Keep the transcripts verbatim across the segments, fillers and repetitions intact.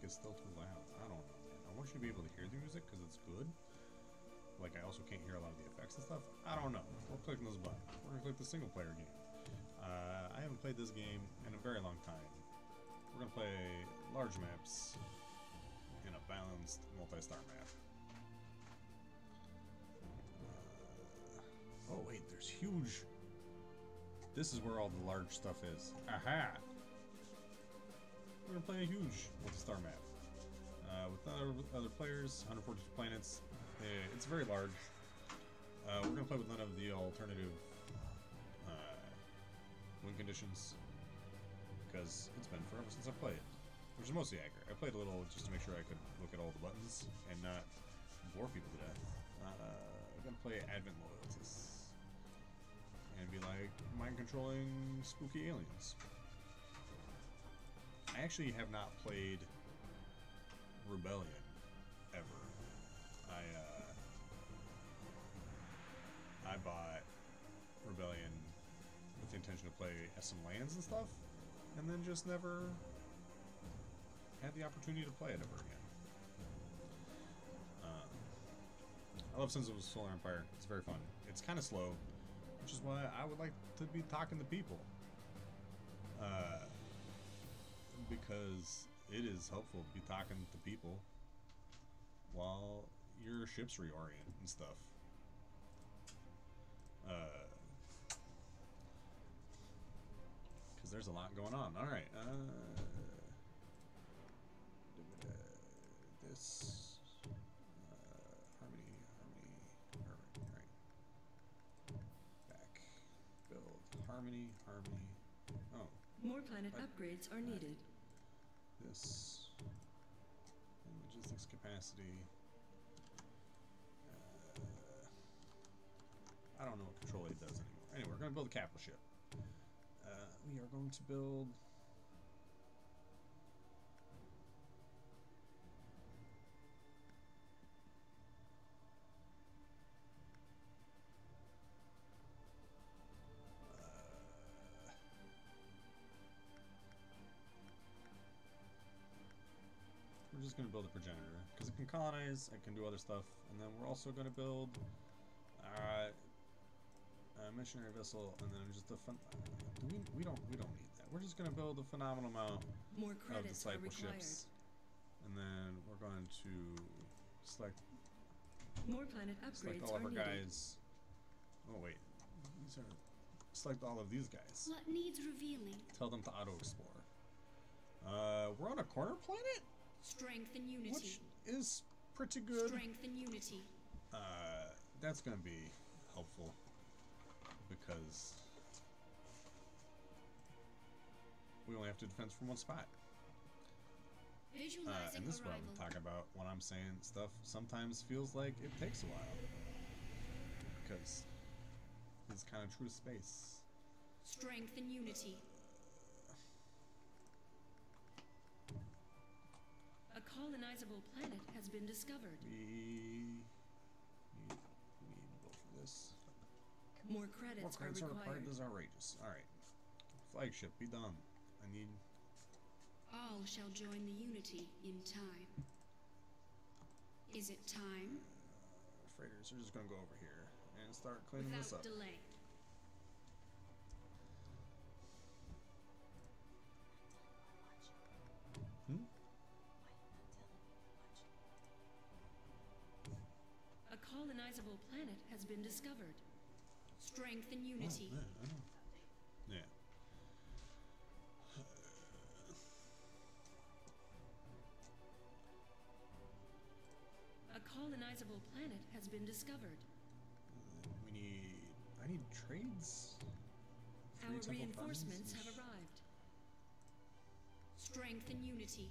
is still too loud. I don't know, man. I want you to be able to hear the music because it's good. Like, I also can't hear a lot of the effects and stuff. I don't know. We're clicking this button. We're going to click the single-player game. Uh, I haven't played this game in a very long time. We're going to play large maps in a balanced multi-star map. Uh, oh, wait. There's huge... This is where all the large stuff is. Aha! We're going to play a huge multi-star map. Uh, with other, other players, one hundred forty-two planets. It's very large. Uh, we're going to play with none of the alternative uh, win conditions. Because it's been forever since I played. Which is mostly accurate. I played a little just to make sure I could look at all the buttons and not bore people to death. Uh, I'm going to play Advent Loyalist. And be like, mind-controlling spooky aliens. I actually have not played Rebellion ever. I uh, I bought Rebellion with the intention to play as some lands and stuff, and then just never had the opportunity to play it ever again. Um, I love Sins of the Solar Empire. It's very fun. It's kind of slow, which is why I would like to be talking to people. Uh, because it is helpful to be talking to people while your ships reorient and stuff. Uh, because there's a lot going on. Alright, uh, this, uh, harmony, harmony, harmony, right. Back, build, harmony, harmony, oh. More planet right. upgrades are needed. This, logistics capacity, uh, I don't know what Control eight does anymore. Anyway, we're going to build a capital ship. Uh, we are going to build We're just going to build a progenitor, because it can colonize, it can do other stuff, and then we're also going to build uh, a missionary vessel, and then just a fun. Uh, do we? We don't. We don't need that. We're just going to build a phenomenal amount More credits of are required. ships, and then we're going to select. More planet upgrades select all of are our needed. guys. Oh wait, these are. Select all of these guys. What needs revealing? Tell them to auto explore. Uh, we're on a corner planet. Strength and unity. Which is pretty good. Strength and unity. Uh, that's going to be helpful because we only have to defend from one spot. Uh, Visualizing and this is what arrival. I'm talking about when I'm saying stuff sometimes feels like it takes a while because it's kind of true to space. Strength and unity. A colonizable planet has been discovered. We need, we need both of this. More credits, More credits are are required. required. This is outrageous. Alright. Flagship, be done. I need... All shall join the unity in time. Is it time? Uh, freighters are just going to go over here and start cleaning Without this up. delay. Hmm? A colonizable planet has been discovered. Strength and unity. Oh, man, I know. Yeah. A colonizable planet has been discovered. Uh, we need... I need trades? Three Our temple reinforcements farms? have arrived. Strength and unity.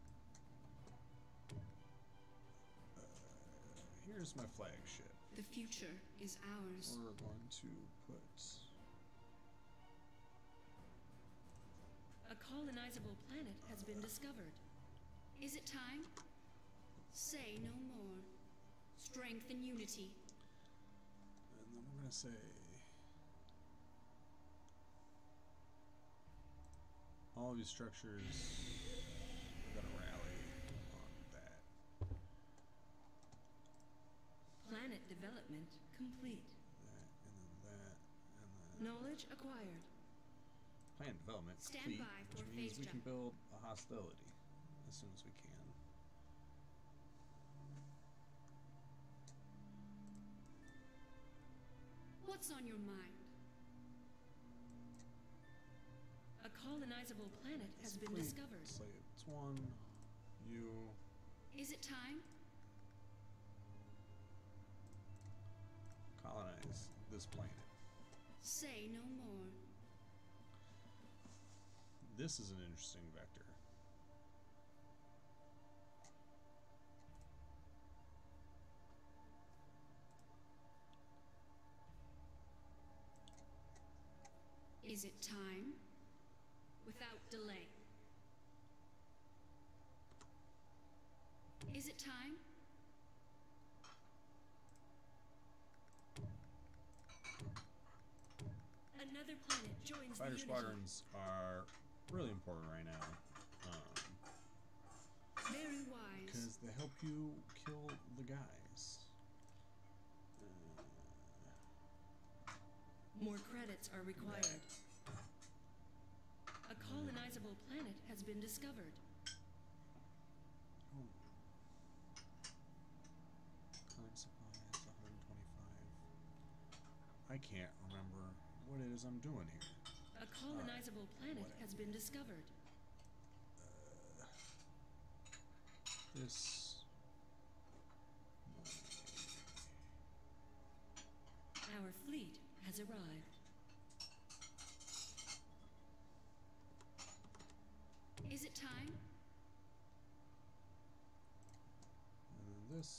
Uh, here's my flagship. The future is ours. We're going to put... A colonizable planet has been discovered. Is it time? Say no more. Strength and unity. And then we're going to say... all of these structures are going to rally. Planet development complete. That, and then that, and then... Knowledge acquired. Planet development Stand complete, by which for means phase we can jump. build a hostility as soon as we can. What's on your mind? A colonizable planet has been Complete discovered. Slaves one, you... Is it time? colonize this planet. Say no more. This is an interesting vector. Is it time? Without delay. Is it time? Another planet joins Fighter the Unity. squadrons are really important right now. Um, Very wise. because they help you kill the guys. Uh, More credits are required. A colonizable planet has been discovered. oh. Current supply is one hundred twenty-five. I can't remember what it is I'm doing here. A colonizable planet has been discovered. Uh, this. Our fleet has arrived. Is it time? And then this.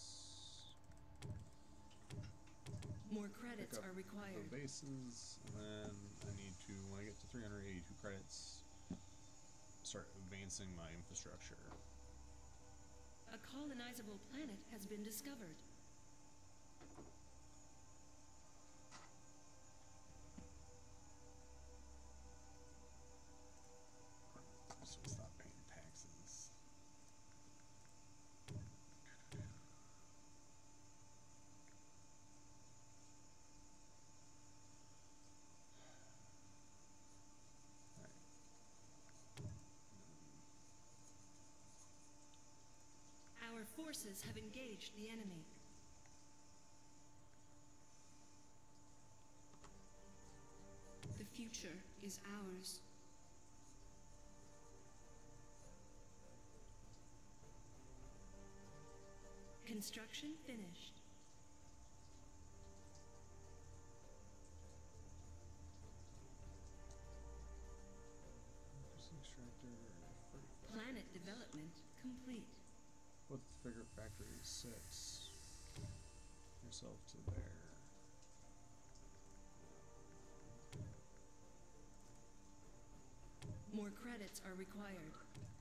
More Pick credits up are required. the bases, and then I need to, when I get to three hundred eighty-two credits, start advancing my infrastructure. A colonizable planet has been discovered. So stop paying taxes. Our forces have engaged the enemy. The future is ours. Construction finished. Extractor, Planet development complete. put the figure factory six. Yourself to there. More credits are required.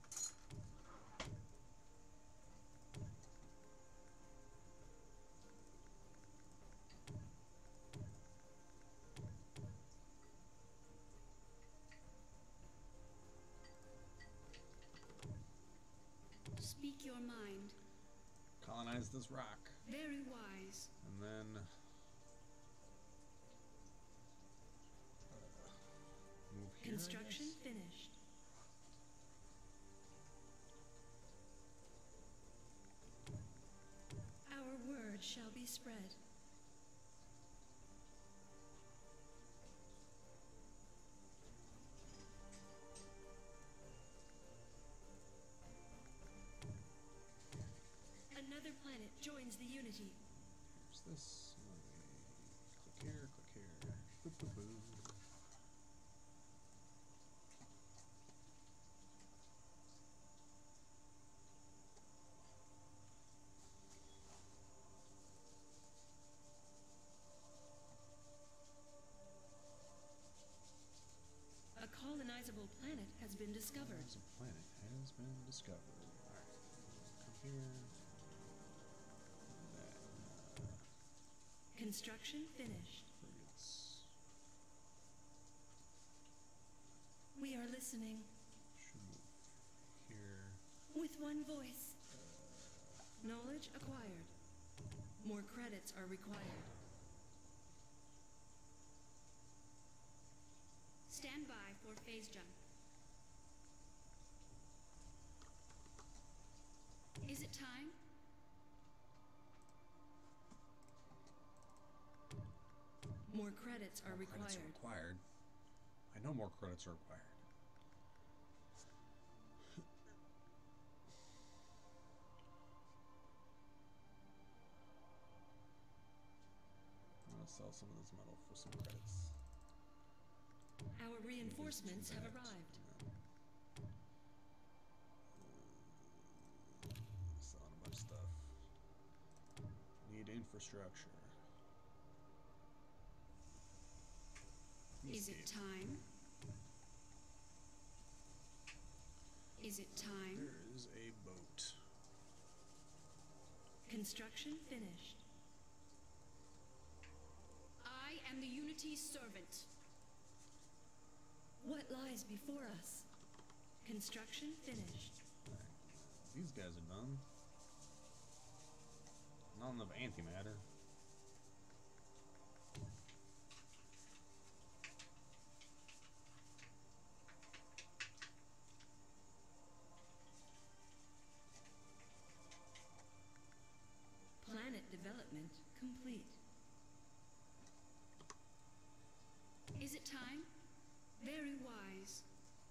Speak your mind. Colonize this rock. Very wise. And then uh, move here. I Construction guess? finished. Our word shall be spread. Another planet joins the Unity. Here's this. Let me click here, click here. Boop, boop, boop. A colonizable planet has been discovered. There's a planet has been discovered. Alright. Come here. That, uh, Construction finished. frigates We are listening. should move here. With one voice. Knowledge acquired. More credits are required. Stand by for phase jump. Is it time? More credits are More required. credits are required. I know more credits are required. I'm gonna sell some of this metal for some credits. Our reinforcements have arrived. Uh, selling a bunch of stuff. Need infrastructure. Is it time? Is it time? There is a boat. Construction finished. I am the Unity's servant. What lies before us? Construction finished. Right. These guys are done. Not enough antimatter. Planet development complete. Is it time? Very wise.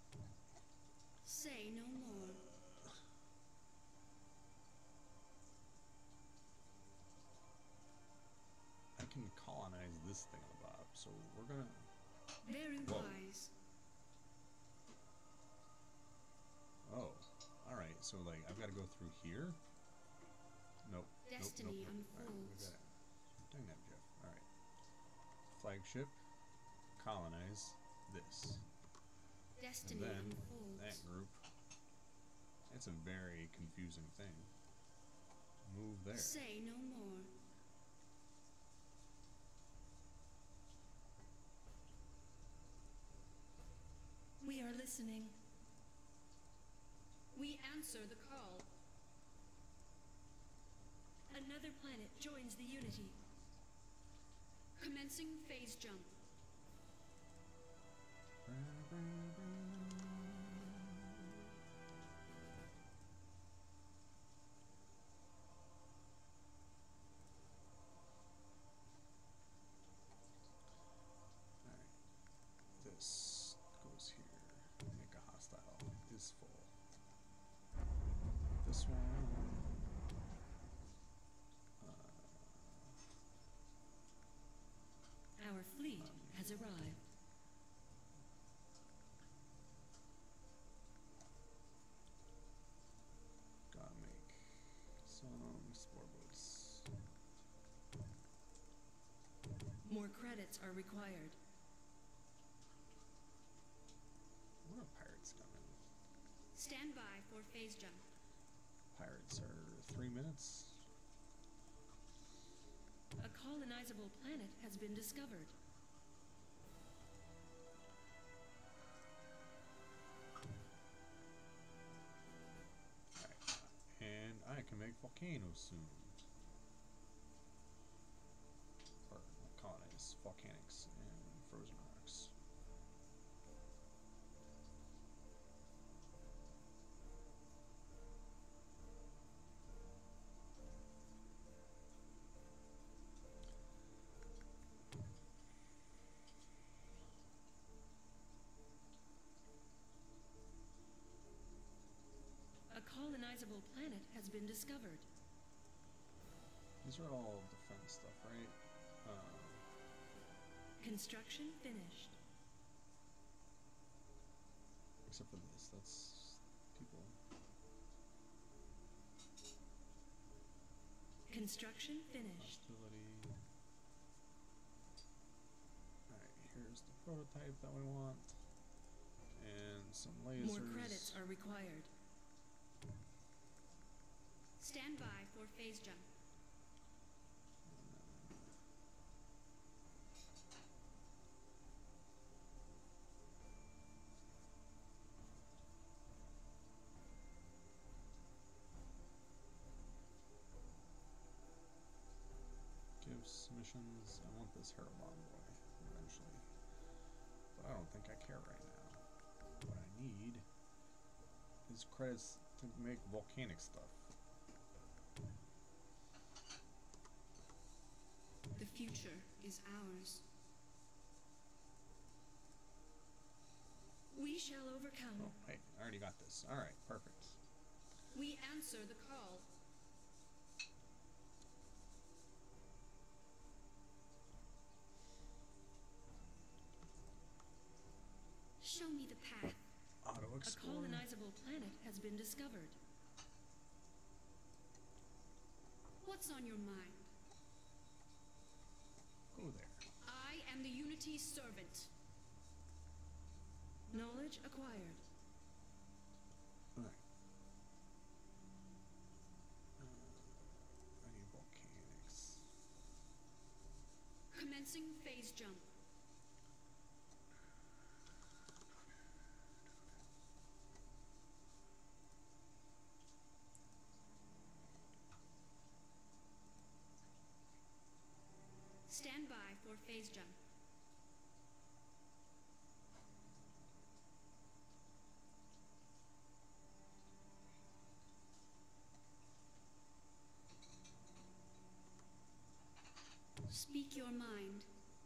Say no more. I can colonize this thing on the bottom, so we're gonna. Very Whoa. wise. Oh, all right. So like, I've got to go through here. Nope. Destiny nope, nope, nope. All right, we unfolds. got it. Dang that, Jeff. All right. Flagship. Colonize this. Destiny And then unfolds. that group. It's a very confusing thing. Move there. Say no more. We are listening. We answer the call. Another planet joins the Unity. Commencing phase jump. Alright. This goes here. Make a hostile. Is full. This one. Our fleet has arrived. Gotta make some spore boats. More credits are required. What are pirates coming? Stand by for phase jump. Pirates are three minutes. A colonizable planet has been discovered. Alright. And I can make volcanoes soon. Or not colonize, volcanics and frozen rocks. A colonizable planet has been discovered. These are all defense stuff, right? Um, Construction finished. except for this, that's people. Construction finished. Hostility. Alright, here's the prototype that we want. And some lasers. More credits are required. Stand by for phase jump. this Herald Envoy eventually. But I don't think I care right now. What I need is credits to make volcanic stuff. The future is ours. We shall overcome. Oh, hey, I already got this. Alright, perfect. We answer the call. Show me the path. Auto A explore. colonizable planet has been discovered. What's on your mind? Go there. I am the Unity's servant. Knowledge acquired. Alright. Uh, I need volcanics. Commencing phase jump. Stand by for phase jump. Speak your mind.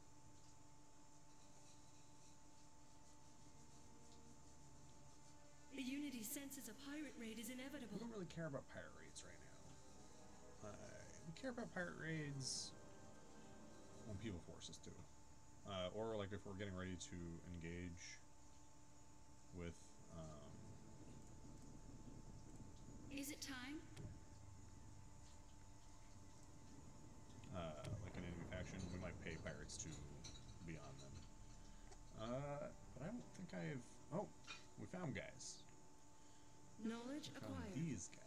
The Unity senses a pirate raid is We inevitable. don't really care about pirate raids right now. Uh, we care about pirate raids when people force us to. Uh, or like if we're getting ready to engage with um, Is it time? uh, like an enemy faction, we might pay pirates to be on them. Uh, but I don't think I've... Oh, we found guys. Knowledge We found acquired. these guys.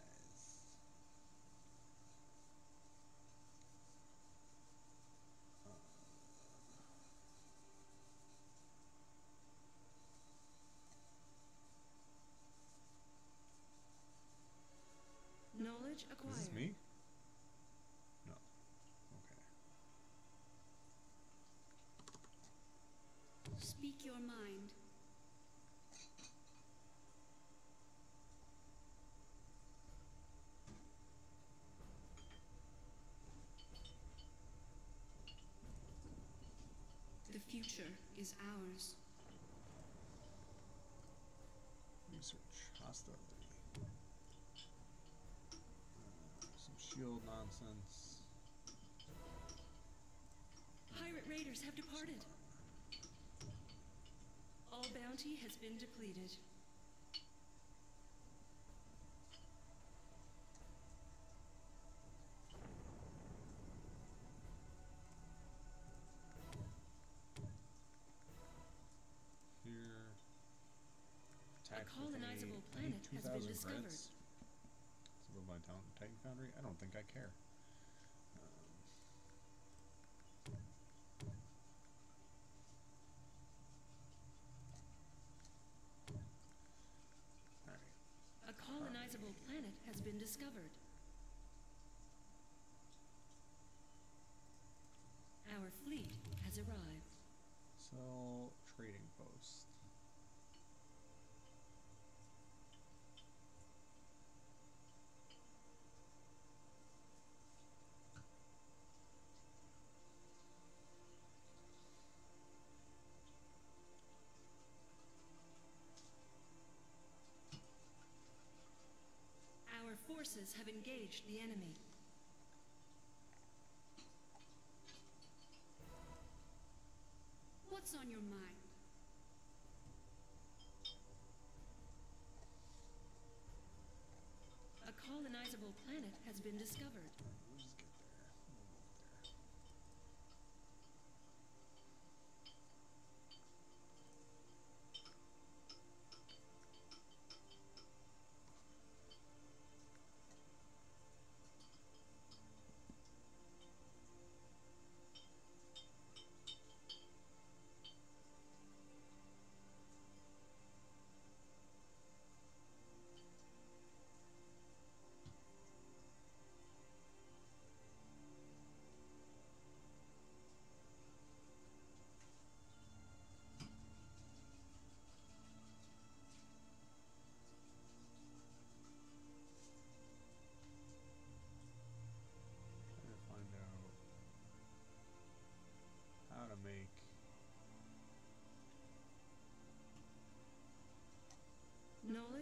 Knowledge Is acquired. this me? No. Okay. Speak your mind. The future is ours. Research. Hostility. Uh, some shield nonsense. Pirate raiders have departed. All bounty has been depleted. Here. A Attack colonizable with a, I need planet has been two thousand discovered. credits. To build my town Titan Foundry? I don't think I care. Um, Alright. A colonizable planet has been discovered. Our fleet has arrived. Sell trading post. Our forces have engaged the enemy. What's on your mind? A colonizable planet has been discovered. We'll just get there. We'll move there.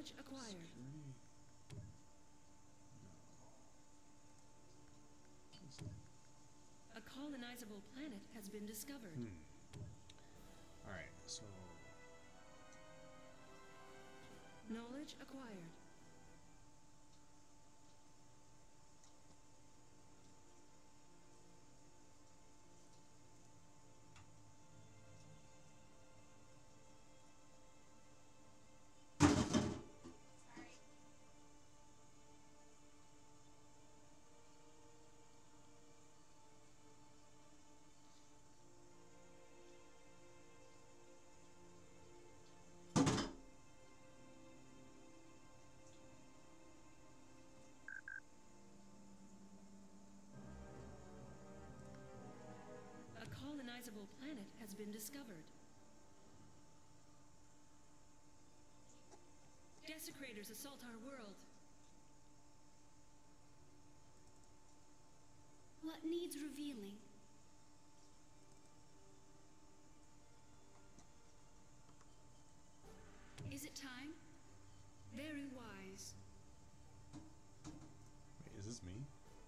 Knowledge acquired. Security? No. A colonizable planet has been discovered. Hmm. Alright, so... Knowledge acquired. A colonizable planet has been discovered. Desecrators assault our world. What needs revealing? Is it time? Very wise. Wait, is this me?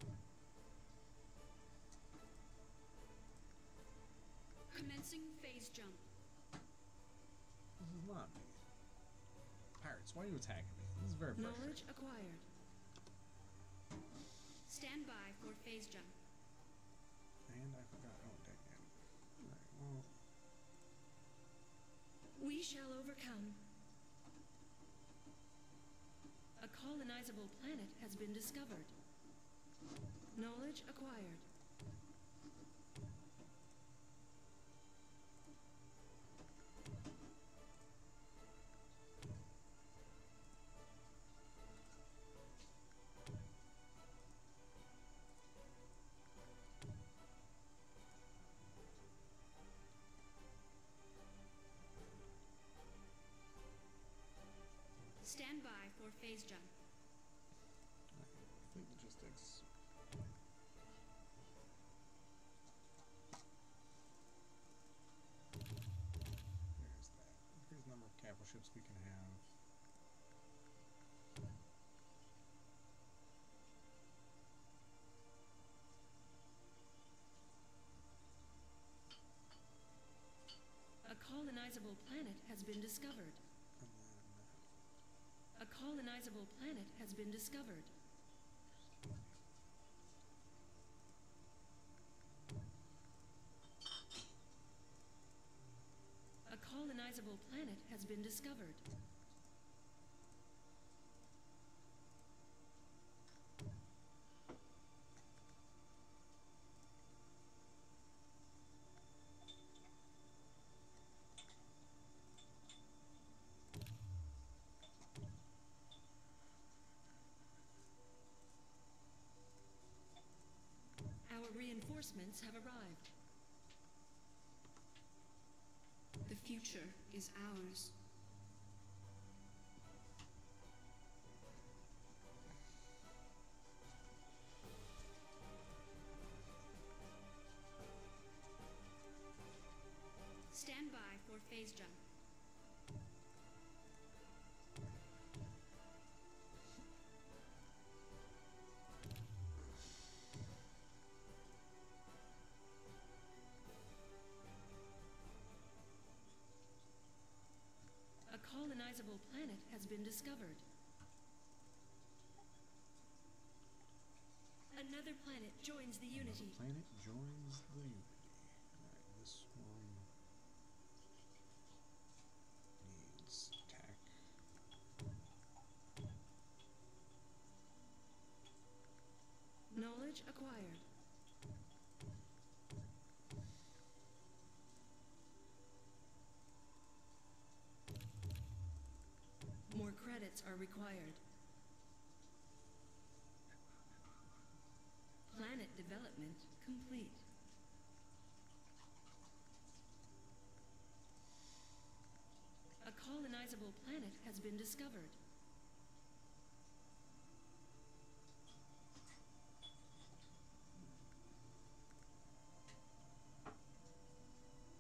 Commencing phase jump. This is not me. Pirates, why are you attacking me? This is very frustrating. Knowledge acquired. Stand by for phase jump. And I forgot. Oh, dang it. Alright, well... We shall overcome. A colonizable planet has been discovered. Knowledge acquired. Stand by for phase jump. Fleet logistics. There's that. Here's the number of capital ships we can have. A colonizable planet has been discovered. And then... A colonizable planet has been discovered. A colonizable planet has been discovered. Our reinforcements have arrived. The future is ours. Stand by for phase jump. A colonizable planet has been discovered. Another planet joins the Unity. Planet joins the Unity. Alright, this one needs attack. Knowledge acquired. More credits are required. Planet development complete. A colonizable planet has been discovered.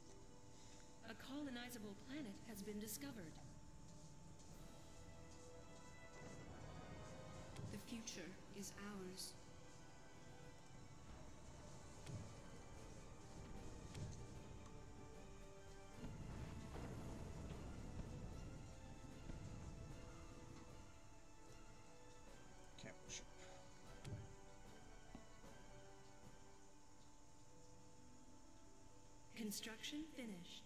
A colonizable planet has been discovered. future is ours. Capital ship. Construction finished.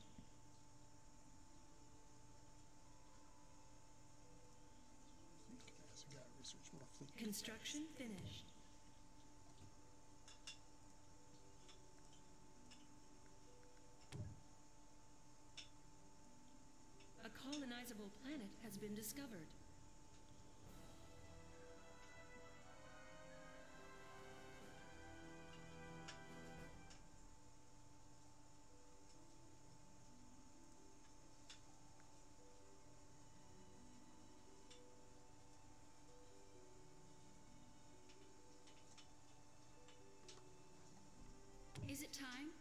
As a guy, research more fleet. Construction finished. A colonizable planet has been discovered. Is it time?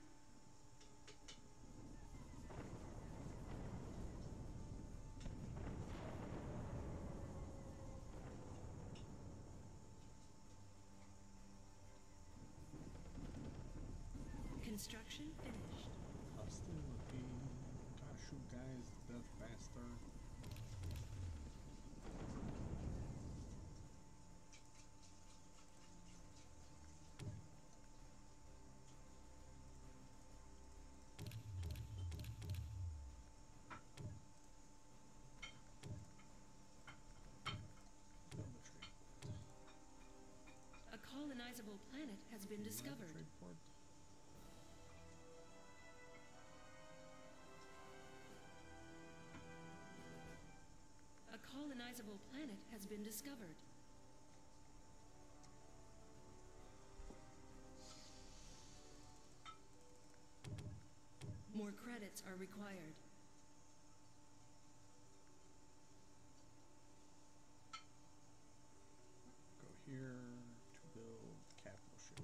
Construction finished. Hostility. Gotta shoot guys to death faster. A colonizable planet has been discovered. Trade port. A colonizable planet has been discovered. More credits are required. Go here to build capital ship.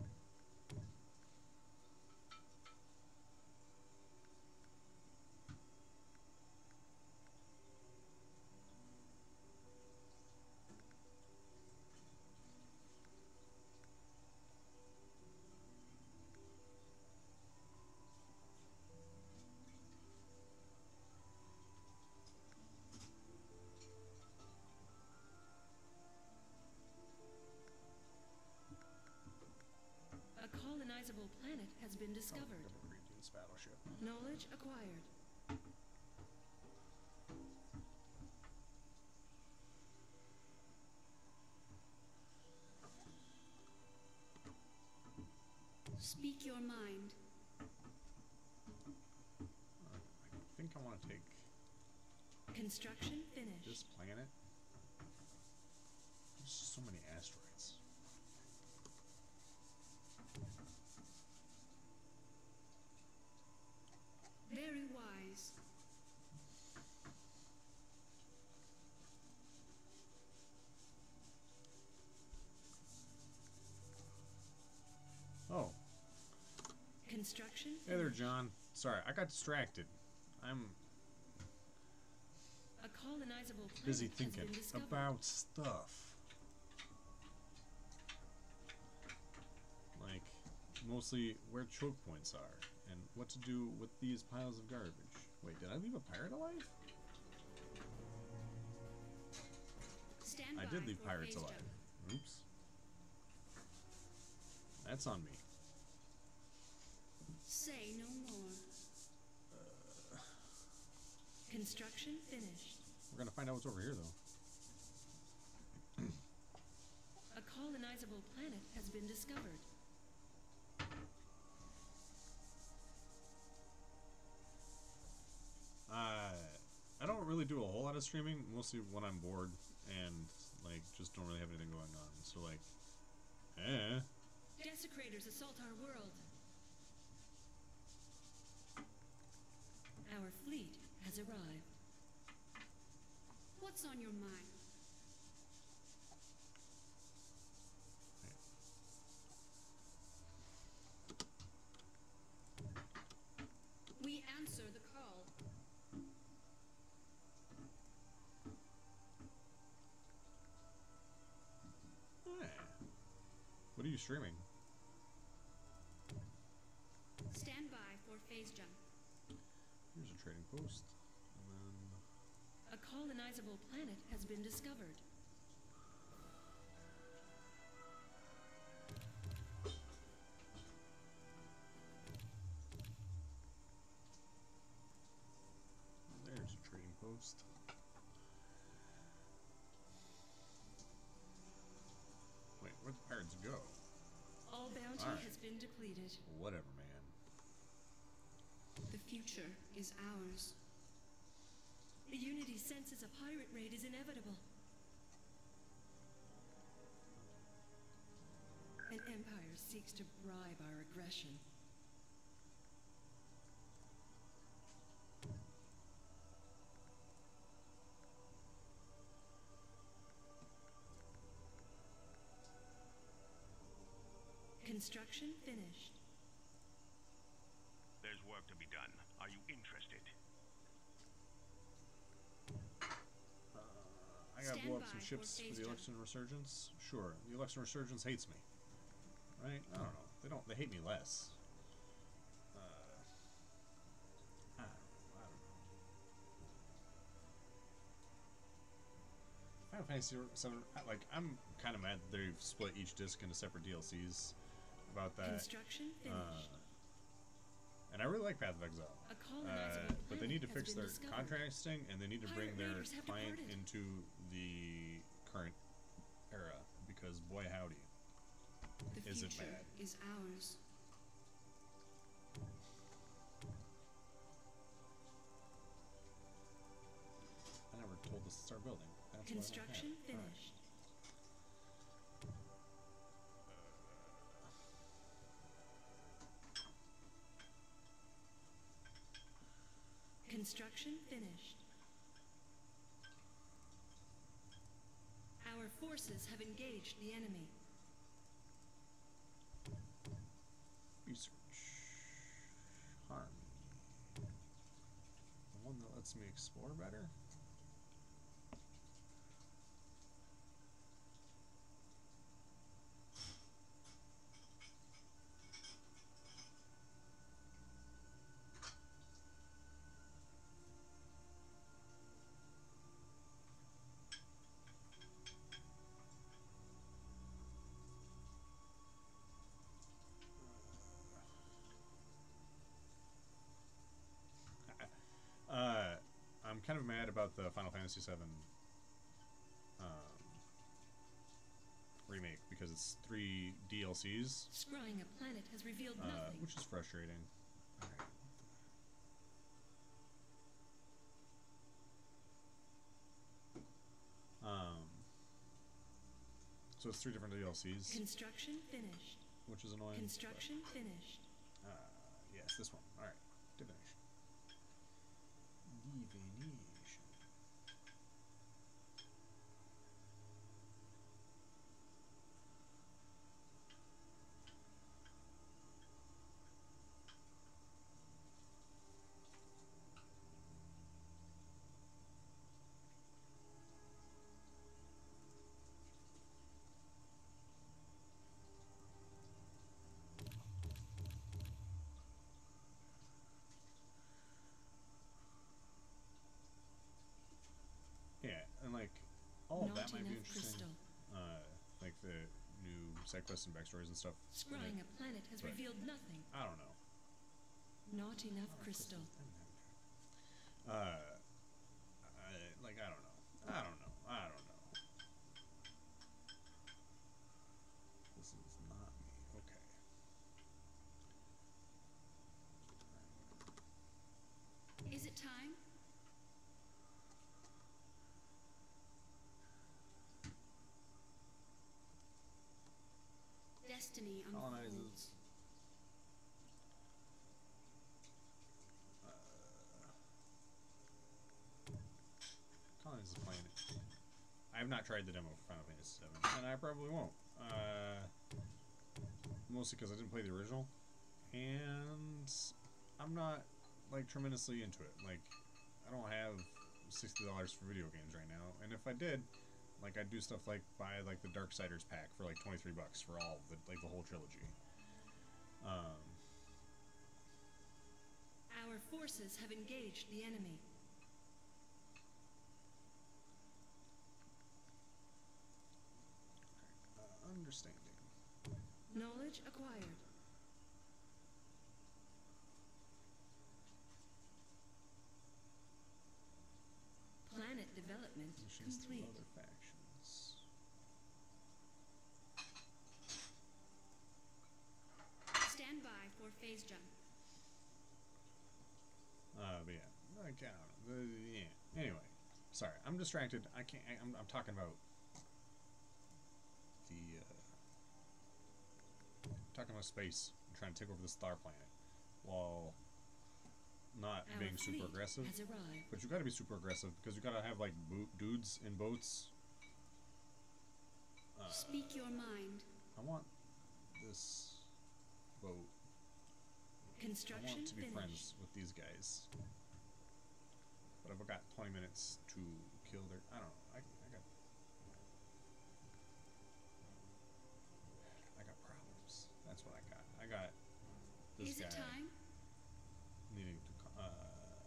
A colonizable planet has been discovered. Oh, Regions battleship. Knowledge acquired. Speak your mind. Uh, I think I want to take Construction finished. this planet. There's so many asteroids. Very wise. Oh, Construction hey there, finished. John. Sorry, I got distracted. I'm A colonizable planet busy has thinking been discovered. about stuff. Like, mostly where choke points are and what to do with these piles of garbage. Wait, did I leave a pirate alive? Stand I by did leave for pirates phase alive. jump. Oops. That's on me. Say no more. Construction finished. We're gonna find out what's over here, though. A colonizable planet has been discovered. Uh, I don't really do a whole lot of streaming, mostly when I'm bored and, like, just don't really have anything going on. So, like, eh. Desecrators assault our world. Our fleet has arrived. What's on your mind? We answer the call. Alright. you streaming? Stand by for phase jump. Here's a trading post. And then... A colonizable planet has been discovered. There's a trading post. Wait, where'd the pirates go? All bounty All right. has been depleted. Whatever, man. The future is ours. The Unity senses a pirate raid is inevitable. An empire seeks to bribe our aggression. Construction finished. There's work to be done. Are you interested? Uh, I gotta Stand blow up by some for ships for phase the jump. election resurgence. Sure, the election resurgence hates me. Right? I don't know. They don't. They hate me less. Uh, I don't know. I don't know. Final Fantasy seven. Like, I'm kind of mad that they've split each disc into separate D L Cs about that. Construction finished. Uh, and I really like Path of Exile. A Uh, colonizable but they planet need to has fix been their discovered. contrasting, and they need to bring Pirate their raiders have client departed. into the current era, because boy howdy, The is it future bad. is ours. I never told us to start building. That's Construction what I don't have. finished. Construction finished. Our forces have engaged the enemy. Research. Harmony. The one that lets me explore better? Uh, I'm kind of mad about the Final Fantasy seven um, remake because it's three D L Cs, Scrying a planet has revealed uh, nothing. which is frustrating. Alright. Um, so it's three different D L Cs, Construction finished. which is annoying. Construction finished. But, uh, yes, this one. All right, divination. Divination. Yeah, and like all of Not that might be enough interesting. crystal. Uh, like the new side quests and backstories and stuff. in Scrying it. a planet has but- revealed nothing. I don't know. Not enough Oh, crystal. Uh, I, like I don't know. I don't know. I don't know. This is not me. Okay. Is it time? Destiny Colonizes. unfolds. Colonize the planet. I have not tried the demo for Final Fantasy seven, and I probably won't. Uh, mostly because I didn't play the original, and I'm not like tremendously into it. Like, I don't have sixty dollars for video games right now, and if I did, Like I'd do stuff like buy like the Darksiders pack for like twenty-three bucks for all the like the whole trilogy. Um, Our forces have engaged the enemy. uh, understanding. Knowledge acquired. Planet development Missions to complete. other factions. Stand by for phase jump. Uh, but yeah, I can't. Uh, yeah. Anyway, sorry, I'm distracted. I can't. I, I'm, I'm talking about the. Uh, talking about space and trying to take over the star planet, while not Our being super fleet aggressive. has arrived. But you got to be super aggressive because you got to have like bo dudes in boats. Uh, Speak your mind. I want this boat. I Construction want to be finished. friends with these guys. But I've got twenty minutes to kill their. I don't know. I, I got. I got problems. That's what I got. I got this Is guy it time? needing to. co- Uh,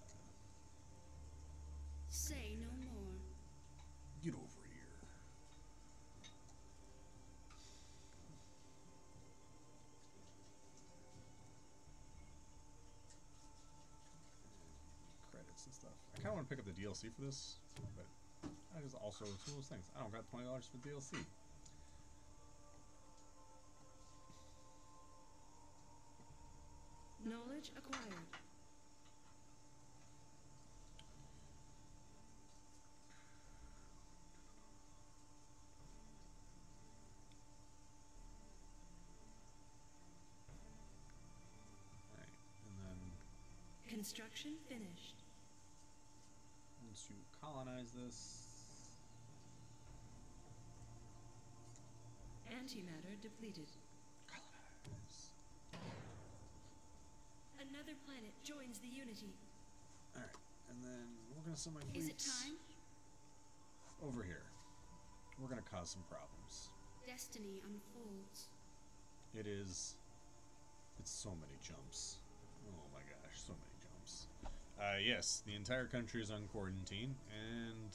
Say no more. get over here. Credits and stuff. I kind of want to pick up the D L C for this, but I just also it's one of those things. I don't got twenty dollars for D L C. Knowledge acquired. Alright, and then Construction finished. once you colonize this, Antimatter depleted. colonize. Another planet joins the Unity. Alright, and then we're gonna send my Is it fleets time? over here. We're gonna cause some problems. Destiny unfolds. It is. It's so many jumps. Oh my gosh, so many jumps. Uh, yes, the entire country is on quarantine, and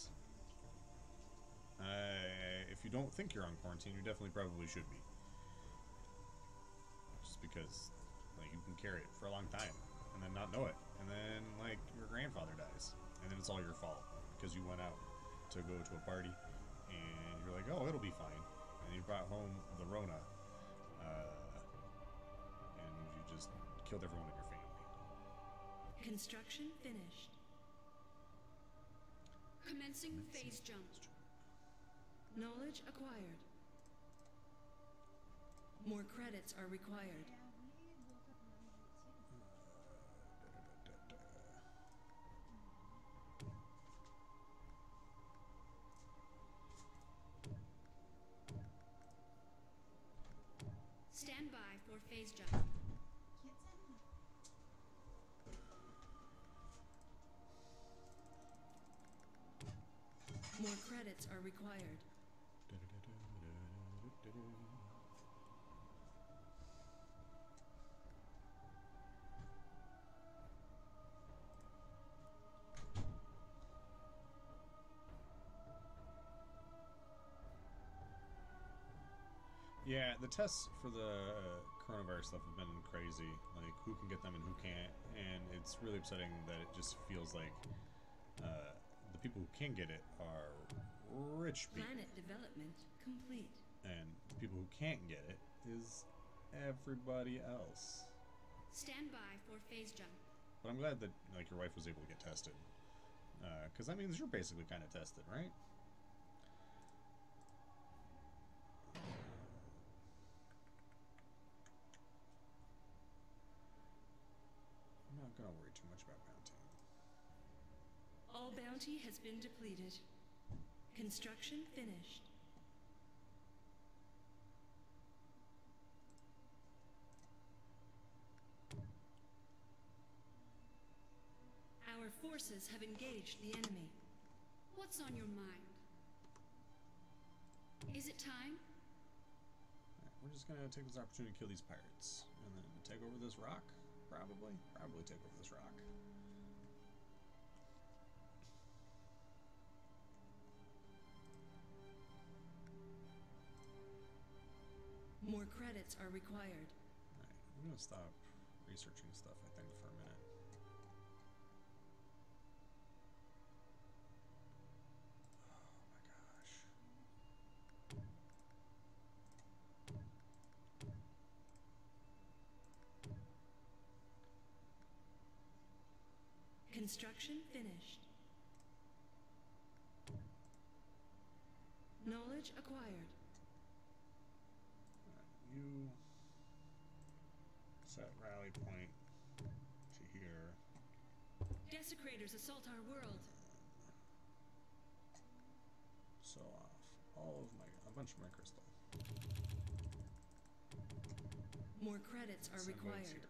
uh, if you don't think you're on quarantine, you definitely probably should be. Just because, like, you can carry it for a long time, and then not know it, and then, like, your grandfather dies, and then it's all your fault, because you went out to go to a party, and you're like, oh, it'll be fine, and you brought home the Rona, uh, and you just killed everyone in your family. Construction finished. Commencing phase jump. Knowledge acquired. More credits are required. Stand by for phase jump. More credits are required. Yeah, the tests for the uh, coronavirus stuff have been crazy. Like, who can get them and who can't, and it's really upsetting that it just feels like uh, the people who can get it are rich people, Planet development complete. and the people who can't get it is everybody else. Stand by for phase jump. But I'm glad that like your wife was able to get tested, because that means you're basically kind of tested, right? I'm not gonna worry too much about bounty. All bounty has been depleted. Construction finished. Our forces have engaged the enemy. What's on your mind? Is it time? Alright, we're just gonna take this opportunity to kill these pirates. And then take over this rock? Probably. Probably take over this rock. More credits are required. Alright, I'm gonna stop researching stuff, I think, for a minute. Construction finished. Knowledge acquired. Right, you set rally point to here. Desecrators assault our world. So off all of my, a bunch of my crystal. More credits are Send waves required. here.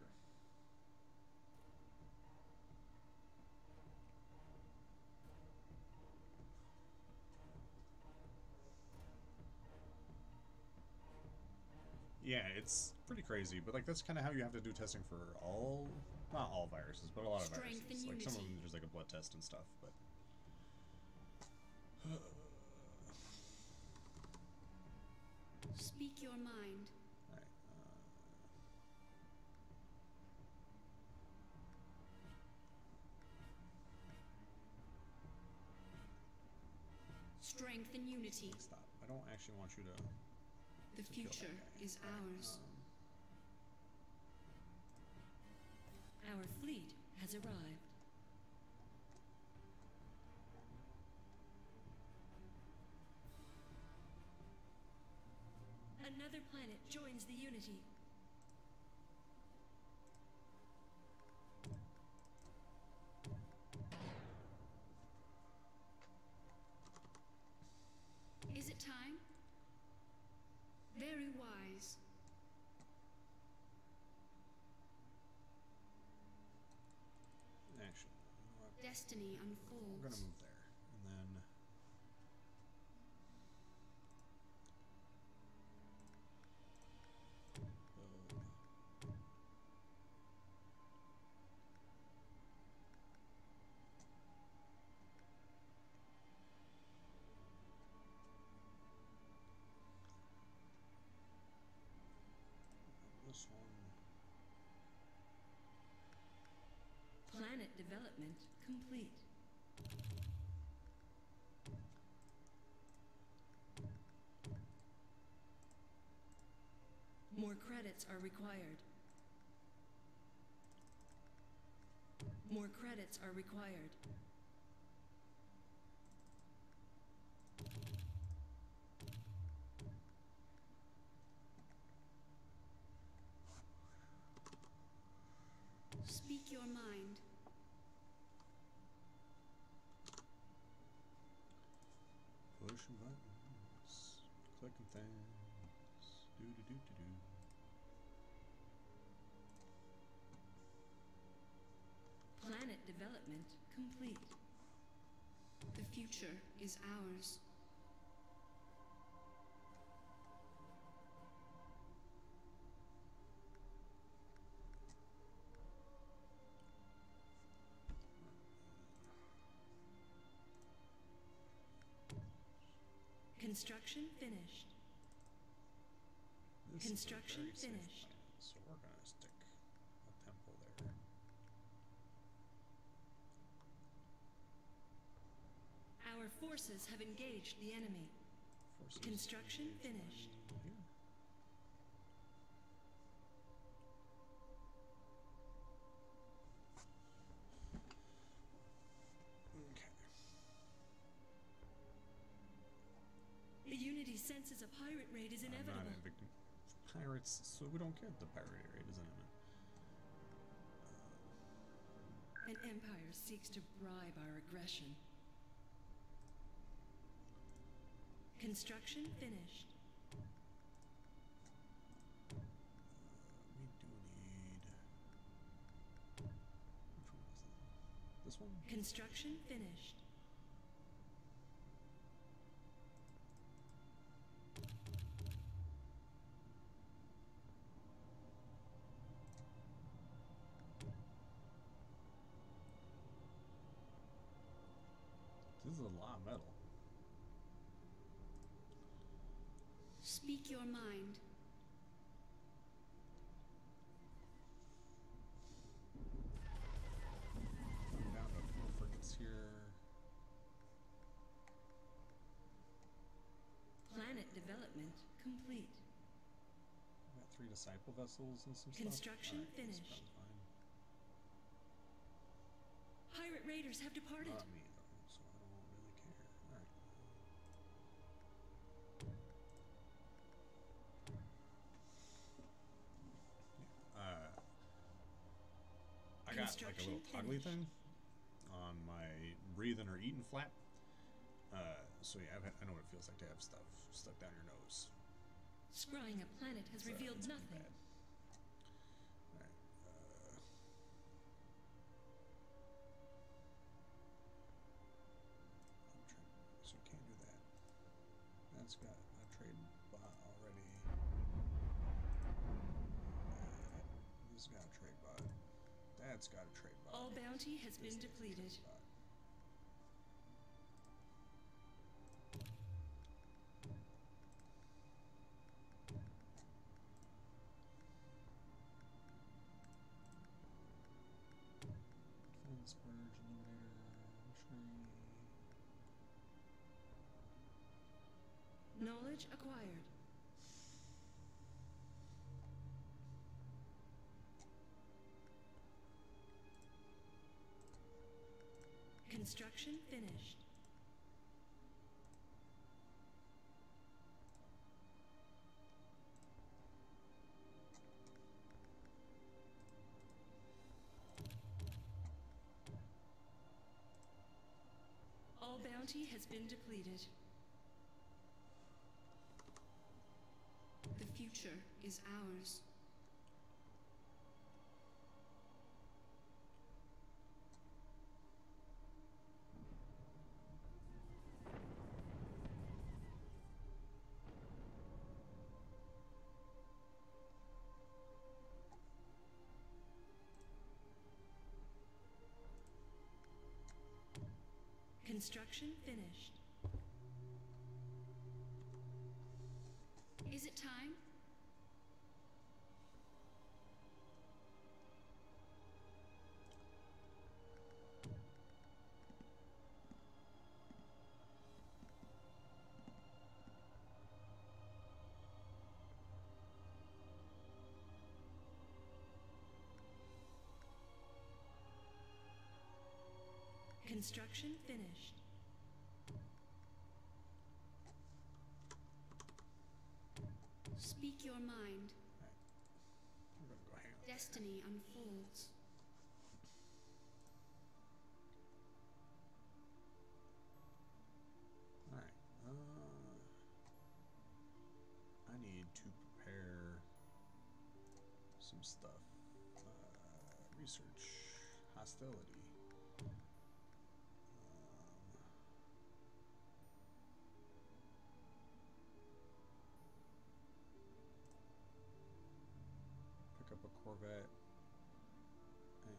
Yeah, it's pretty crazy, but like that's kind of how you have to do testing for all, not all viruses, but a lot of Strength viruses. and Like some of unity. them, there's like a blood test and stuff. But Speak your mind. right, uh, Strength and unity. stop. I don't actually want you to. The to kill that future guy. is Alright, ours. um, Our fleet has arrived. Another planet joins the Unity. Is it time? Very wise. actually, you know what? Destiny We're unfolds. gonna move there, and then. Build. This one. Planet development complete. More credits are required. More credits are required. Speak your mind. Pushing buttons, clicking things, do do do do do. Planet development complete. The future is ours. Construction finished. This Construction is a very safe finished. planet, so we're gonna stick a temple there. Our forces have engaged the enemy. Forces Construction engaged finished. enemy here. Okay. The Unity senses a pirate raid is I'm not inevitable. a victim. Pirates, so we don't care if the pirate raid is imminent. An empire seeks to bribe our aggression. Construction finished. We do need. Which one was that? This one? Construction finished. This is a lot of metal. Speak your mind. I'm down to four frigates here. Planet development complete. I've got three disciple vessels and some Construction stuff. Right, that's finished. probably fine. Pirate raiders have departed. Not me though, so I don't really care. Alright. Yeah. Uh, I got like a little toggly thing on my breathing or eating flap. Uh, so yeah, I've had, I know what it feels like to have stuff stuck down your nose. Scrying a planet has So revealed it's pretty nothing. bad. Alright. Uh, I'm trying, so we can't do that. That's got a trade bot already. Uh, this has got a trade bot. That's got a trade bot. All bounty has This been needs a trade depleted. bot. Defense, purge, eliminator, missionary. Knowledge acquired. Construction finished. All bounty has been depleted. The future is ours. Construction finished. Is it time? Construction finished. Speak your mind. We're gonna go hang out. Destiny unfolds. Alright. Uh, I need to prepare some stuff. Uh, research. Hostility. Um, pick up a Corvette. And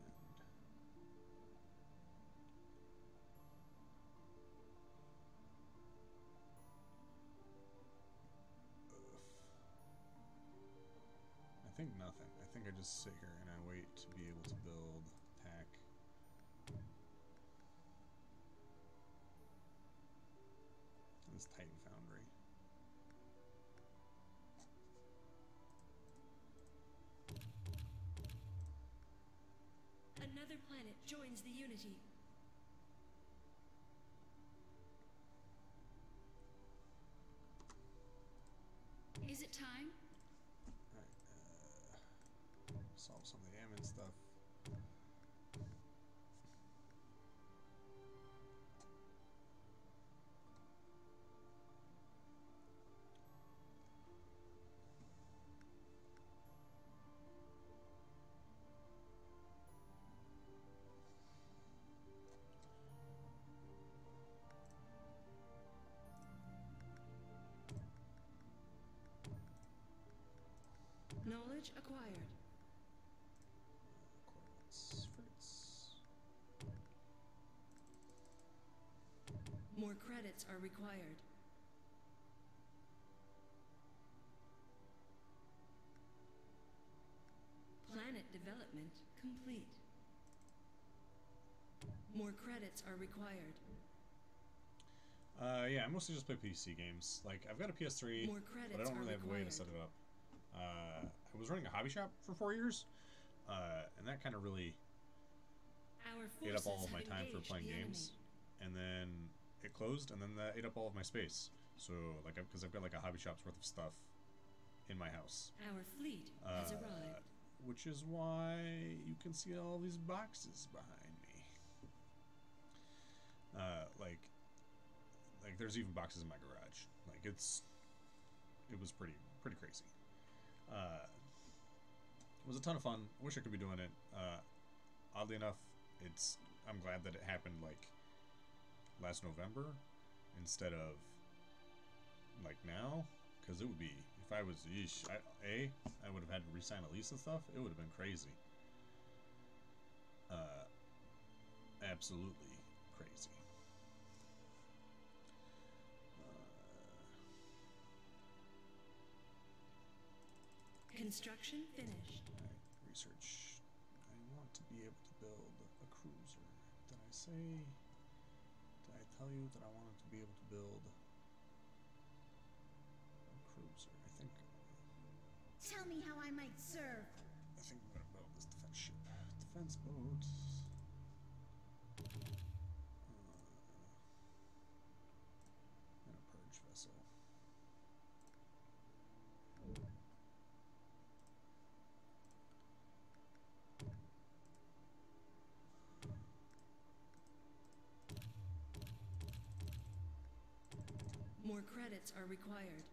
I think nothing. I think I just sit here and I wait to be able to build tack. This Titan Foundry. Another planet joins the Unity. Is it time? Alright, uh, solve some of the Ammon stuff. Knowledge acquired. Corvettes, frigates. More credits are required. Planet development complete. More credits are required. Uh, yeah, I mostly just play P C games. Like, I've got a P S three, More but I credits don't are really have a way to required. set it up. Uh, I was running a hobby shop for four years, uh, and that kind of really Our ate up all forces of my have time for engaged playing the games. enemy. And then it closed, and then that ate up all of my space. So, like, because I've got like a hobby shop's worth of stuff in my house. Our fleet has Uh, arrived. which is why you can see all these boxes behind me. Uh, like, like there's even boxes in my garage. Like, it's, it was pretty, pretty crazy. Uh, it was a ton of fun. I wish I could be doing it. Uh, oddly enough, it's, I'm glad that it happened like last November instead of like now, because it would be, if I was, yeesh, I, A, I would have had to re-sign a lease and stuff. It would have been crazy. Uh, absolutely crazy. Construction finished. Alright, research. I want to be able to build a cruiser. Did I say, did I tell you that I wanted to be able to build a cruiser? I think, Tell me how I might serve. I think I'm gonna build this defense ship. Defense boat. Uh, and a purge vessel. More credits are required.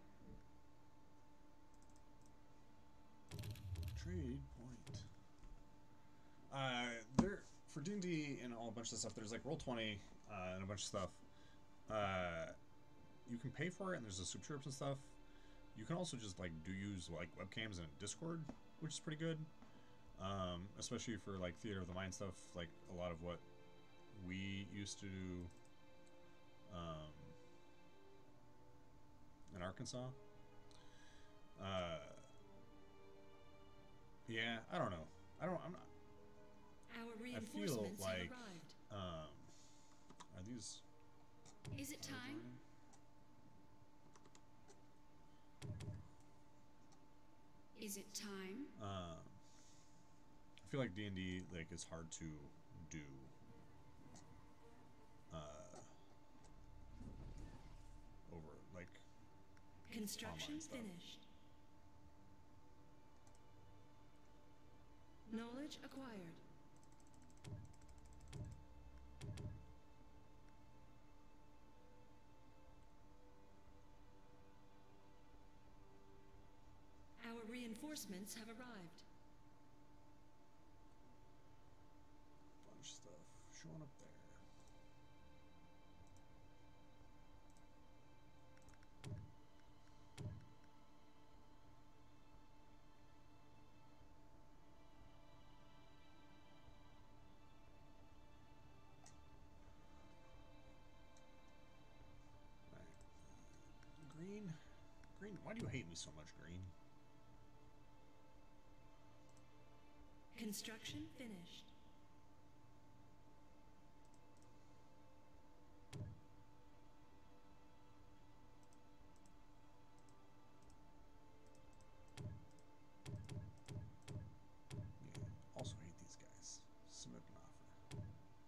Trade point. Uh, there for D and D and all a bunch of stuff. There's like roll twenty uh, and a bunch of stuff. Uh, you can pay for it, and there's the super trips and stuff. You can also just like do use like webcams and Discord, which is pretty good. Um, especially for like theater of the mind stuff, like a lot of what we used to do um, in Arkansas. Uh, yeah, I don't know. I don't. I'm not. Our I feel reinforcements have like. arrived. Um, are these? Is it time? Is it time? Um, I feel like D and D like is hard to do. Uh, over like Construction online stuff. finished. Knowledge acquired. Our reinforcements have arrived. Bunch of stuff showing up there. Right. Green? Green? Why do you hate me so much, Green? Construction finished. Yeah. Also hate these guys. Submit an offer.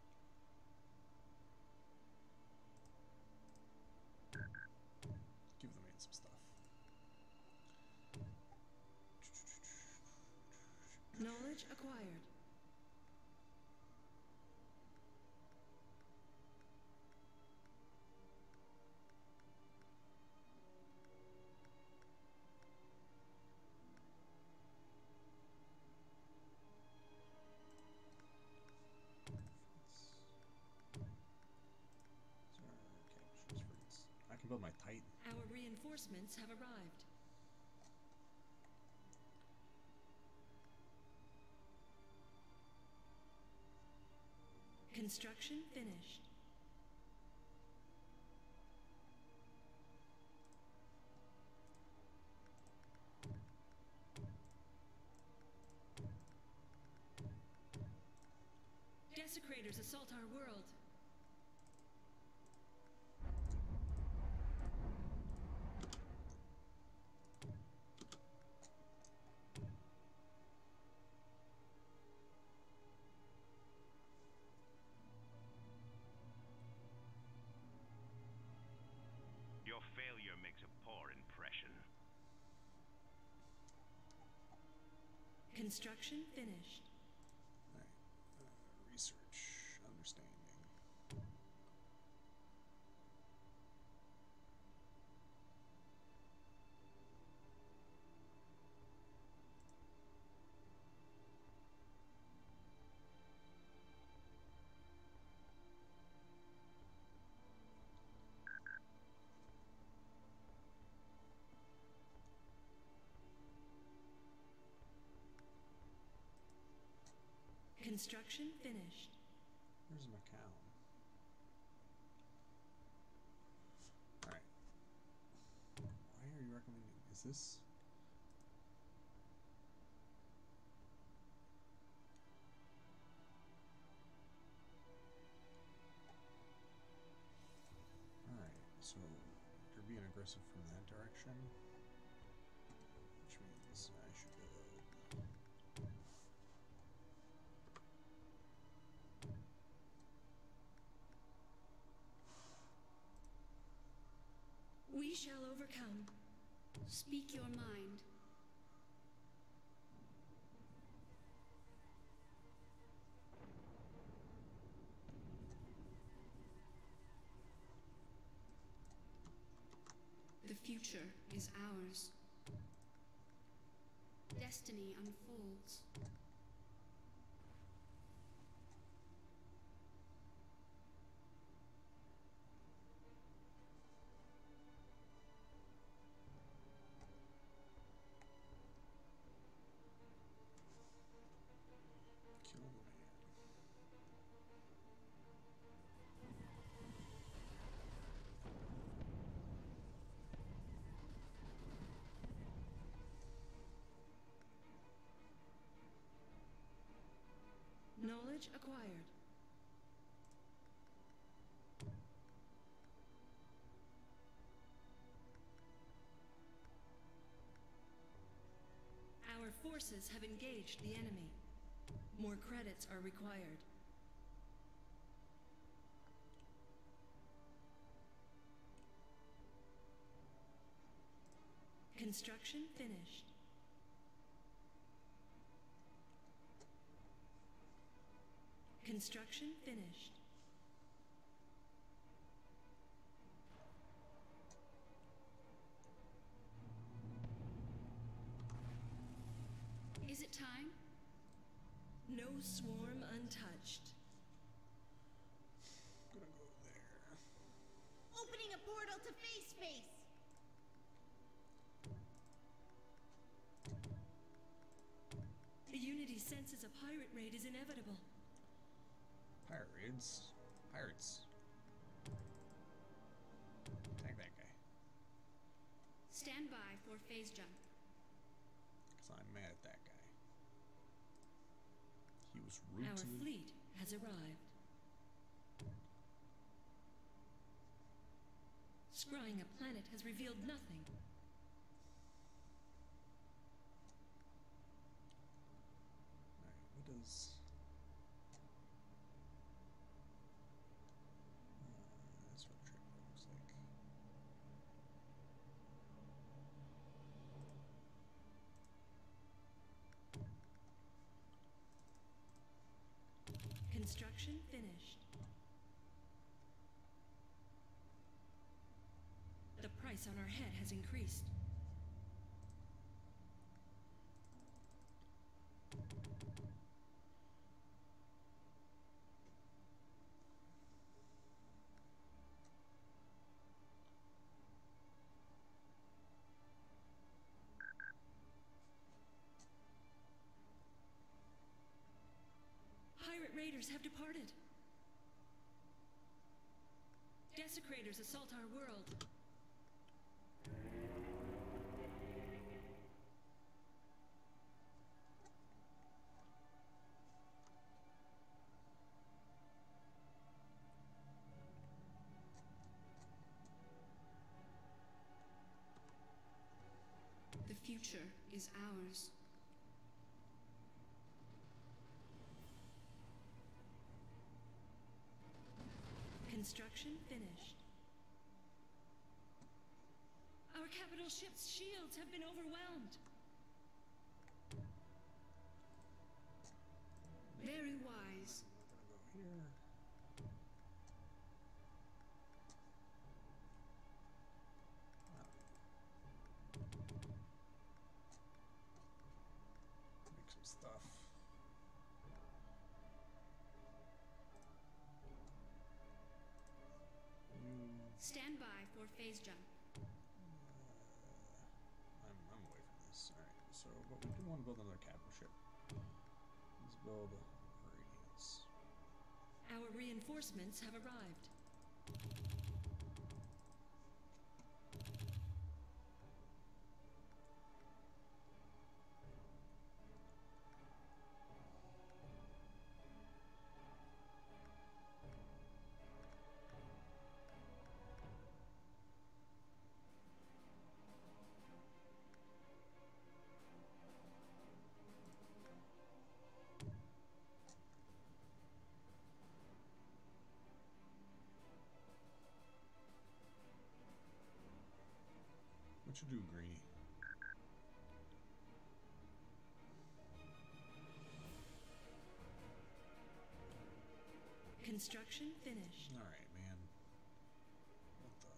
Give the man some stuff. Knowledge acquired. I can build my Titan. Our reinforcements have arrived. Construction finished. Desecrators assault our world. Your failure makes a poor impression. Construction finished. Alright. Uh, research. Understanding. Construction finished. Where's Macau? Alright. Why are you recommending? Is this? Alright, so you're being aggressive from that direction, which means I should go. We shall overcome. Speak your mind. The future is ours. Destiny unfolds. Kill the man. Knowledge acquired. Our forces have engaged the enemy. More credits are required. Construction finished. Construction finished. Is it time? No swarm untouched. I'm gonna go there. Opening a portal to face space. The Unity senses a pirate raid is inevitable. Pirate raids. Pirates. Tag that guy. Stand by for phase jump. Because I'm mad at that guy. He was rude Our to me. fleet has arrived. Scrying a planet has revealed nothing. Alright, what does... Uh, that's what trip looks like. Construction finished. The price on our head has increased. Pirate raiders have departed. Desecrators assault our world. future is ours. Construction finished. Our capital ship's shields have been overwhelmed. Very wise. Go here. Make some stuff. Stand by for phase jump. I'm, I'm away from this. Alright, so, but we do want to build another capital ship. Let's build Radiance. Our reinforcements have arrived. What you do, Greenie? Construction finished. All right, man. What the?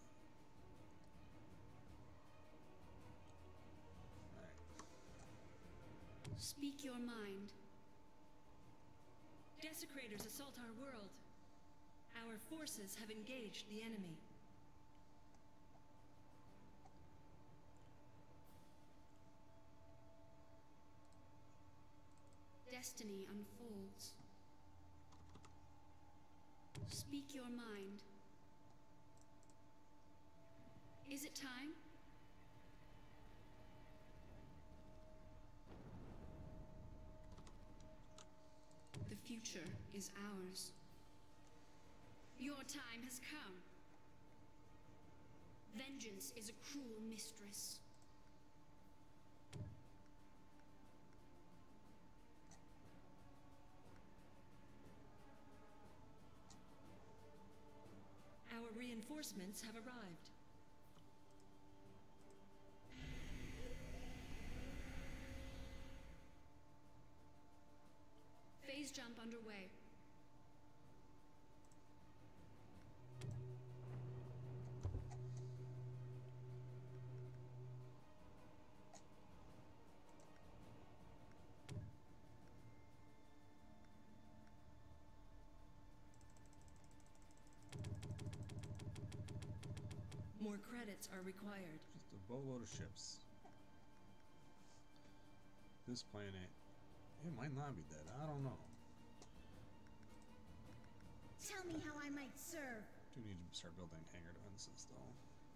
All right. Speak your mind. Desecrators assault our world. Our forces have engaged the enemy. Destiny unfolds. Speak your mind. Is it time? The future is ours. Your time has come. Vengeance is a cruel mistress. Our reinforcements have arrived. Phase jump underway. More credits are required. Just a boatload of ships. This planet, it might not be dead. I don't know. Tell me how I might serve. Do need to start building hangar defenses, though.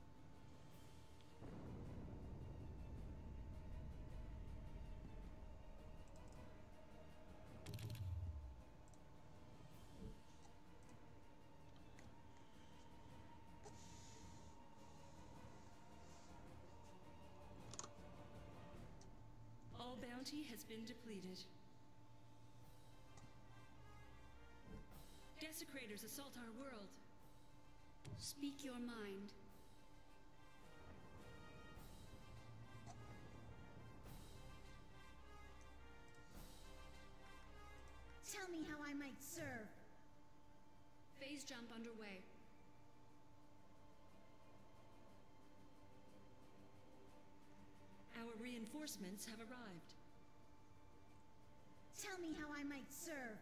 All bounty has been depleted. Desecrators assault our world. Speak your mind. Tell me how I might serve. Phase jump underway. Our reinforcements have arrived. Tell me how I might serve.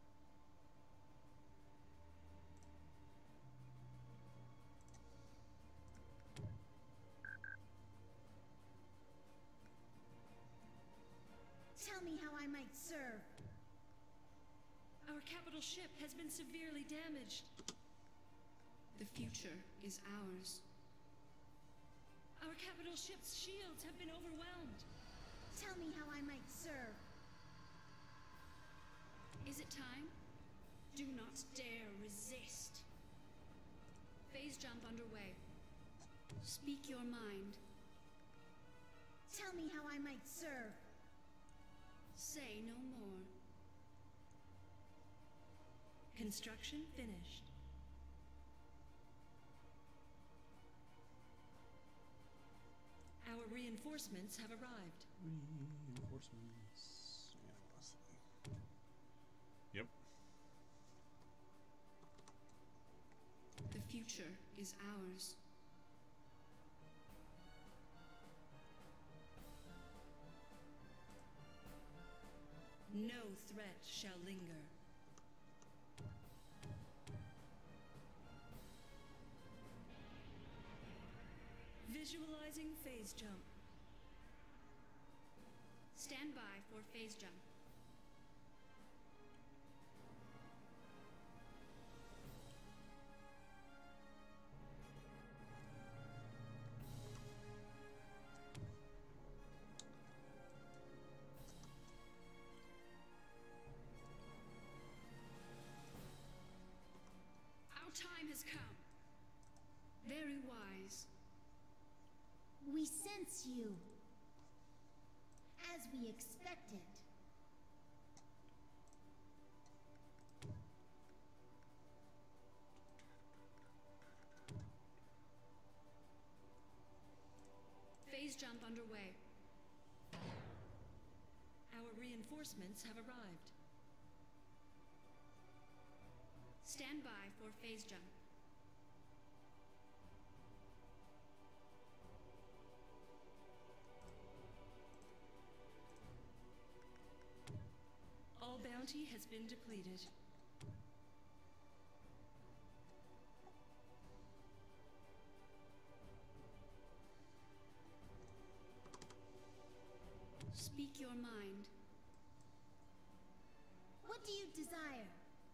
Tell me how I might serve. Our capital ship has been severely damaged. The future is ours. Our capital ship's shields have been overwhelmed. Tell me how I might serve. Is it time? Do not dare resist. Phase jump underway. Speak your mind. Tell me how I might serve. Say no more. Construction finished. Our reinforcements have arrived. Reinforcements. Yeah, let's see. Yep. The future is ours. No threat shall linger. Visualizing phase jump. Stand by for phase jump. Our time has come. Very wise. We sense you. As we expected. Phase jump underway. Our reinforcements have arrived. Stand by for phase jump. All bounty has been depleted. Speak your mind. What do you desire?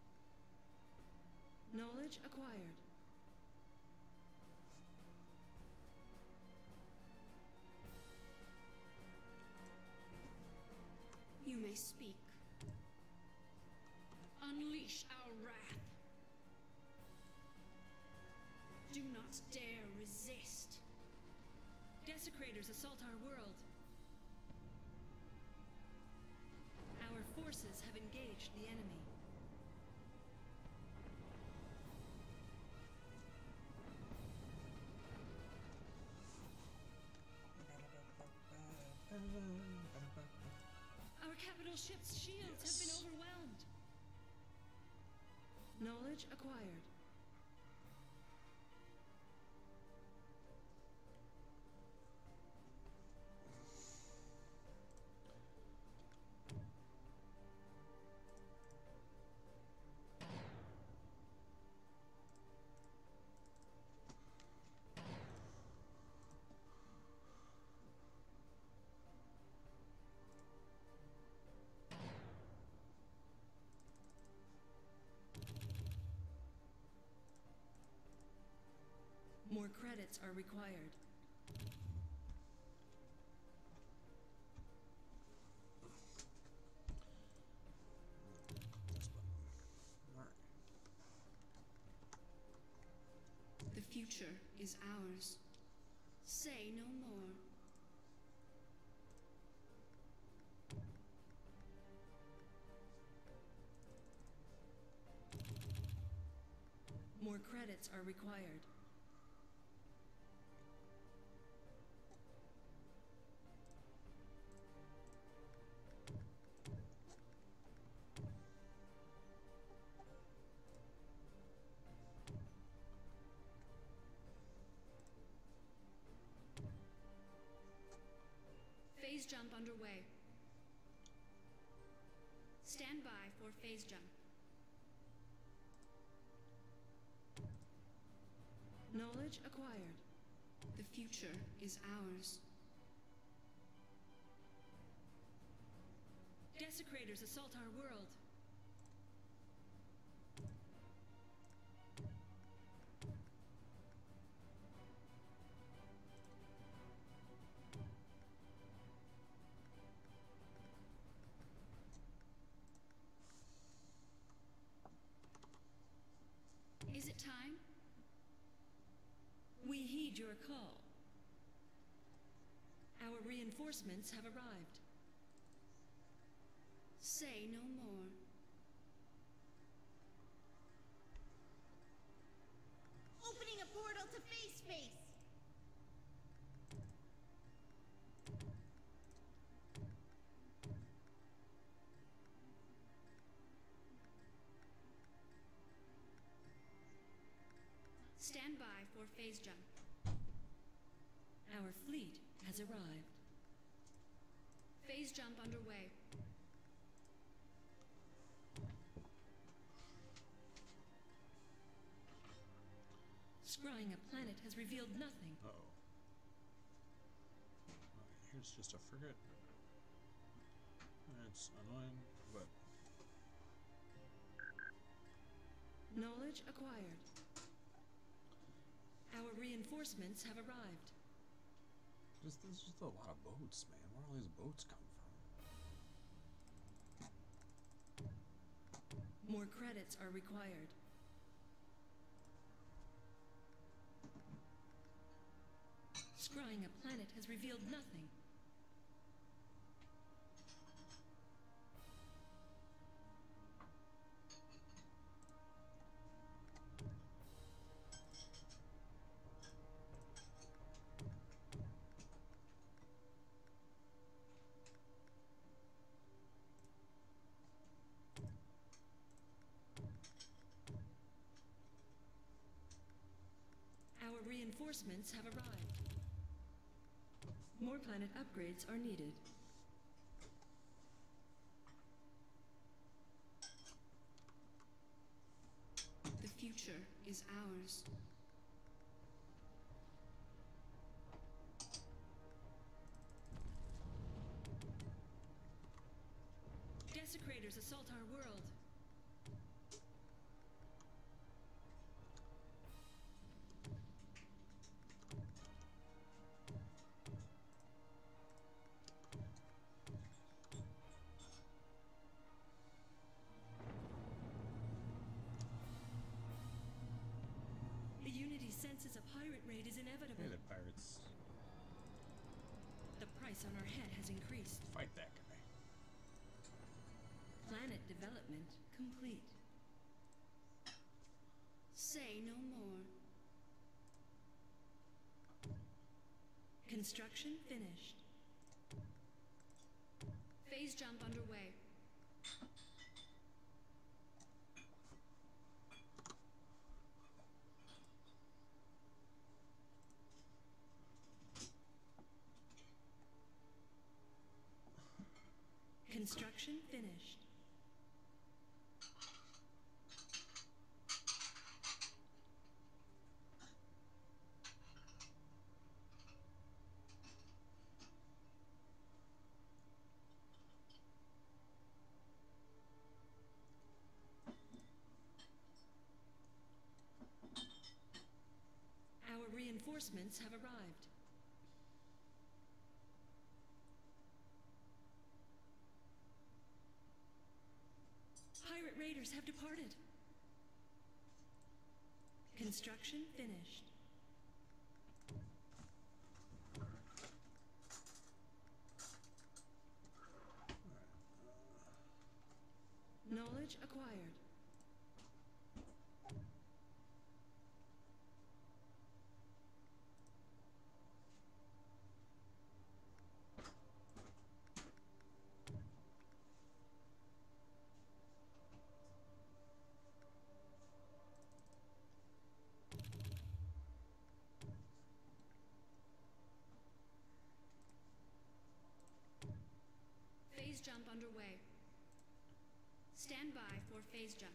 Knowledge acquired. You may speak. Unleash our wrath. Do not dare resist. Desecrators assault our world. Our forces have engaged the enemy. Our capital ship's shields Yes. have been overwhelmed. Knowledge acquired. More credits are required. This button. All right. The future is ours. Say no more. More credits are required. Phase jump underway. Stand by for phase jump. Knowledge acquired. The future is ours. Desecrators assault our world. Is it time? We heed your call. Our reinforcements have arrived. Say no more. Opening a portal to face space. Stand by for phase jump. Our fleet has arrived. Phase jump underway. Scrying a planet has revealed nothing. Uh oh. Here's just a frigate. It's annoying, but Knowledge acquired. Our reinforcements have arrived. just there's just a lot of boats, man. Where all these boats come from? More credits are required. Scrying a planet has revealed nothing. Our reinforcements have arrived. More planet upgrades are needed. The future is ours. Desecrators assault our world. The Unity senses a pirate raid is inevitable. Hey, the pirates. The price on our head has increased. Fight that guy. Planet development complete. Say no more. Construction finished. Phase jump underway. Construction finished. Our reinforcements have arrived. Pirate raiders have departed. Construction finished. Knowledge acquired. Phase jump underway. Stand by for phase jump.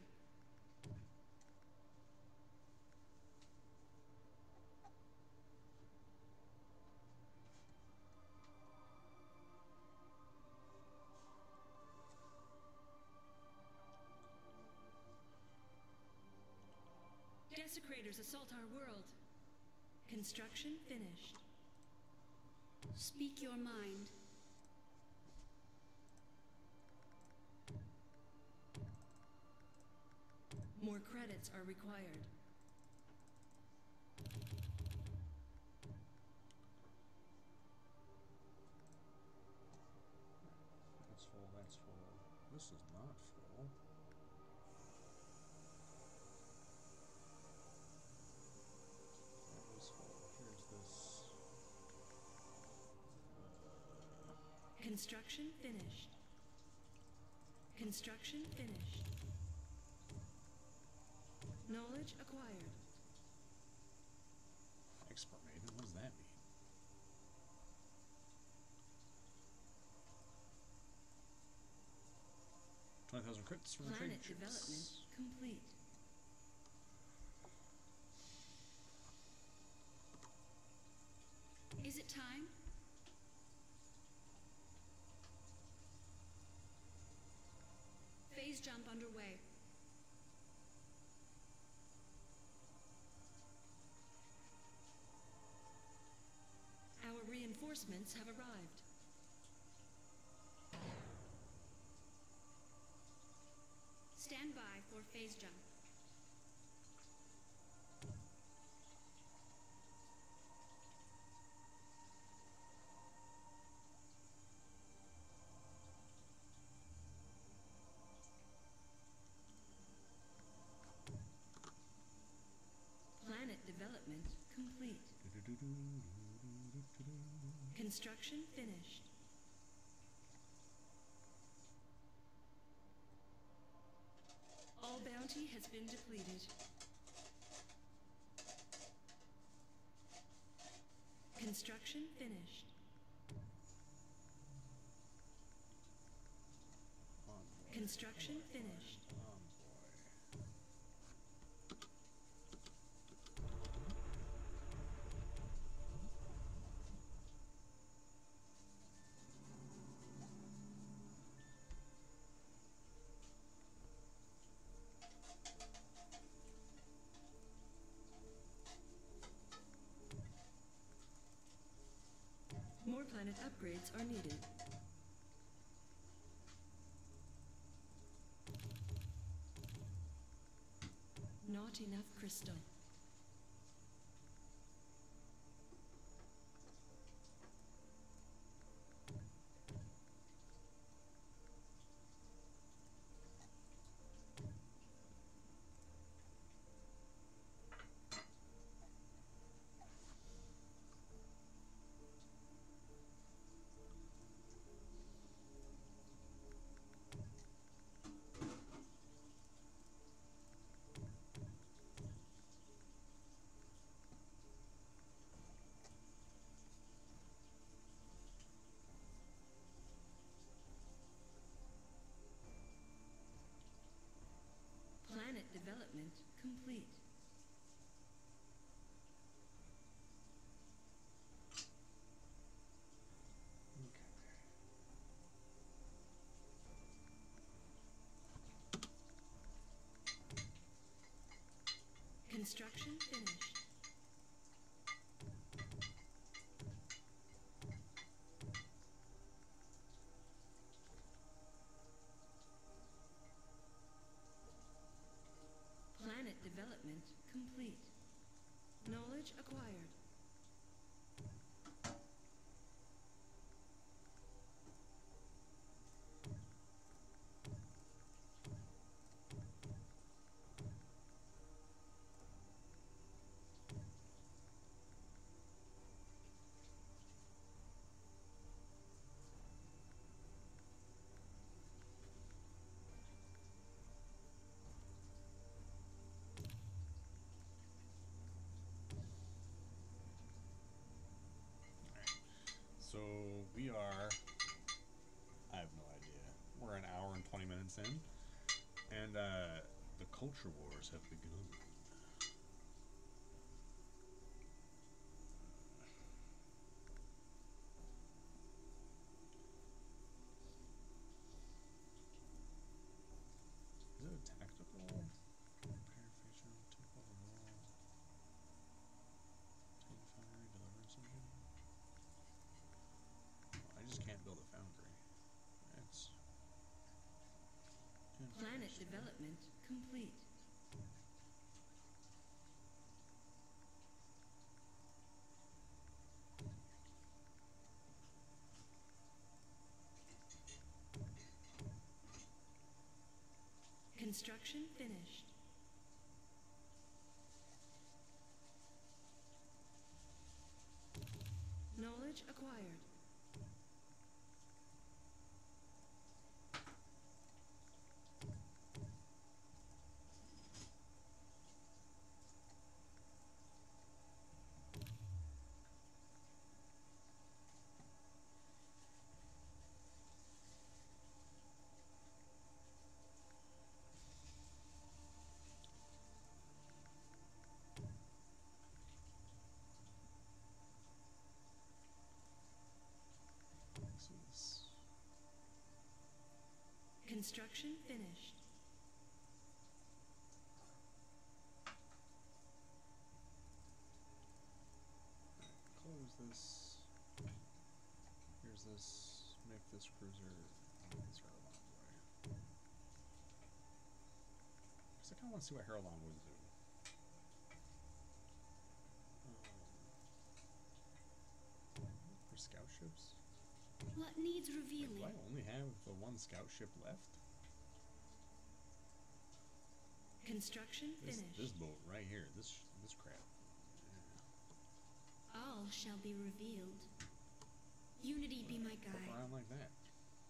Desecrators assault our world. Construction finished. Speak your mind. More credits are required. This is not full. That was full. Here's this. Uh, Construction finished. Construction finished. Knowledge acquired. expert maiden? What does that mean? twenty thousand crits from the trade Planet ships. development complete. Is it time? Phase jump underway. Our reinforcements have arrived. Stand by for phase jump. Planet development complete. Construction finished. All bounty has been depleted. Construction finished. Construction finished. More planet upgrades are needed. Not enough crystal. Planet development complete. Construction finished. Planet development complete. Knowledge acquired. So we are, I have no idea, we're an hour and twenty minutes in, and uh, the culture wars have begun. Is it a tactical? Repair feature, take over wall. Take foundry, deliverance engine. I just can't build a foundry. It's Planet development complete. Construction finished. Knowledge acquired. Construction finished. Close this. Here's this. Make this cruiser. Make this Haralon boy. Because I kind of want to see what Haralon would do. Um, for scout ships. What needs Like, revealing? do I only have the one scout ship left? Construction This, finished. this boat right here. This this crap. Yeah. All shall be revealed. Unity be my Pop guide. around like that.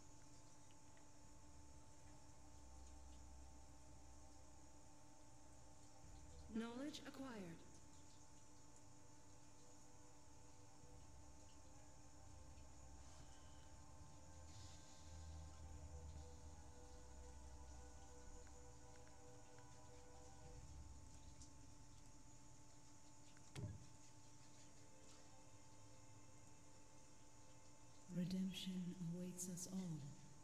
Knowledge acquired. Redemption awaits us all.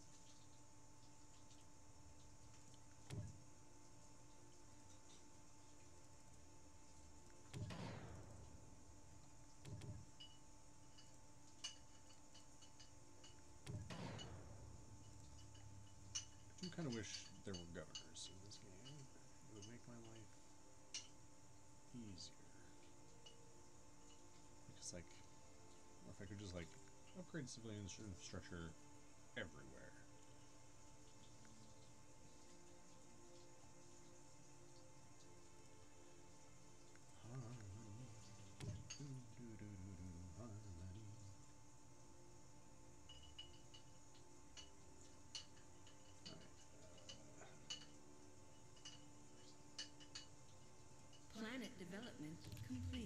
I do kind of wish there were governors in this game. It would make my life easier. Because, like, or if I could just, like, upgrade civilian infrastructure everywhere. Harmony. Do, do, do, do, do, harmony. Planet development complete.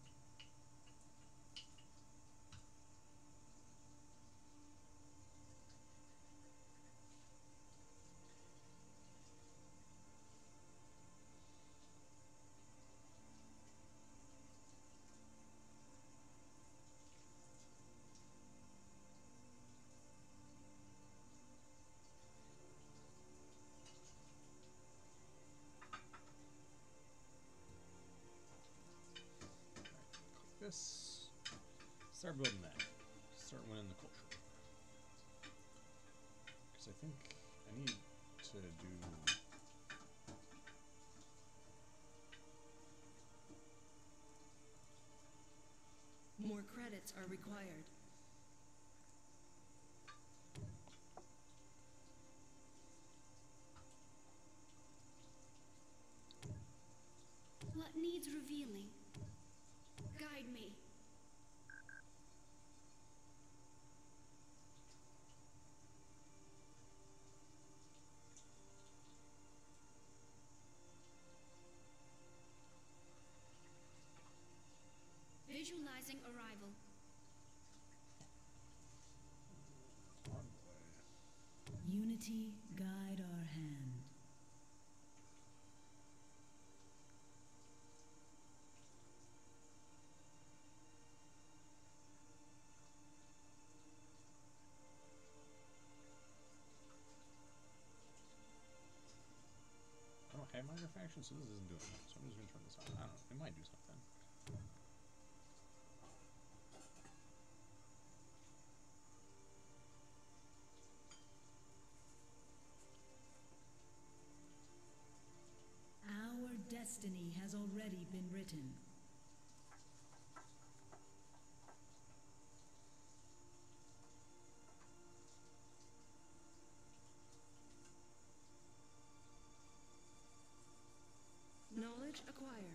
This. Start building that. Start winning the culture. Because I think I need to do. More credits are required. What needs revealing? Guide me. Visualizing arrival. Unity guide our hand. I don't have minor faction, so this isn't doing that. So I'm just gonna turn this on. I don't know. It might do something. Our destiny has already been written. Knowledge acquired.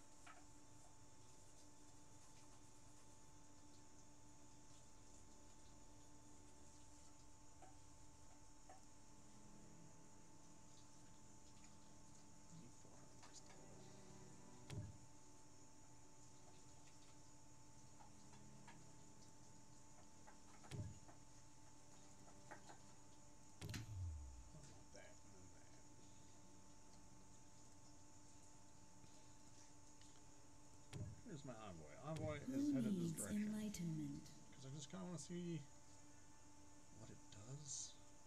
Here's my envoy. Envoy Who is headed this needs direction. enlightenment? Because I just kind of want to see what it does.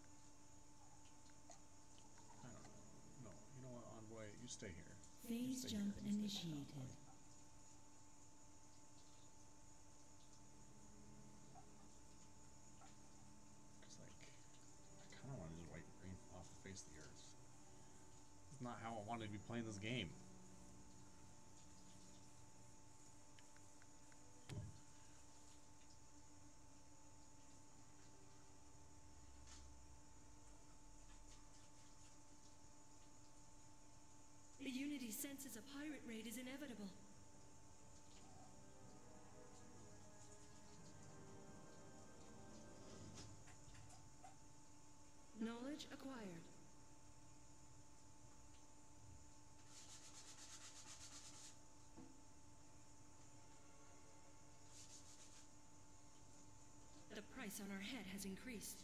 I don't know. No, you know what, envoy? You stay here. You Phase stay jump here. You stay here, initiated. envoy. Because, like, I kind of want to just wipe green off the face of the earth. It's not how I wanted to be playing this game. The Unity senses a pirate raid is inevitable. Knowledge acquired. The price on our head has increased.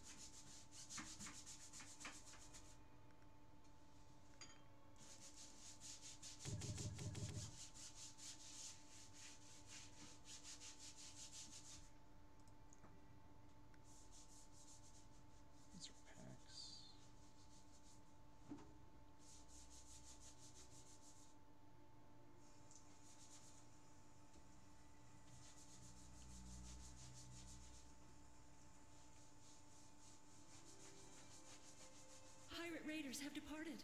These are packs. Pirate raiders have departed.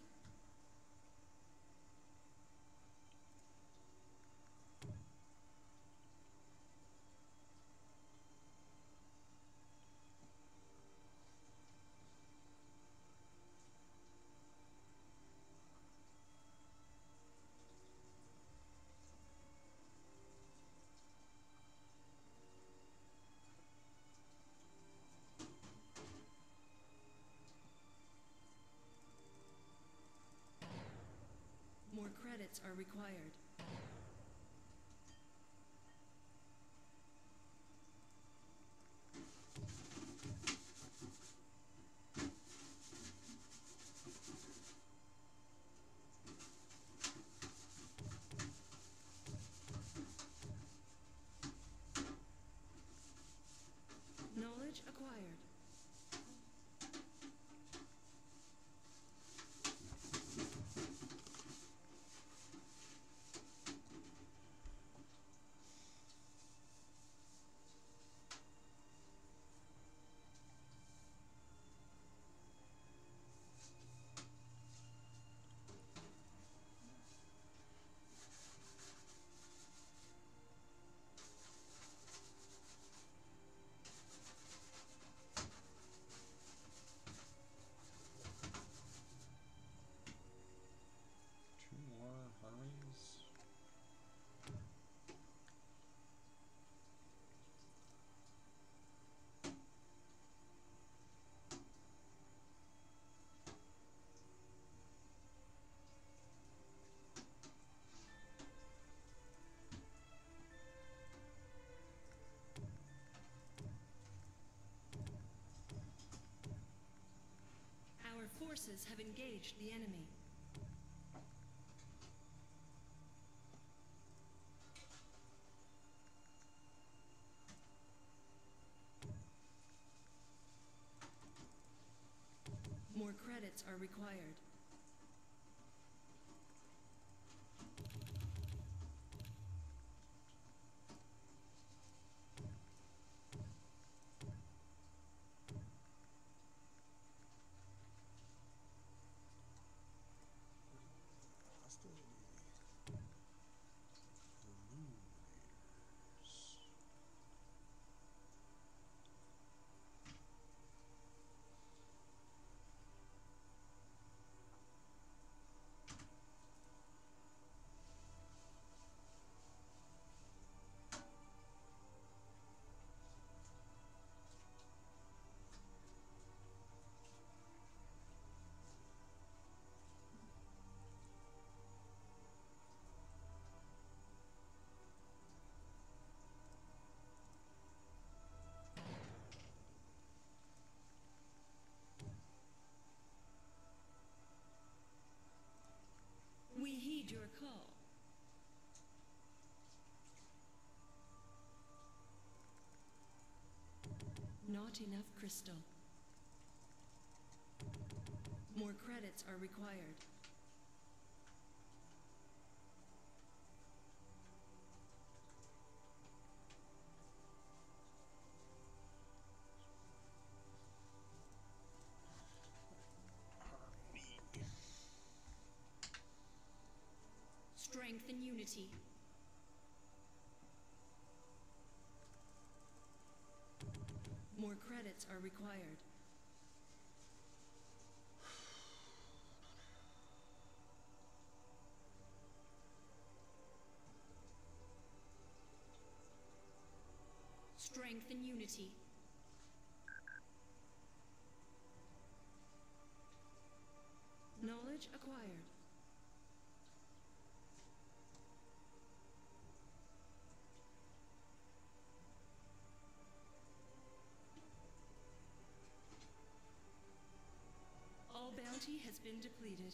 More credits are required. Knowledge acquired. Two more Hermes. Our forces have engaged the enemy. More credits are required. Hostility. Illuminators. Not enough crystal. More credits are required. Strength and unity. More credits are required. Strength and unity. Knowledge acquired. All bounty has been depleted.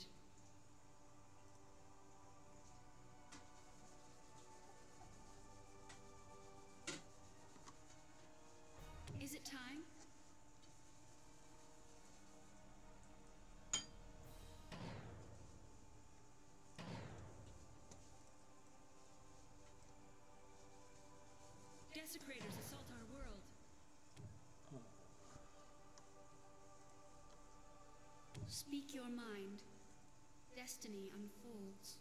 Is it time? Desecrators assault our world. Speak your mind. Destiny unfolds.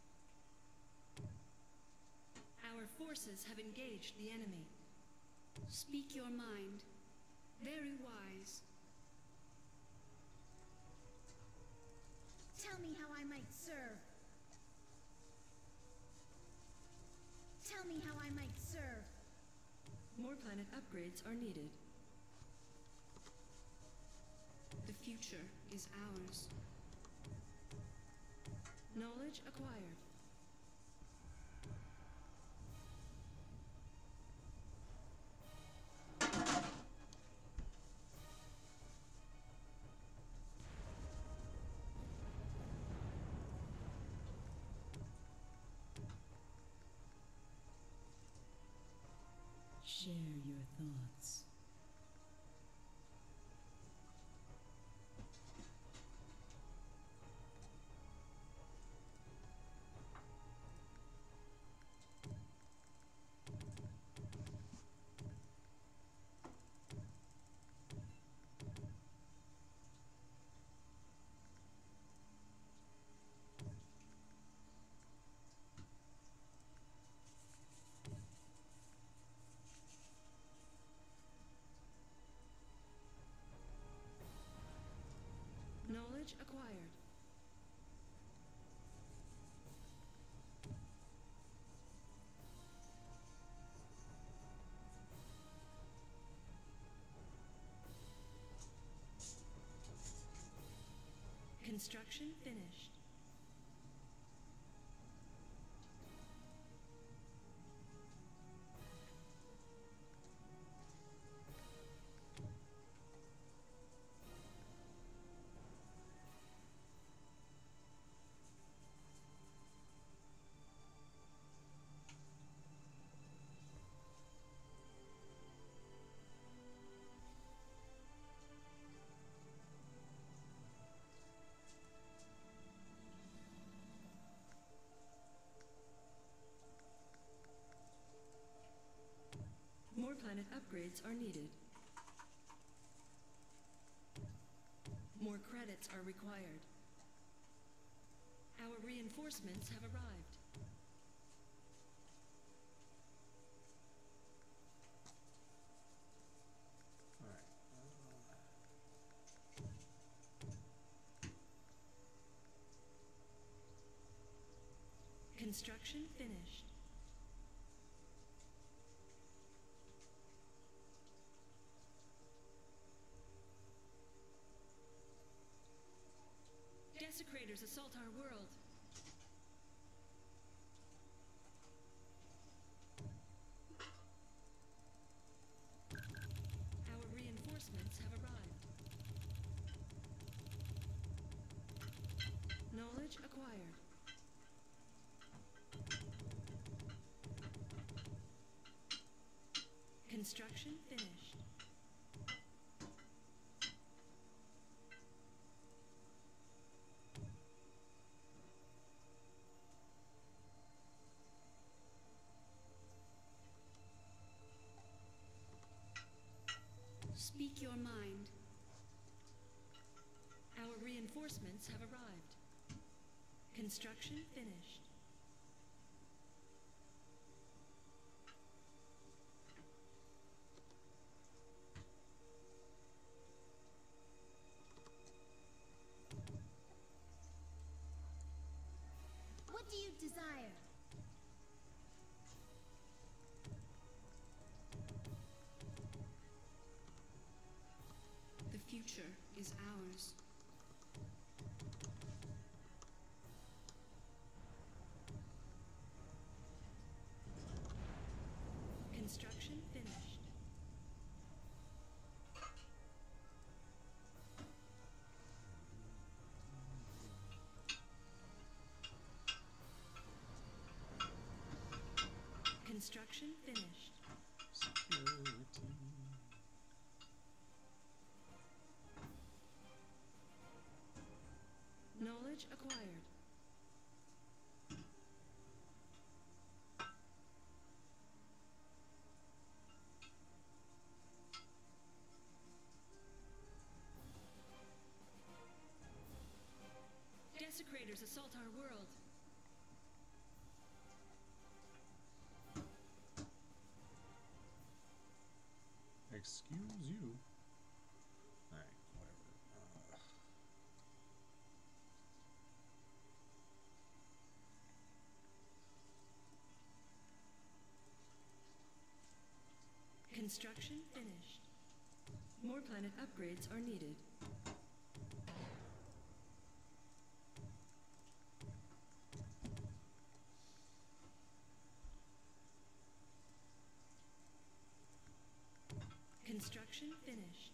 Our forces have engaged the enemy. Speak your mind. Very wise. Tell me how I might serve. Tell me how I might serve. More planet upgrades are needed. The future is ours. Knowledge acquired. Share your thoughts. Knowledge acquired. Construction finished. More planet upgrades are needed. More credits are required. Our reinforcements have arrived. Construction finished. Desecrators assault our world. Our reinforcements have arrived. Knowledge acquired. Construction finished. Speak your mind. Our reinforcements have arrived. Construction finished. What do you desire? The future is ours. Construction finished. Construction finished. Security. Knowledge acquired. Desecrators assault our world. Excuse you. Alright, whatever. Uh, Construction finished. More planet upgrades are needed. Construction finished.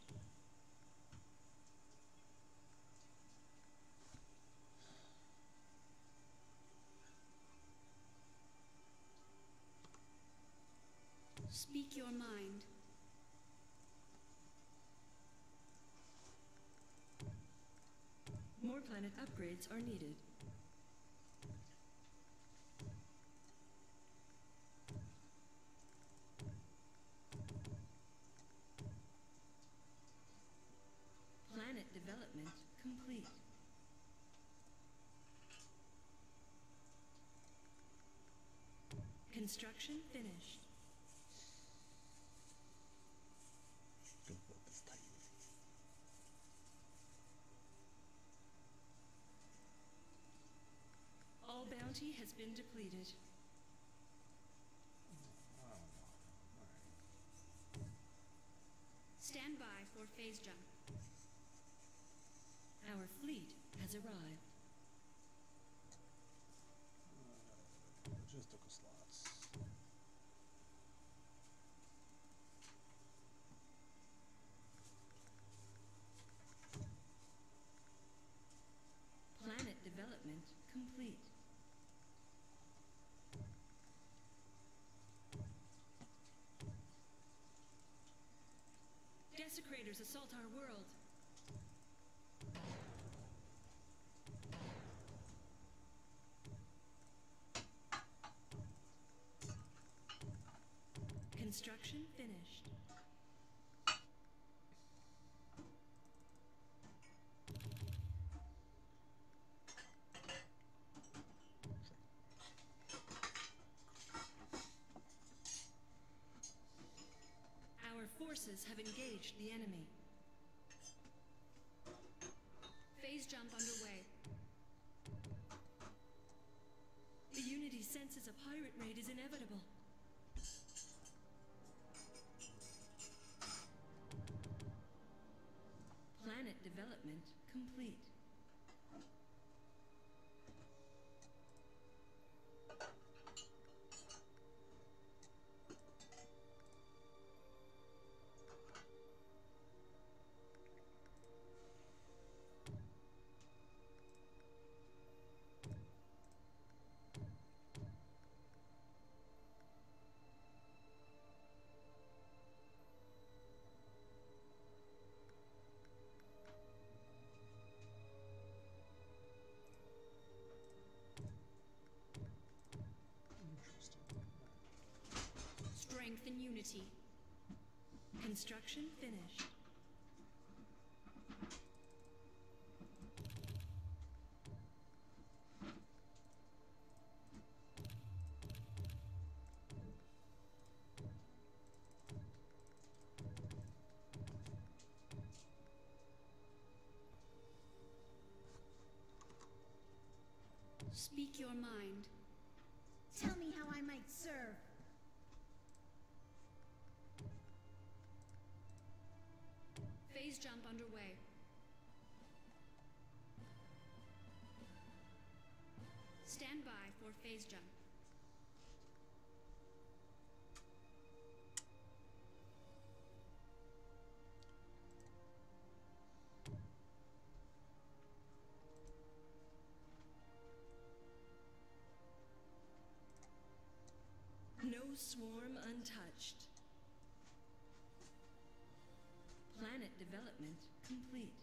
Speak your mind. More planet upgrades are needed. Planet development complete. Construction finished. Gonna build this tight. All bounty has been depleted. I don't know. Alright. Stand by for phase jump. Our fleet has arrived. Uh, logistical slots. Planet development complete. Desecrators assault our world. Construction finished. Our forces have engaged the enemy. Phase jump underway. The Unity senses a pirate raid is inevitable. Planet development complete. Strength and unity. Construction finished. your mind? Tell me how I might serve. Phase jump underway. Stand by for phase jump. No swarm untouched. Planet development complete.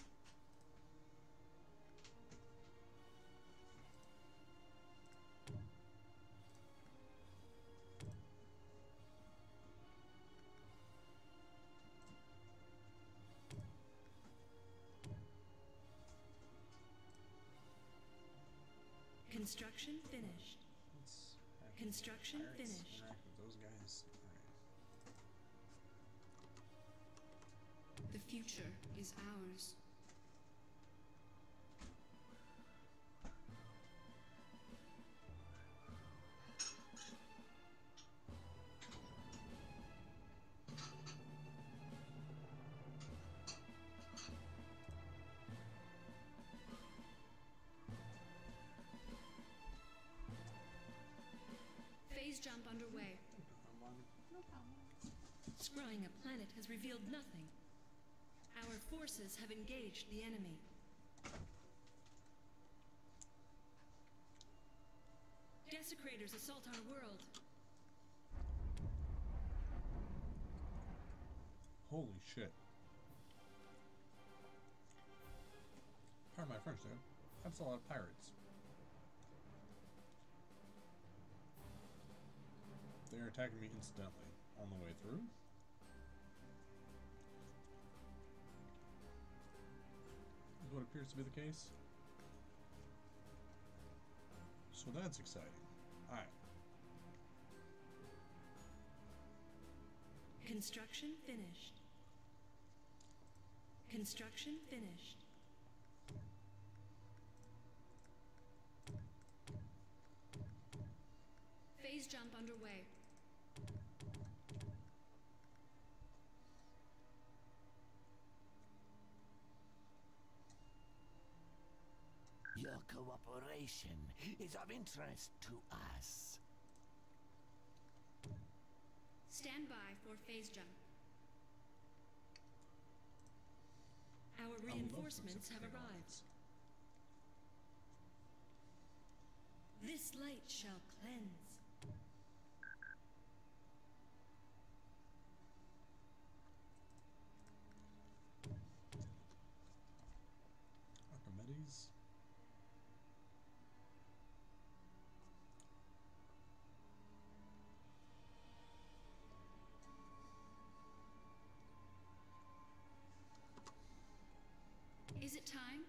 Construction finished. Let's have Construction pirates finished. interact with those guys. Alright. The future is ours. Phase jump underway. Scrying a planet has revealed nothing. Our forces have engaged the enemy. Desecrators assault our world. Holy shit. Pardon my French, dude. That's a lot of pirates. They're attacking me incidentally on the way through. Is what appears to be the case. So that's exciting. Alright. Construction finished. Construction finished. Phase jump underway. Your cooperation is of interest to us. Stand by for phase jump. Our I love reinforcements have Pacific arrived. Airlines. This light shall cleanse. Archimedes. Is it time?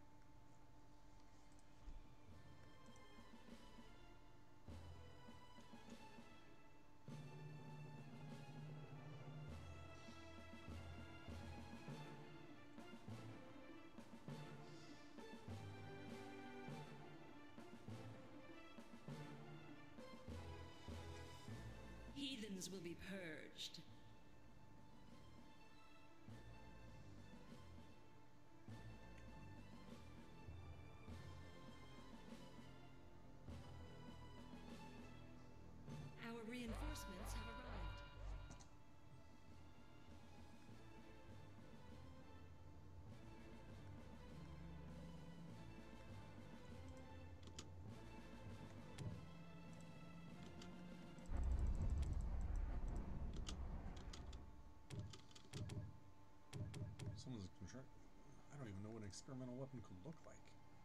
Heathens will be purged. Our reinforcements have arrived. Someone's construct. I don't even know what an experimental weapon could look like.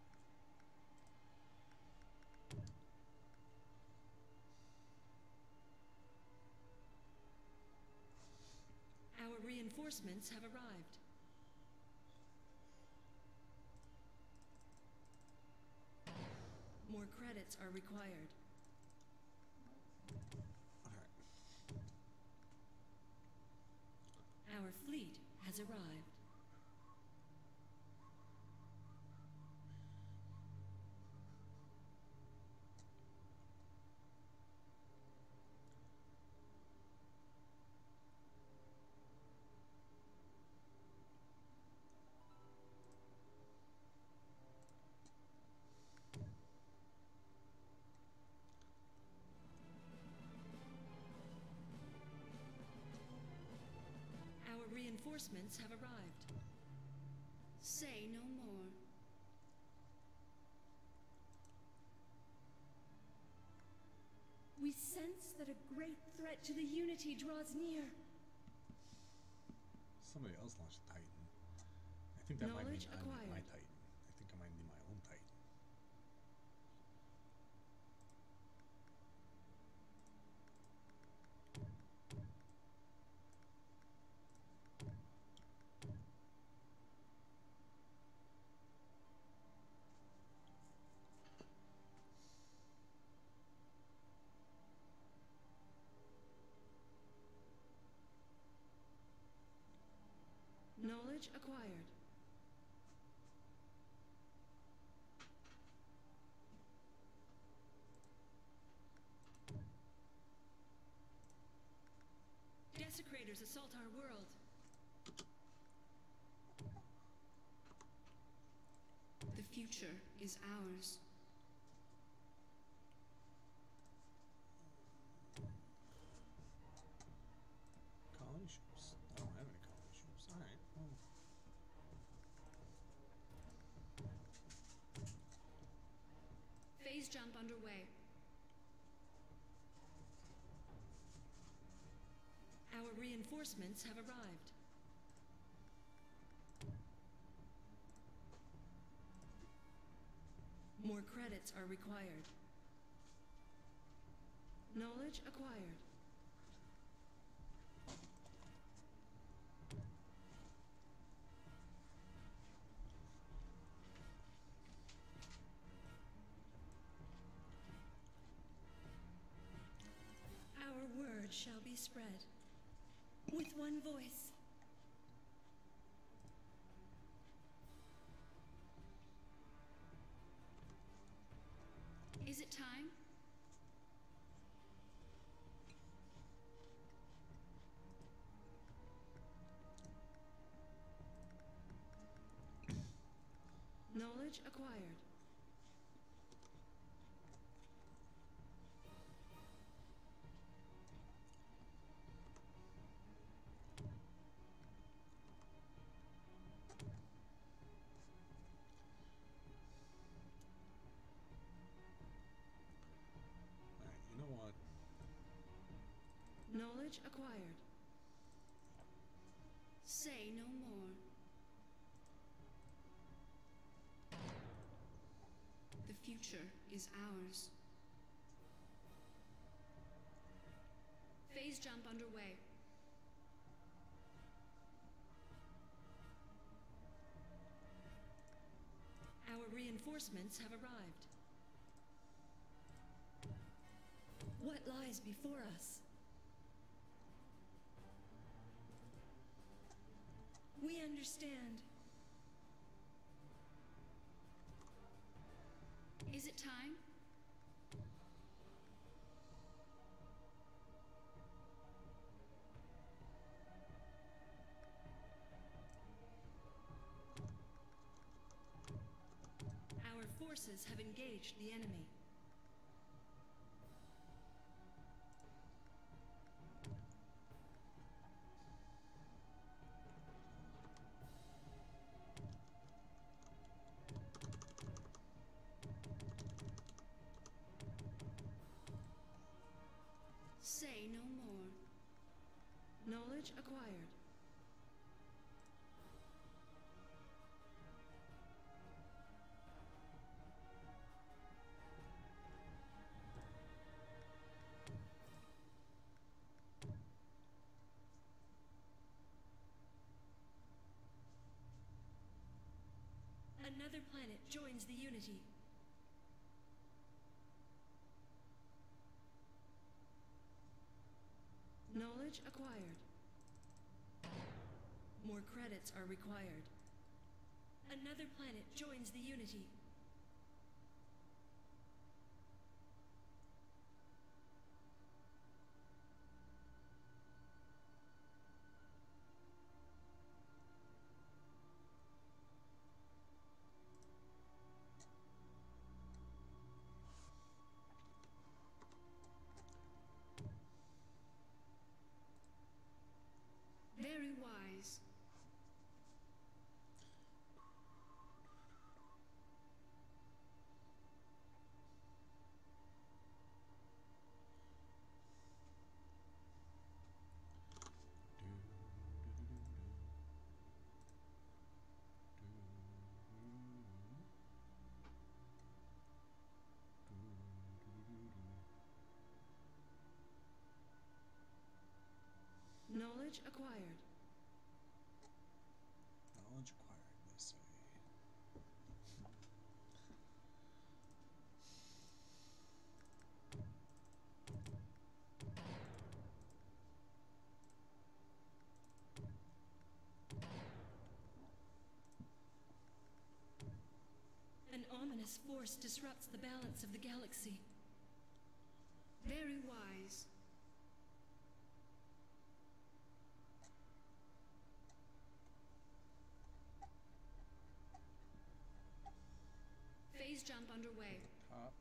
Our reinforcements have arrived. More credits are required. Alright. Our fleet has arrived. reinforcements have arrived. Say no more. We sense that a great threat to the Unity draws near. Somebody else launched a Titan. I think that might mean Knowledge I need my acquired. Titan. I think I might need my own Titan. Knowledge acquired. Desecrators assault our world. The future is ours. Colony ships. I don't have any colony ships. Alright. Well, Phase jump underway. Our reinforcements have arrived. More credits are required. Knowledge acquired. Our word shall be spread. With one voice. Is it time? Knowledge acquired. alright, you know what? Knowledge acquired. Say no more. The future is ours. Phase jump underway. Our reinforcements have arrived. What lies before us? We understand. Is it time? Our forces have engaged the enemy. Say no more. Knowledge acquired. Another planet joins the Unity. Knowledge acquired. More credits are required. Another planet joins the Unity. Very wise. Knowledge acquired. Knowledge acquired, they say. An ominous force disrupts the balance of the galaxy. Very wise. Phase jump underway. Top.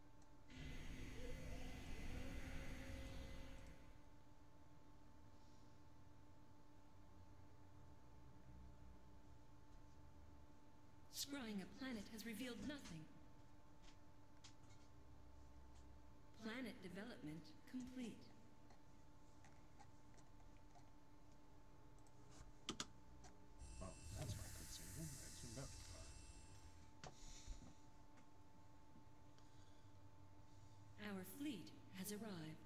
Scrying a planet has revealed nothing. Planet development complete. Oh, that's why I couldn't see anything. I zoomed up too far. Our fleet has arrived.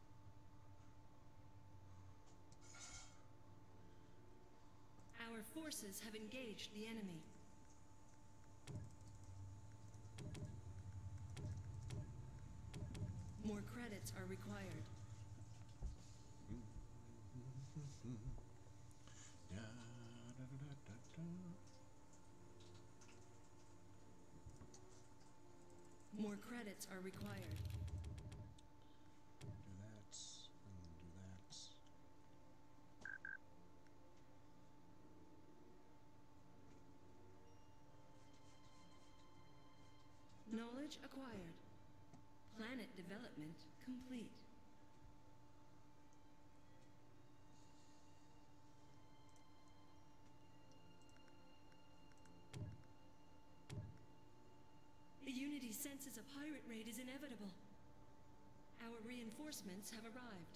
Our forces have engaged the enemy. More credits are required. Da, da, da, da, da, da. More credits are required. Do that, and do that. Knowledge acquired. Planet development complete. The Unity senses a pirate raid is inevitable. Our reinforcements have arrived.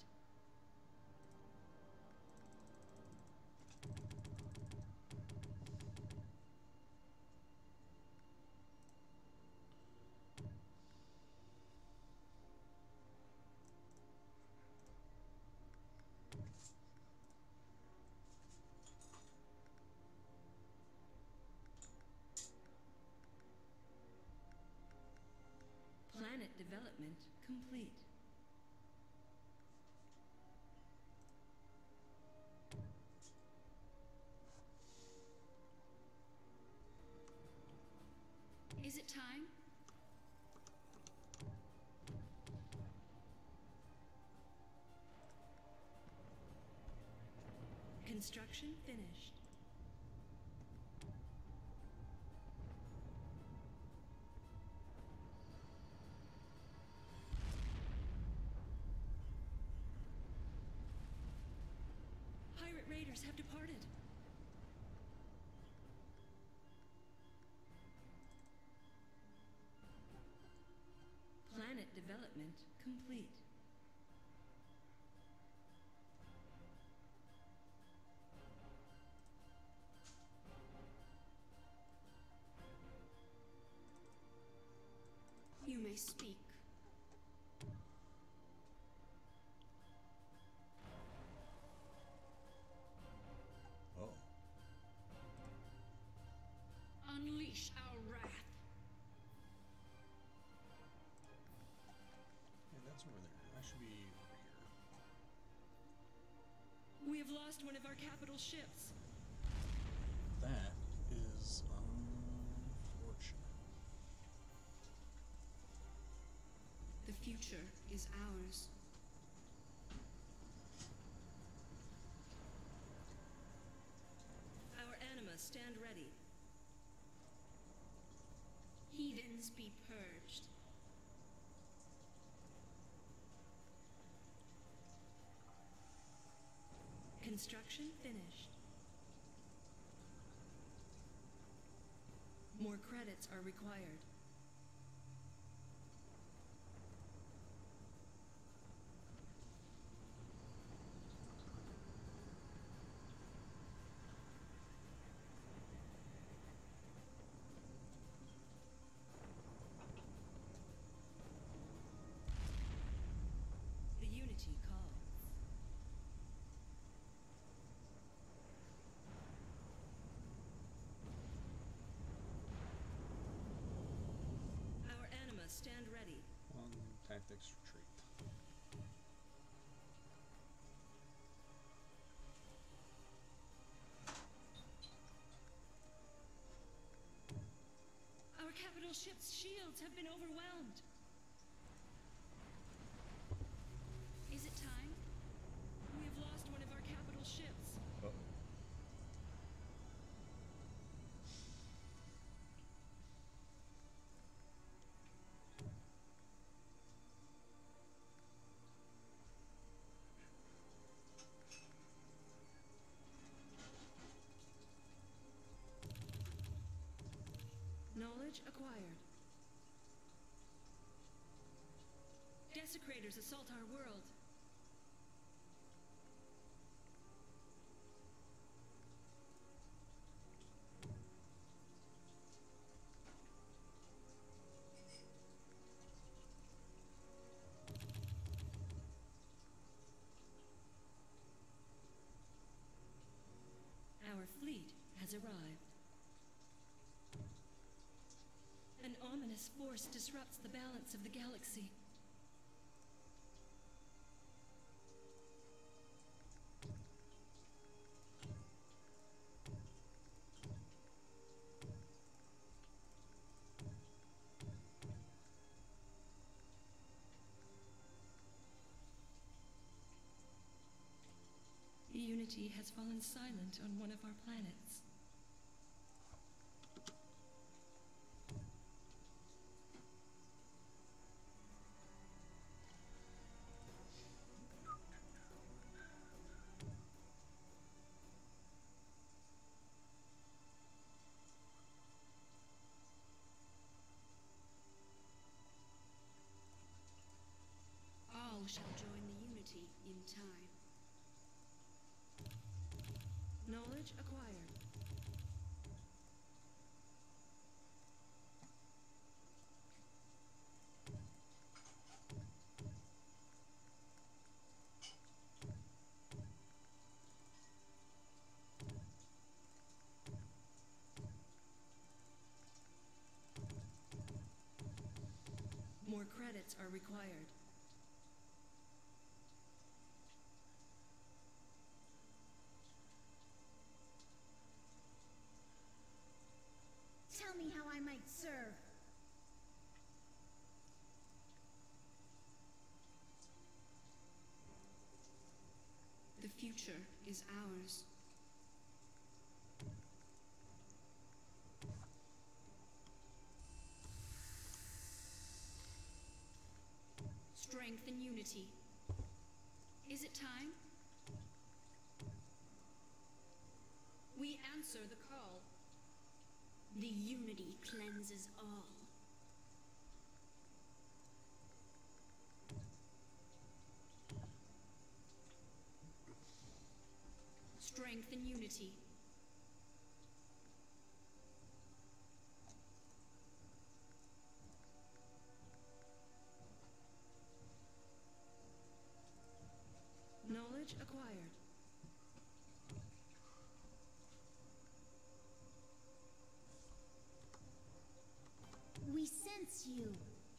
Planet development complete. Is it time? Construction finished. Pirate raiders have departed. Planet development complete. You may speak. Oh. Unleash our wrath. Yeah, that's over there. I should be over here. We have lost one of our capital ships. That is unfortunate. The future is ours. Our anima stand ready. Heathens be purged. Construction finished. More credits are required. The Unity calls. Tactics retreat. Our capital ship's shields have been overwhelmed. Is it time? We have lost one of our capital ships. Uh-oh. Knowledge acquired. Desecrators assault our world. Our fleet has arrived. An ominous force disrupts the balance of the galaxy. Unity has fallen silent on one of our planets. All shall join the Unity in time. Knowledge acquired. More credits are required. Tell me how I might serve. The future is ours. Strength and unity. Is it time? We answer the call. The Unity cleanses all. Strength and unity. Knowledge acquired. We sense you.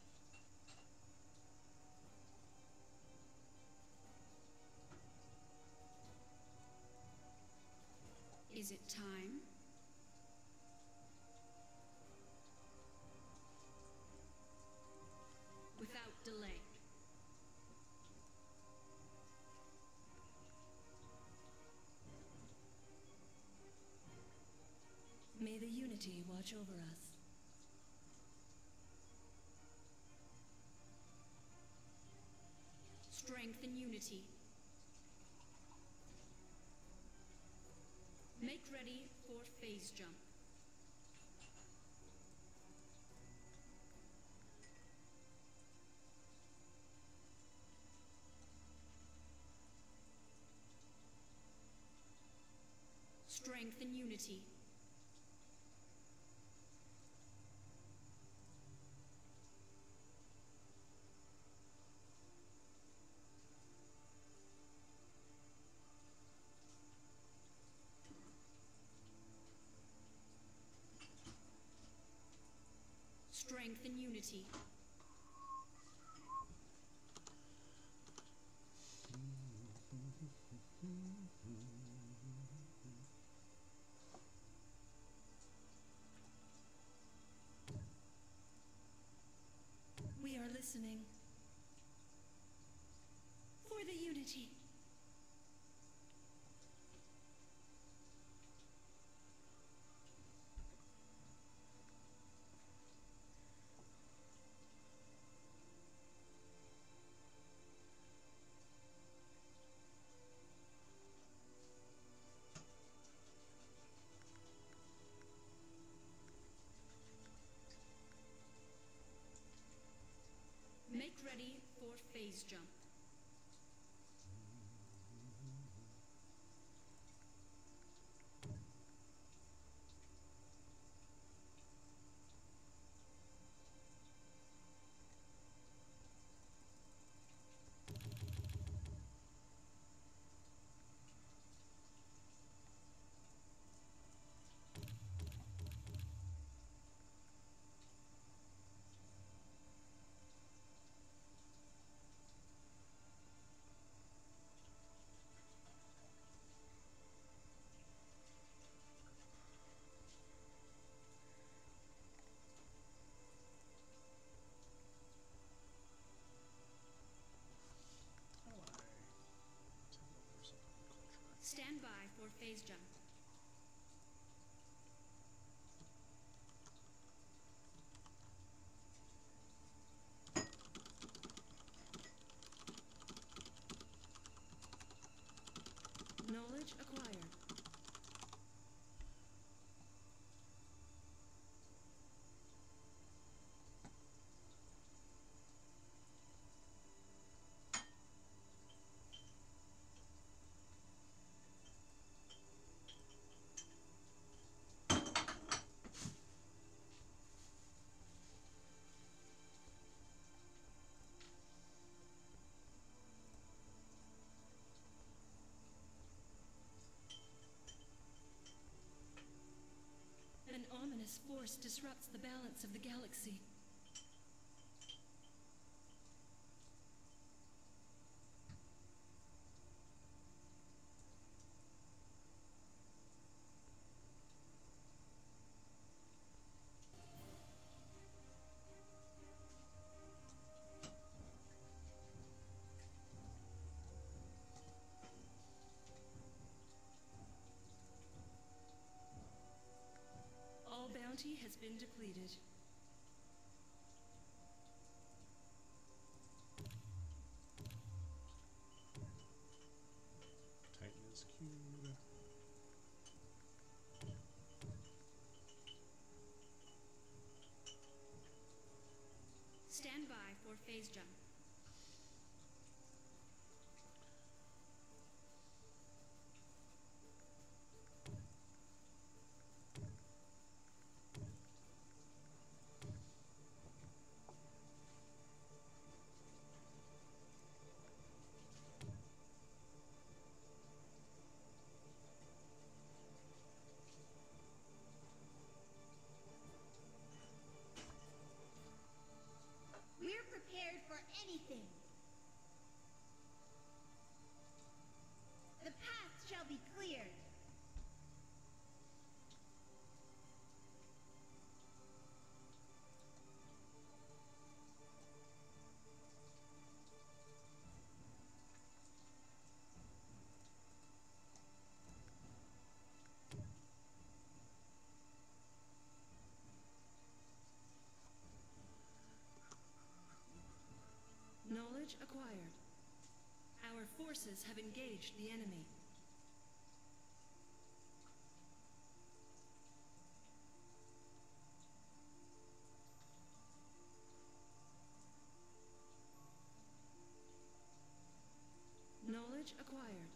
Is it time? Without delay. May the Unity watch over us. Strength and unity. Make ready for phase jump. Strength and unity. Strength and unity. listening. For the Unity. Make ready for phase jump. Stand by for phase jump. Knowledge acquired. An ominous force disrupts the balance of the galaxy. All bounty has been depleted. Titan is cute. Stand by for phase jump. We're prepared for anything. The path shall be cleared. Knowledge acquired. Our forces have engaged the enemy. Knowledge acquired.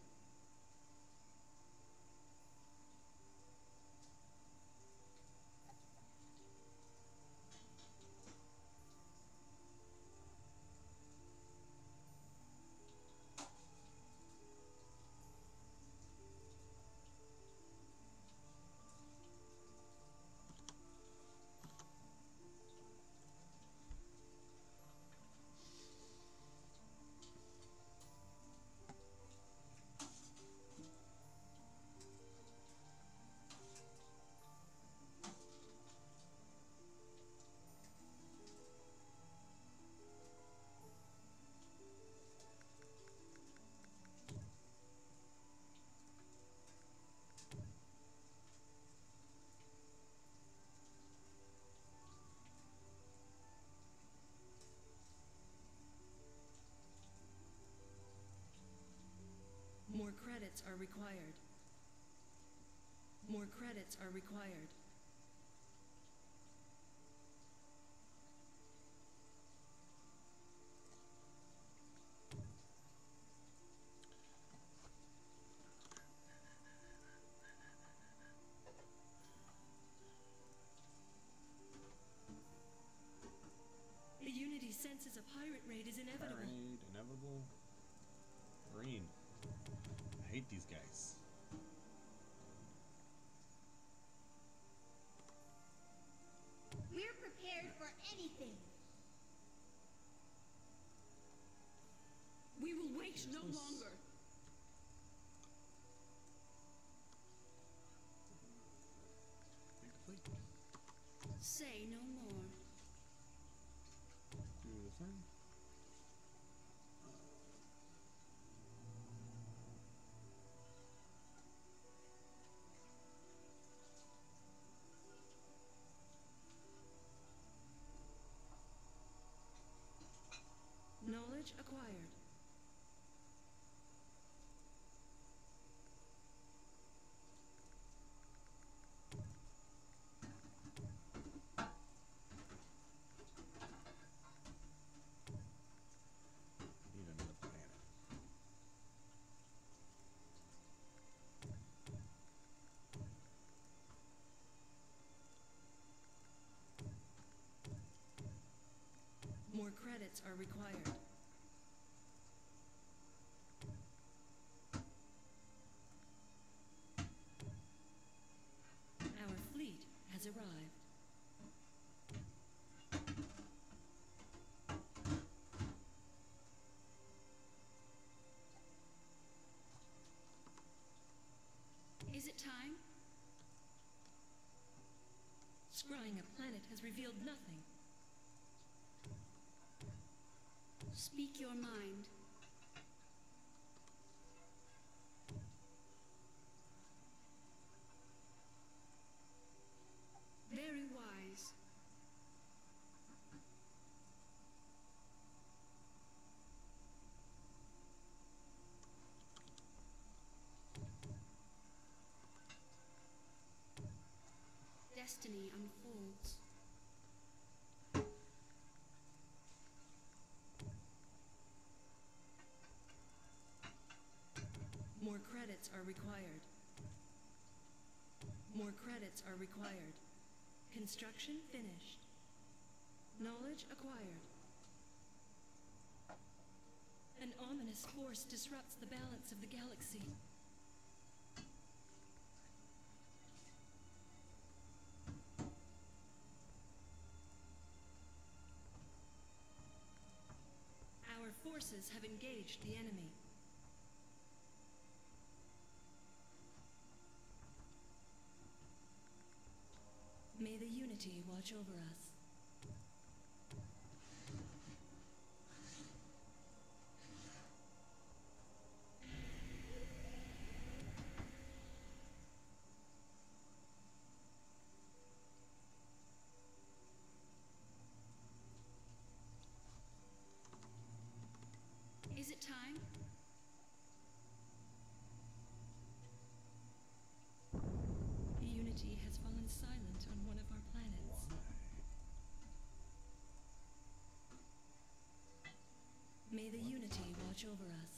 required. More credits are required. The Unity senses a pirate raid is inevitable. Pirate raid, inevitable. Green. I hate these guys. We're prepared for anything. We will wait no Useless. longer. Take the fleet. Say no more. Do the thing. Knowledge acquired. Need another planet. More credits are required. Our fleet has arrived. Is it time? Scrying a planet has revealed nothing. Speak your mind. Very wise. Destiny unfolds. More credits are required. More credits are required. Construction finished. Knowledge acquired. An ominous force disrupts the balance of the galaxy. Our forces have engaged the enemy. May the Unity watch over us. Is it time? The Unity has fallen silent on one of our planets. May the Unity watch over us.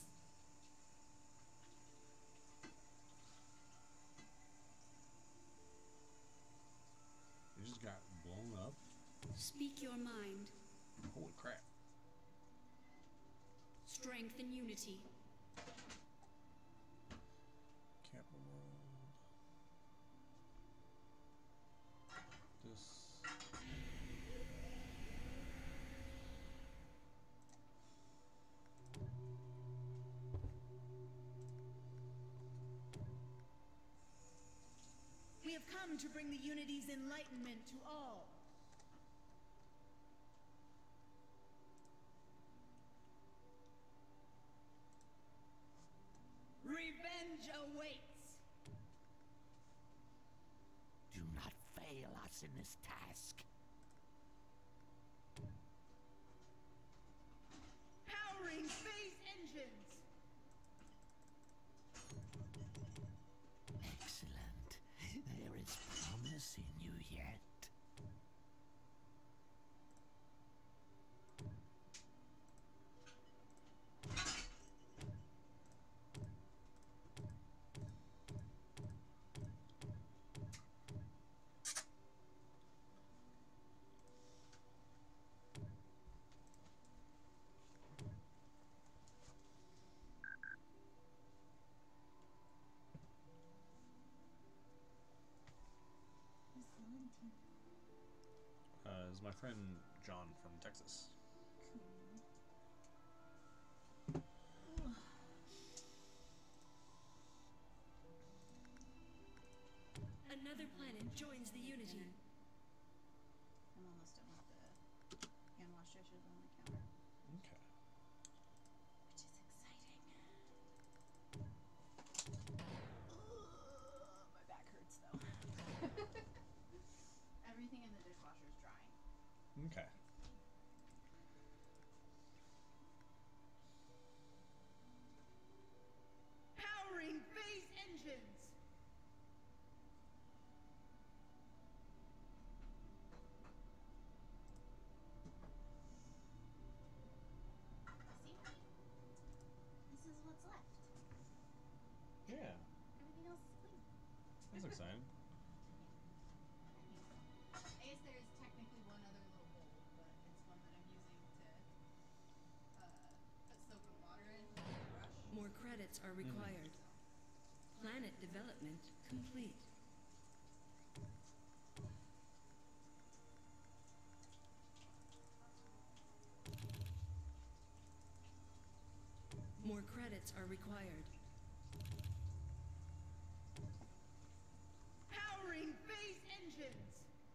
They just got blown up. Speak your mind. Holy crap. Strength and unity. Capital World. This. We have come to bring the Unity's enlightenment to all. Revenge awaits! Do not fail us in this task. Powering phase engines! yet. Uh, is my friend John from Texas. Another planet joins the Unity. I'm almost done with the hand wash dishes on the counter. Okay. Which is exciting. Ugh, my back hurts though. Everything in the dishwasher is drying. Okay. Powering phase engines! See? This is what's left. Yeah. Everything else is clean. That's exciting. I guess there's technically one other little bowl, but it's one that I'm using to uh, put soap and water in with a brush. More credits are required. Planet development complete. More credits are required. Powering phase engines!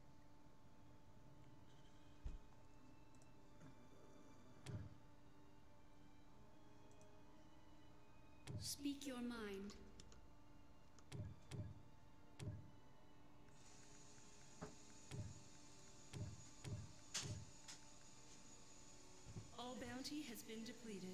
Speak your mind. All bounty has been depleted.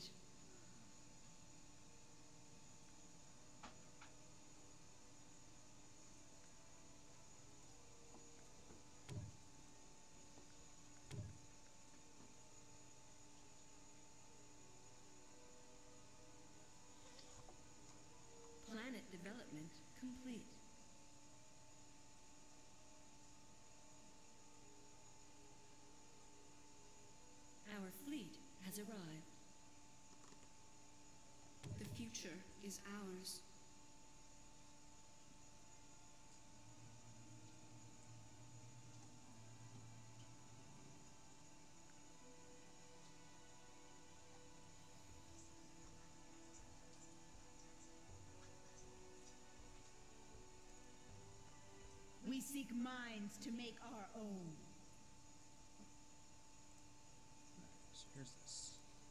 Planet development complete. Our fleet has arrived. The future is ours. We seek minds to make our own. So here's this.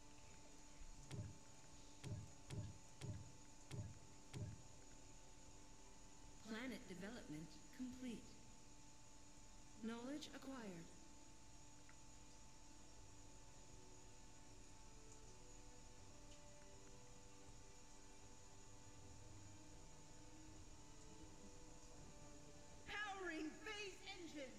Planet development complete. Knowledge acquired. Powering phase engines!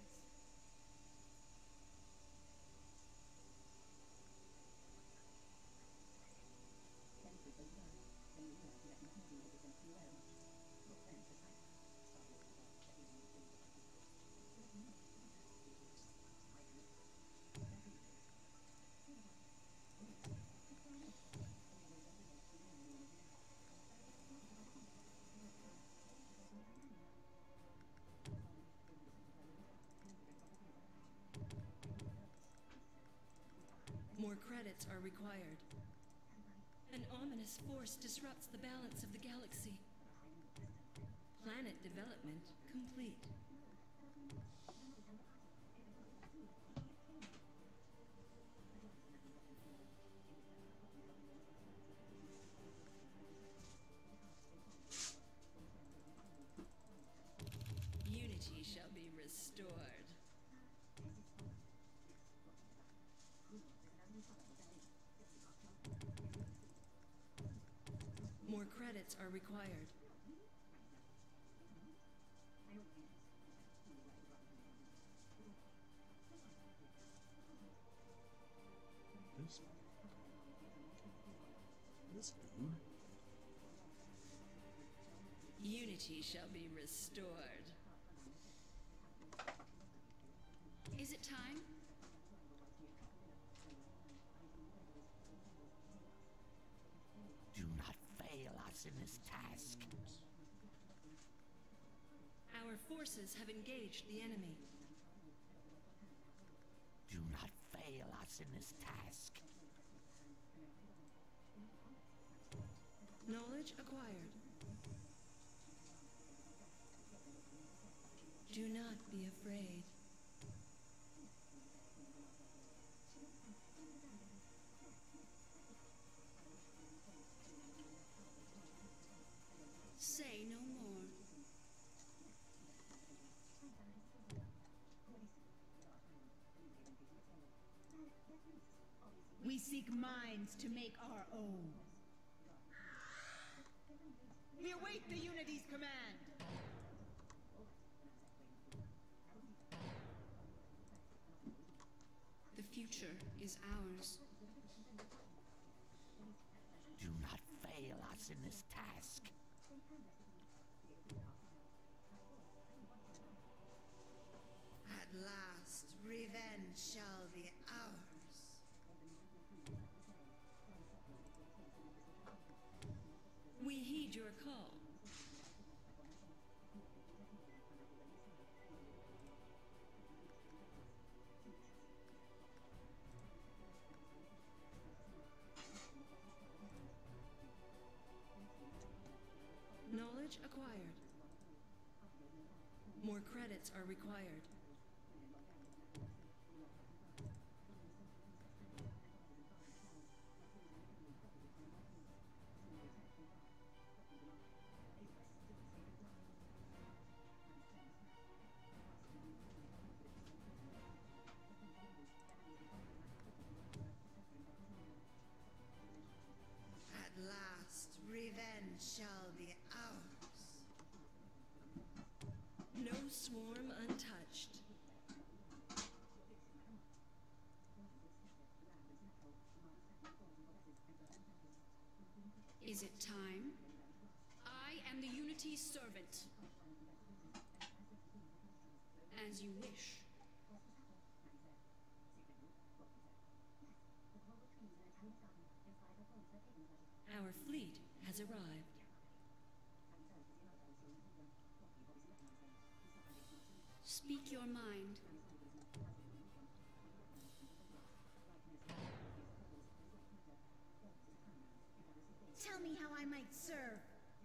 More credits are required. An ominous force disrupts the balance of the galaxy. Planet development complete. Unity shall be restored. More credits are required. this, dude. Unity shall be restored. Is it time? Do not fail us in this task. Our forces have engaged the enemy. Do not fail us in this task. Knowledge acquired. Do not be afraid. Say no more. We seek minds to make our own. We await the Unity's command. The future is ours. Do not fail us in this task. At last, revenge shall be ours. We heed your call. Knowledge acquired. More credits are required. At last, revenge shall be ours. No swarm untouched. Is it time? I am the Unity's servant. As you wish. Our fleet has arrived. Speak your mind. Tell me how I might serve.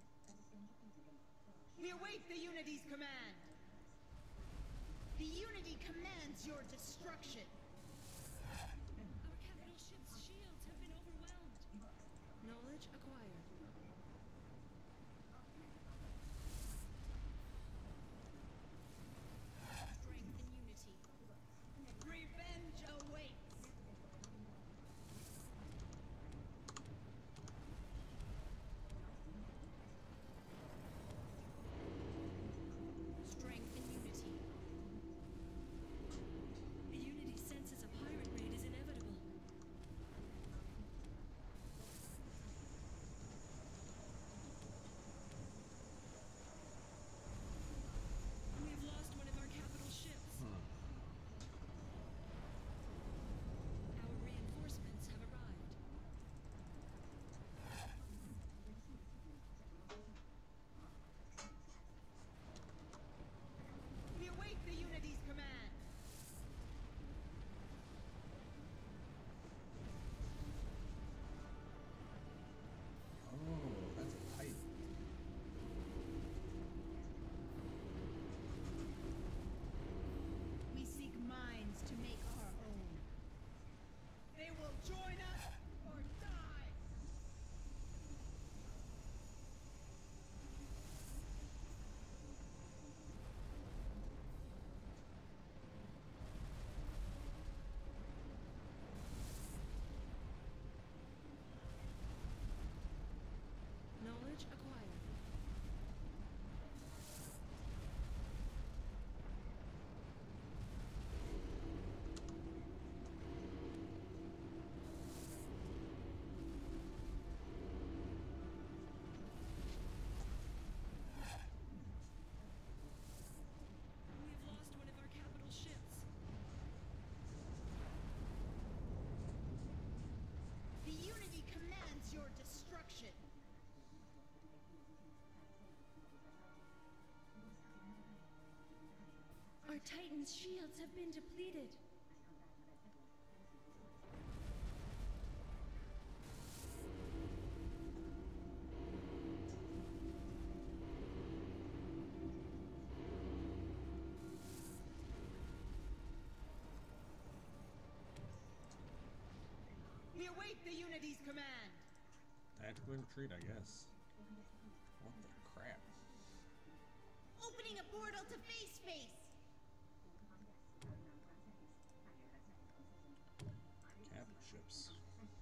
We await the Unity's command. The Unity commands your destruction. Our capital ship's shields have been overwhelmed. Knowledge acquired. Strength and unity. Revenge awaits. Strength and unity. The Unity senses a pirate raid is inevitable. Titan's shields have been depleted. We await the Unity's command. Tactical retreat, I guess. What the crap? Opening a portal to face space. Capital ships.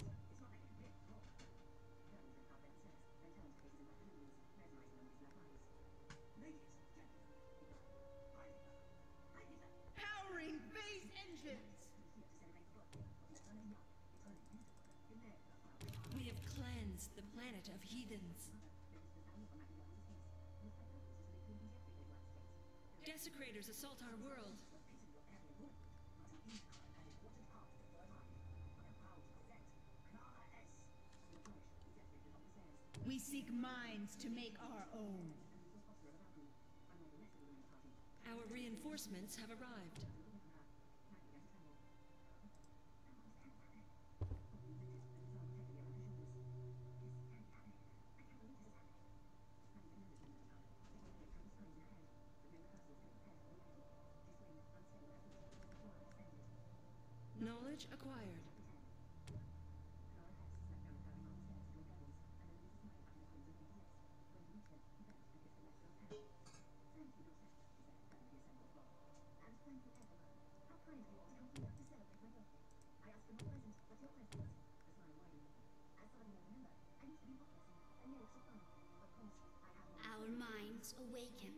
Powering base engines. We have cleansed the planet of heathens. Desecrators assault our world. We seek minds to make our own. Our reinforcements have arrived. Knowledge acquired. Our minds awaken.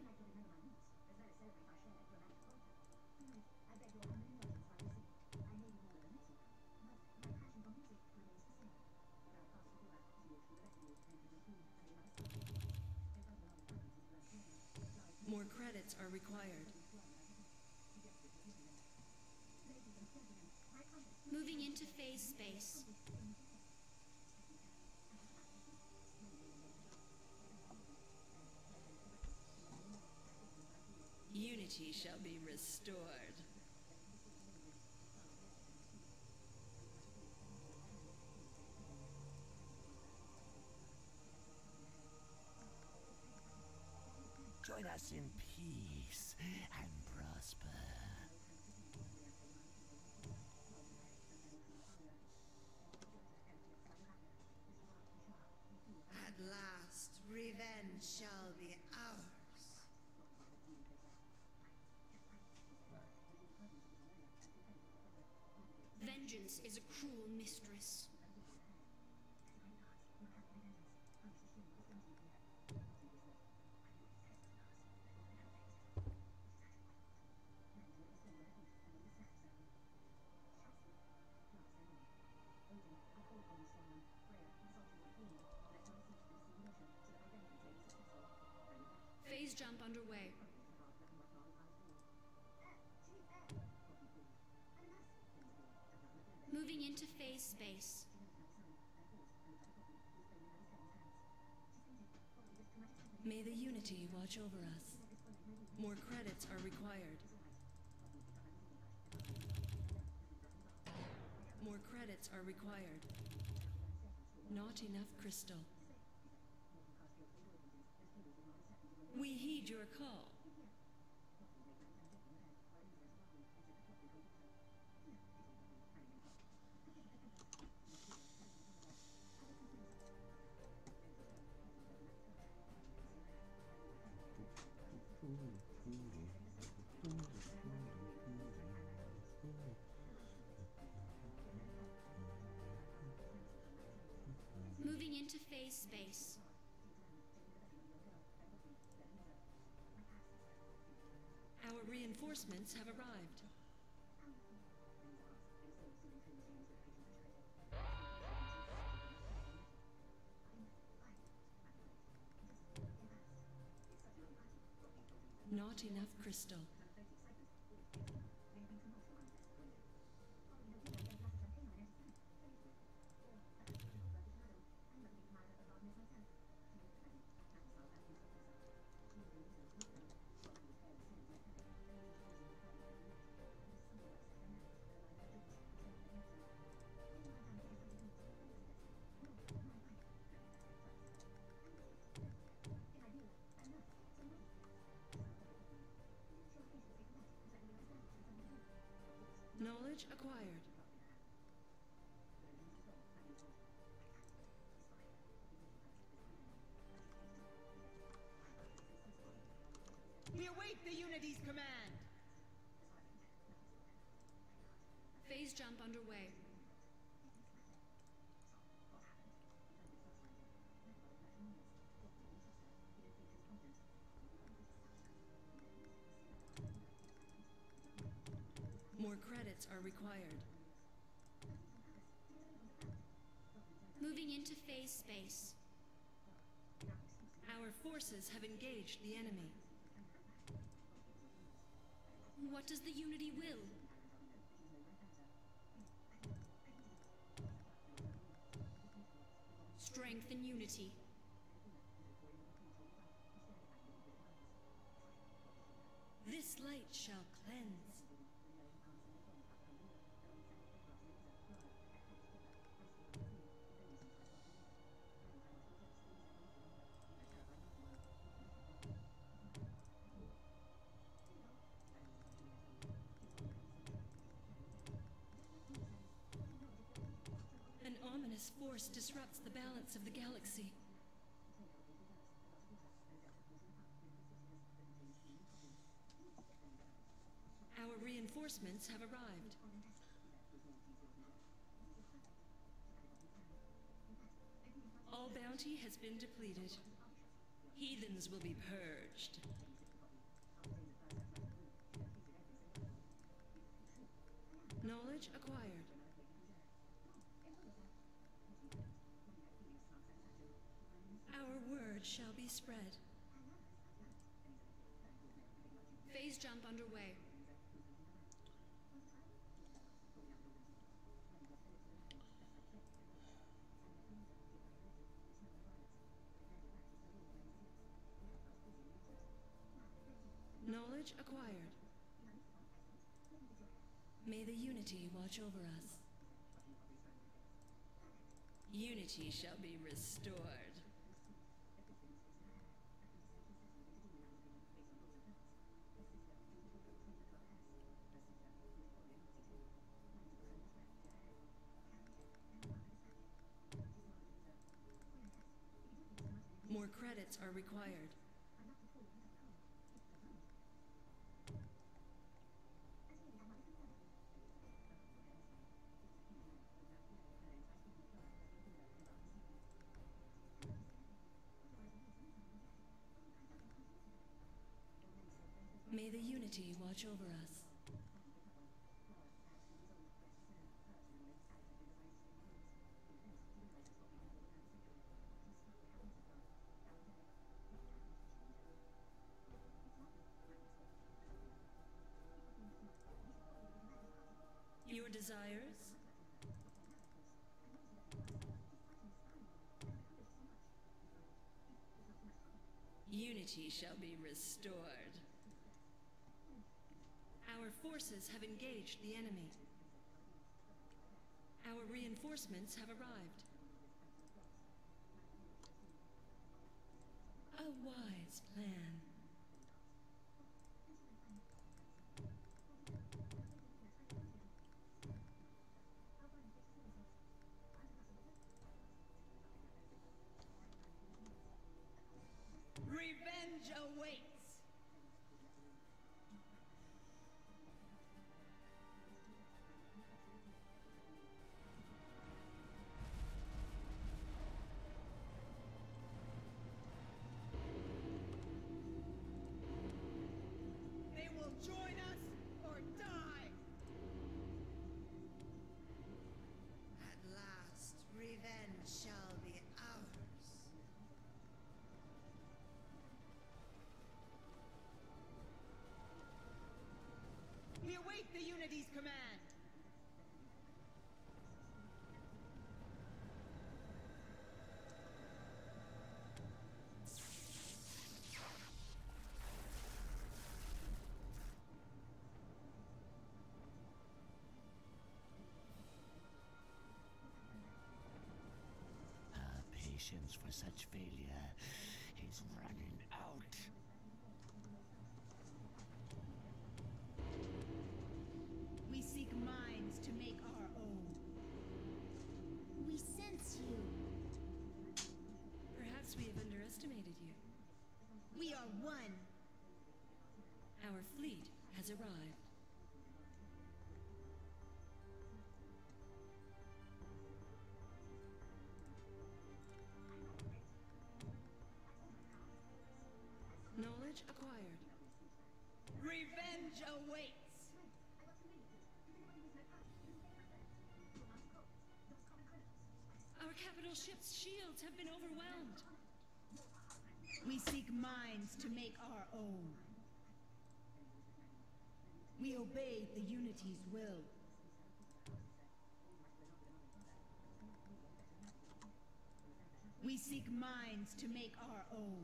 More credits are required. Moving into phase space. Unity shall be restored. Join us in peace and prosper. At last, revenge shall be ours. Vengeance is a cruel mistress. Phase jump underway. Moving into phase space. May the Unity watch over us. More credits are required. More credits are required. Not enough crystal. We heed your call. Moving into phase space. Our reinforcements have arrived. Not enough crystal. Knowledge acquired. We await the Unity's command! Phase jump underway. More credits are required. Moving into phase space. Our forces have engaged the enemy. What does the Unity will? Strength and unity. This light shall cleanse. An ominous force disrupts the balance of the galaxy. Our reinforcements have arrived. All bounty has been depleted. Heathens will be purged. Knowledge acquired. Our word shall be spread. Phase jump underway. Knowledge acquired. May the Unity watch over us. Unity shall be restored. More credits are required. May the Unity watch over us. Your desires? Unity shall be restored. Our forces have engaged the enemy. Our reinforcements have arrived. A wise plan. Revenge awaits! They will join us or die! At last, revenge shall be ours. We await the Unity's command! Our patience for such failure is running out. We seek minds arrived. Knowledge acquired. Revenge awaits! Our capital ship's shields have been overwhelmed. We seek minds to make our own. We obey the Unity's will. We seek minds to make our own.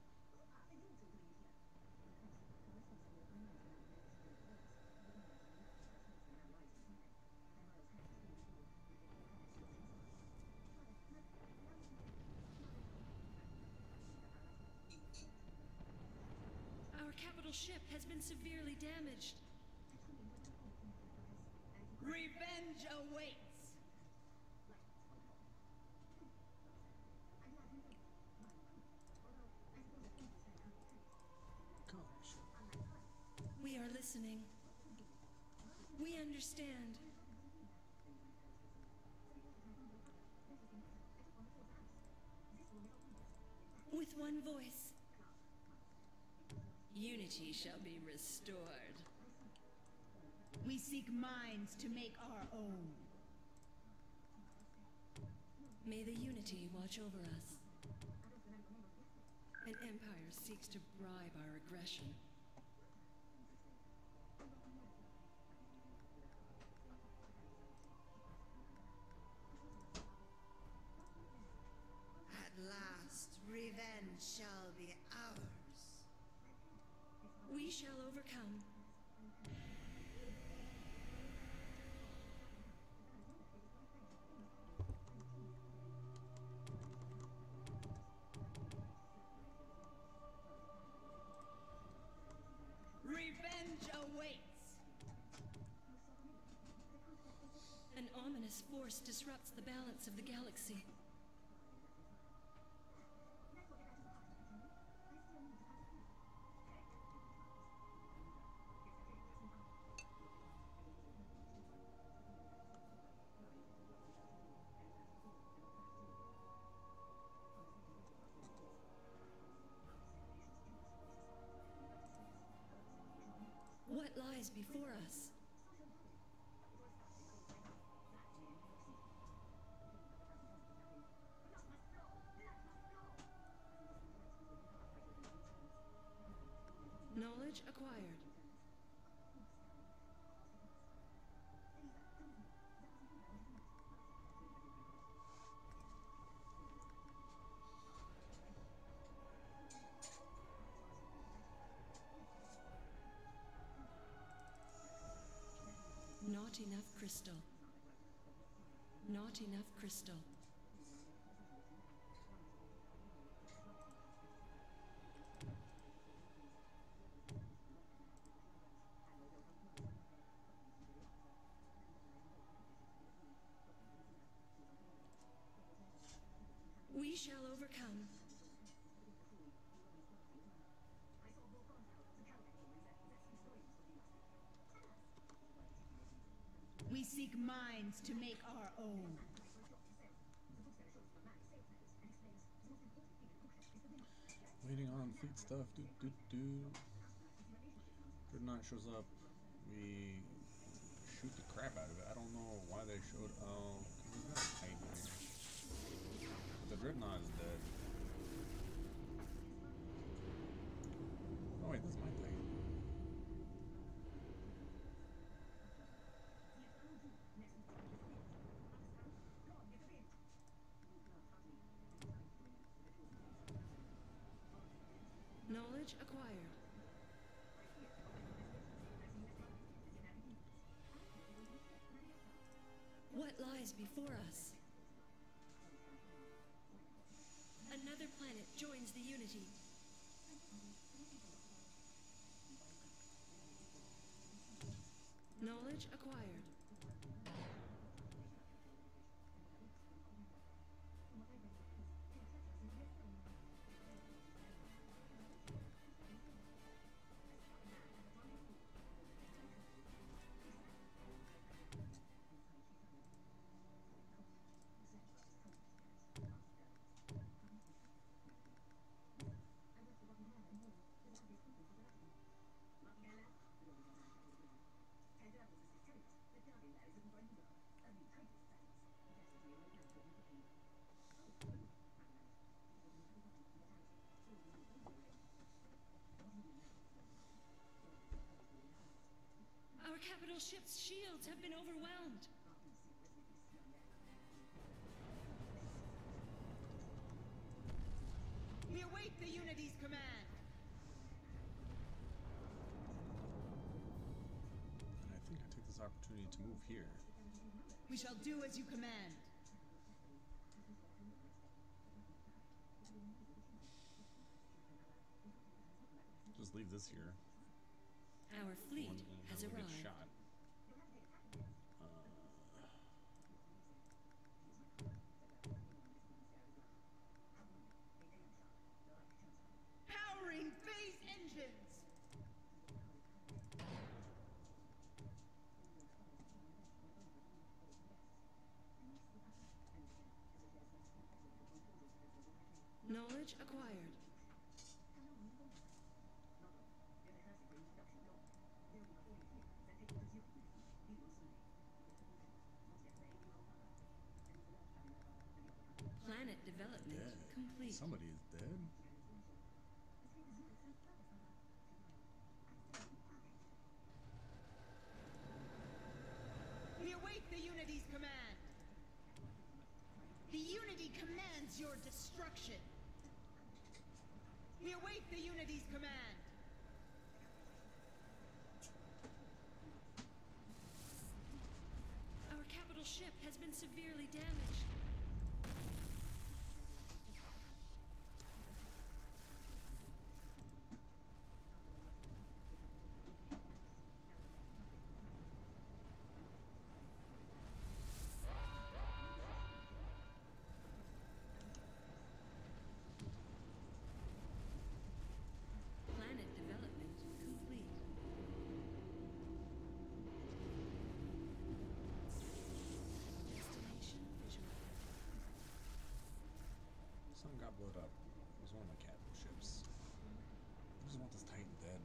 Our capital ship has been severely damaged. Revenge awaits! Gosh. We are listening. We understand. With one voice, unity shall be restored. We seek minds to make our own. May the unity watch over us. An empire seeks to bribe our aggression. At last, revenge shall be ours. We shall overcome. Revenge awaits! An ominous force disrupts the balance of the galaxy. What lies before us? Knowledge acquired. Not enough crystal. Not enough crystal. We shall overcome. We seek minds to make our own. Waiting on fleet stuff. Do do do. Dreadnought shows up. We shoot the crap out of it. I don't know why they showed. Oh, because we've got a Titan here. But the Dreadnought is dead. Oh wait, that's my Titan. Knowledge acquired. What lies before us? Another planet joins the Unity. Knowledge acquired. capital ship's shields have been overwhelmed. We await the Unity's command. And I think I take this opportunity to move here. We shall do as you command. Just leave this here. Our fleet One, has and we'll arrived. get shot. Uh, Powering phase engines. Knowledge acquired. Planet development dead. complete. Somebody is dead. We await the Unity's command. The Unity commands your destruction. We await the Unity's command. Our capital ship has been severely damaged. Planet development complete. Destination visualized. Something got blown up. It was one of my capital ships. I just want this Titan dead.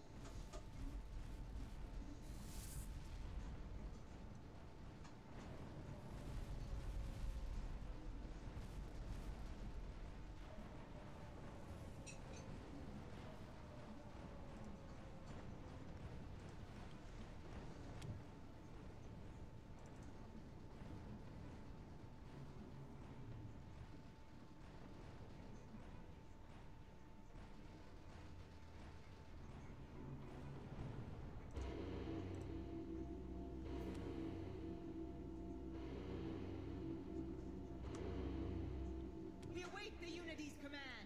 We await the Unity's command.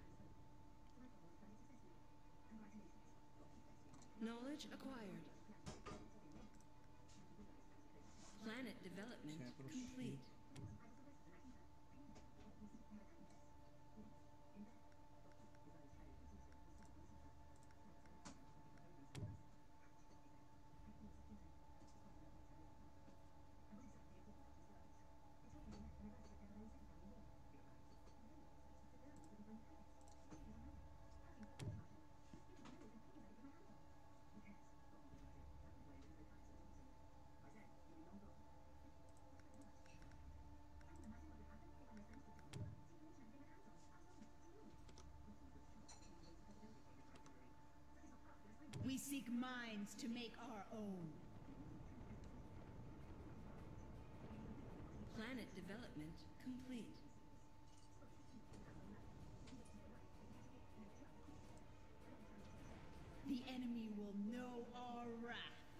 Knowledge acquired. Planet development Capital complete. We seek minds to make our own. Planet development complete. The enemy will know our wrath.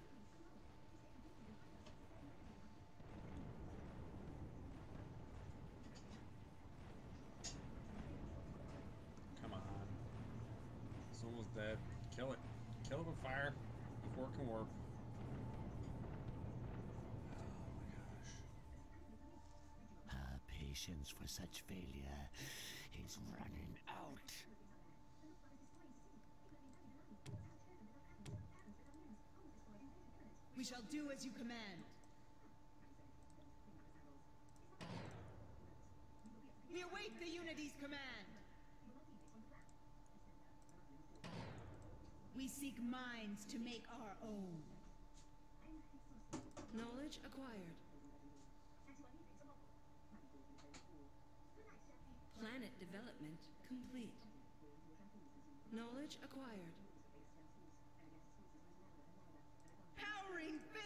Come on. It's almost dead. Kill it. Kill it with fire before it can warp. Oh my gosh. Our patience for such failure is running out. We shall do as you command. We await the Unity's command. We seek minds to make our own. Knowledge acquired. Planet development complete. Knowledge acquired. Powering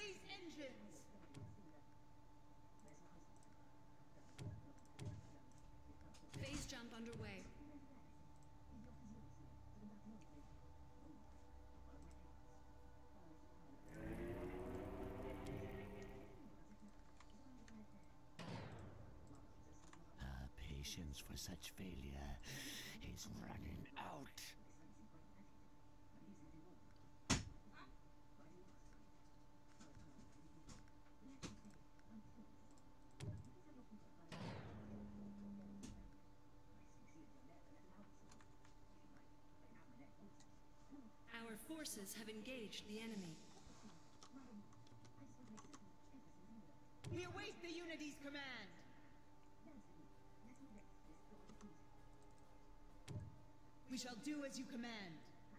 patience for such failure is running out. Our forces have engaged the enemy. We await the Unity's command! We shall do as you command.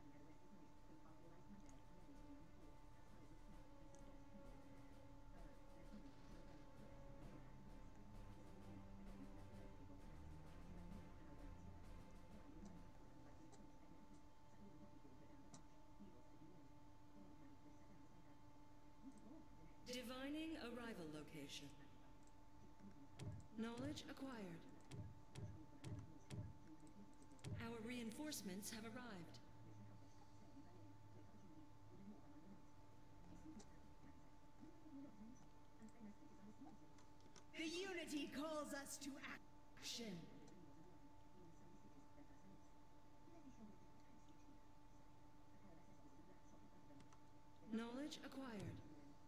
Divining arrival location. Knowledge acquired. Our reinforcements have arrived. The Unity calls us to action. Knowledge acquired.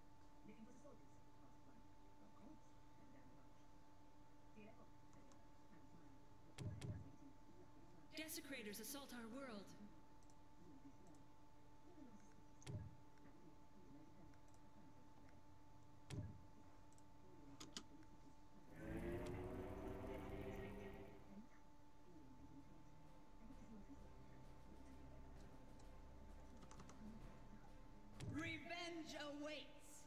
Desecrators assault our world. Revenge awaits!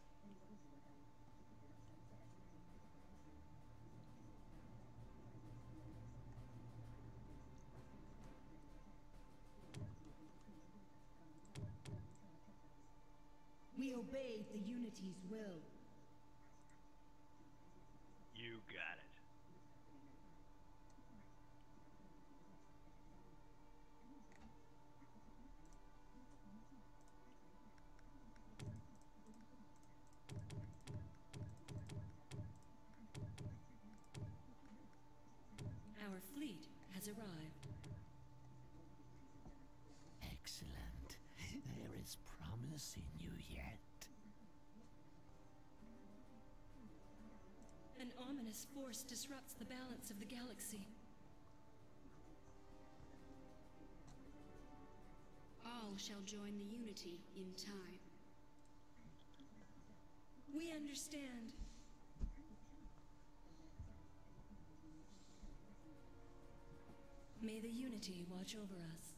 We obeyed the Unity's will. You got it. Our fleet has arrived. Excellent. There is promise in you yet. An ominous force disrupts the balance of the galaxy. All shall join the Unity in time. We understand. May the Unity watch over us.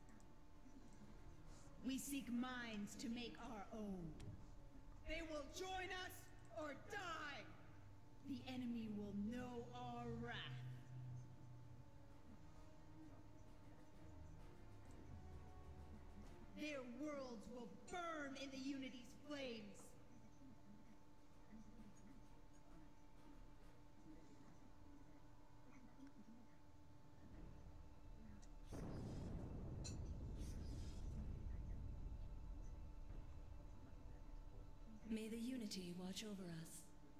We seek minds to make our own. They will join us or die! The enemy will know our wrath. Their worlds will burn in the Unity's flames. May the Unity watch over us.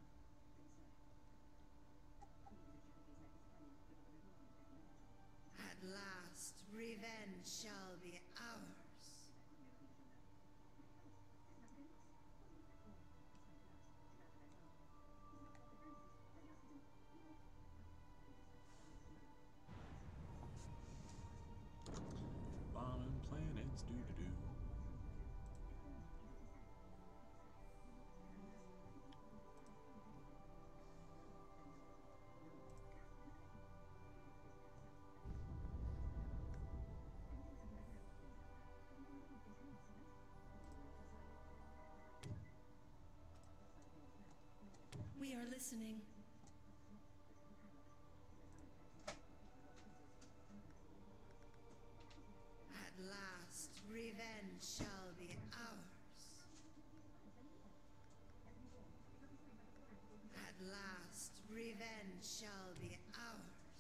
At last, revenge shall be ours. Bombing planets, do do do. We are listening. At last, revenge shall be ours. At last, revenge shall be ours.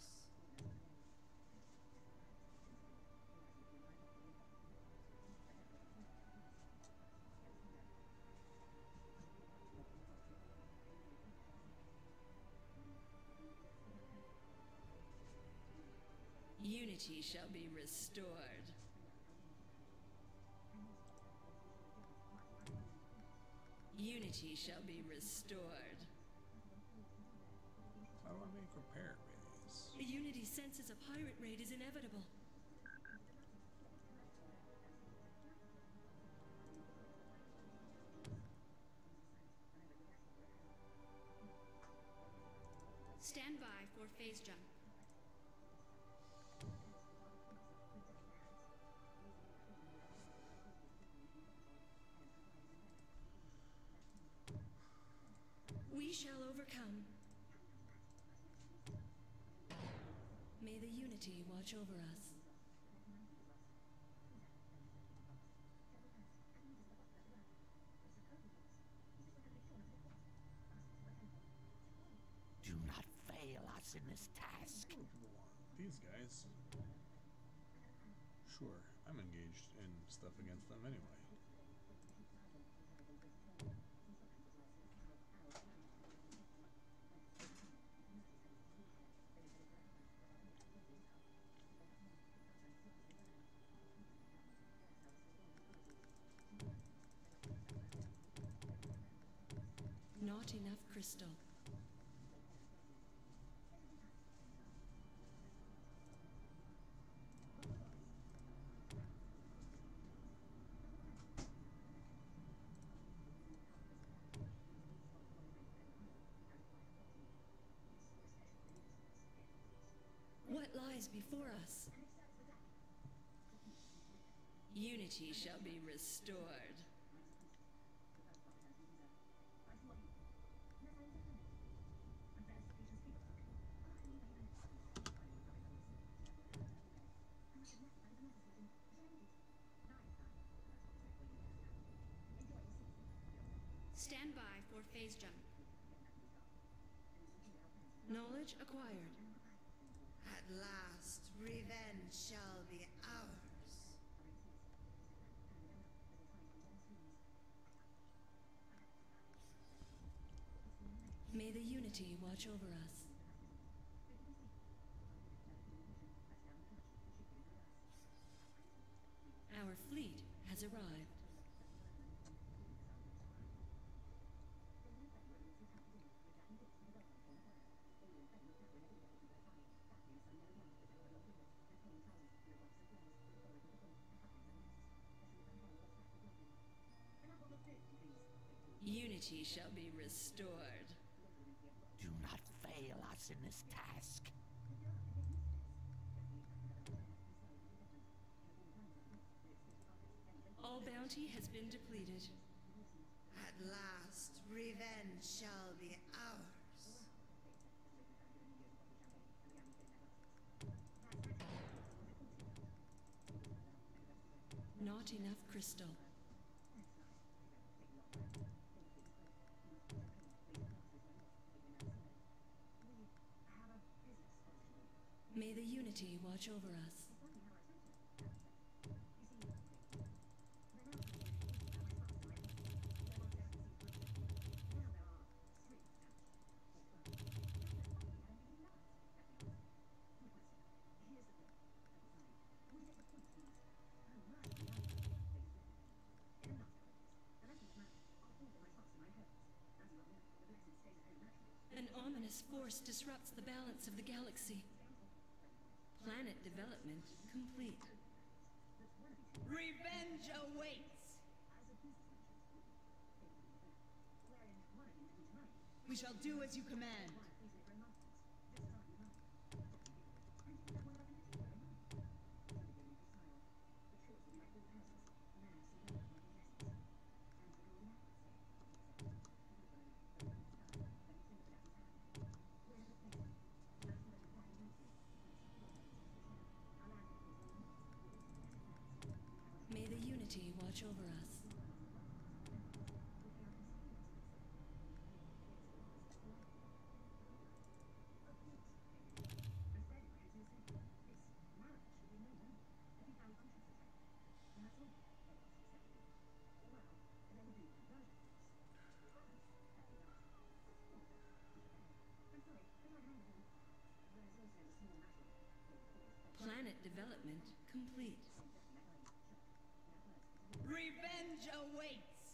Unity shall be restored. Unity shall be restored. How do I make repair radius? The Unity senses a pirate raid is inevitable. Stand by for phase jump. We shall overcome. May the Unity watch over us. Do not fail us in this task. These guys. Sure, I'm engaged in stuff against them anyway. Not enough crystal. What lies before us? Unity shall be restored. Stand by for phase jump. Knowledge acquired. At last, revenge shall be ours. May the Unity watch over us. Our fleet has arrived. Unity shall be restored. Do not fail us in this task. All bounty has been depleted. At last, revenge shall be ours. Not enough crystal. May the Unity watch over us. An ominous force disrupts the balance of the galaxy. Planet development complete. Revenge awaits! We shall do as you command. May the Unity watch over us. Revenge awaits!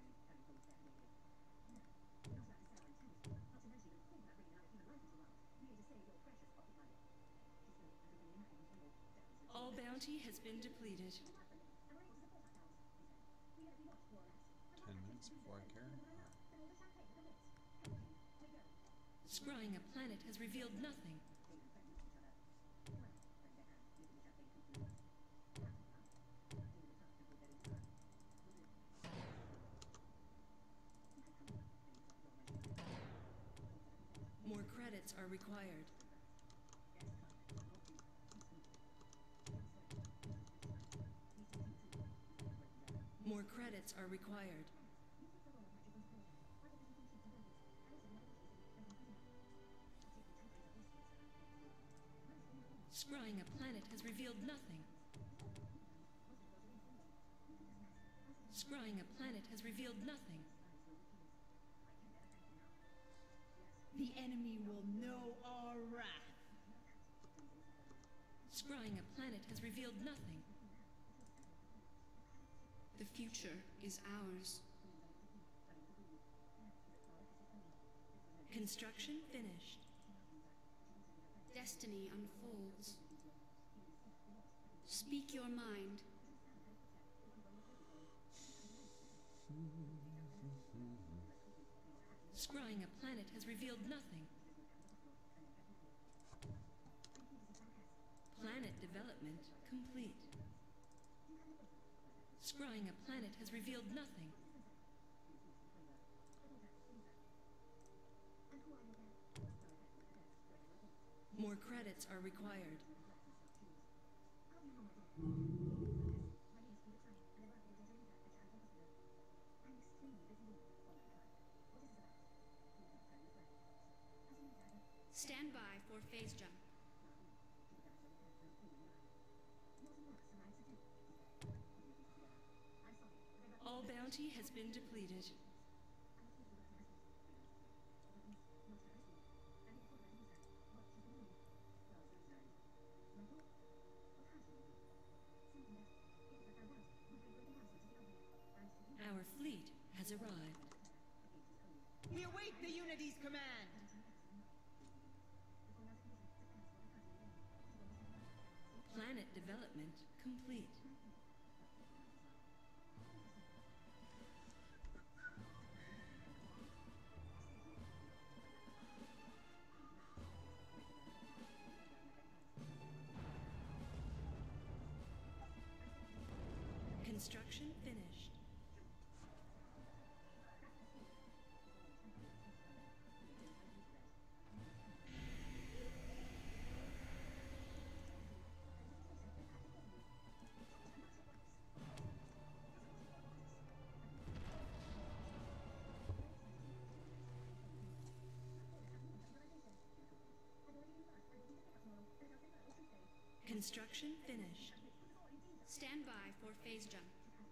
All bounty has been depleted. Ten minutes before I care? Scrying a planet has revealed nothing. More credits are required. More credits are required. Scrying a planet has revealed nothing. Scrying a planet has revealed nothing. The enemy will know our wrath. Scrying a planet has revealed nothing. The future is ours. Construction finished. Destiny unfolds. Speak your mind. Scrying a planet has revealed nothing. Planet development complete. Scrying a planet has revealed nothing. More credits are required. Stand by for phase jump. All bounty has been depleted. Our fleet has arrived. We await the Unity's command! Planet development complete. Construction finished. Construction finished. Stand by for phase jump.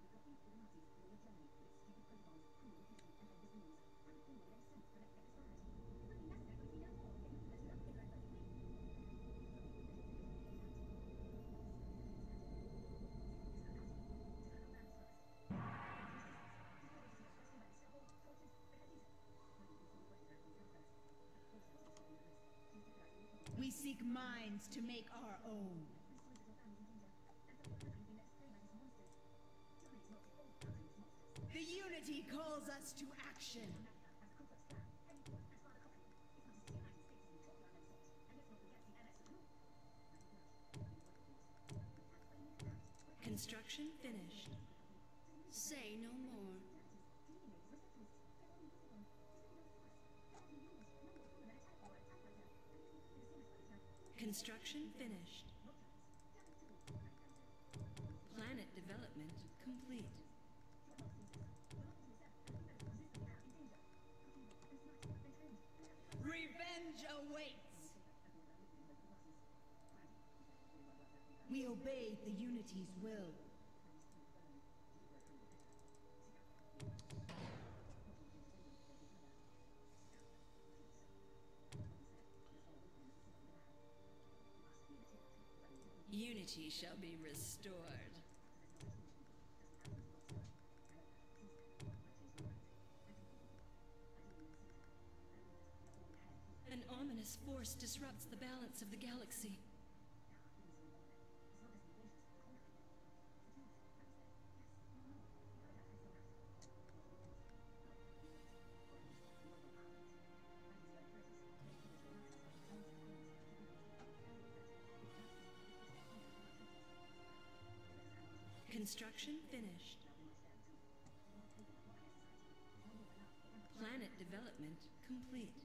We seek minds to make our own. The Unity calls us to action. Construction finished. Say no more. Construction finished. Planet development complete. Revenge awaits! We obey the Unity's will. Unity shall be restored. ominous force disrupts the balance of the galaxy. Construction finished. Planet development complete.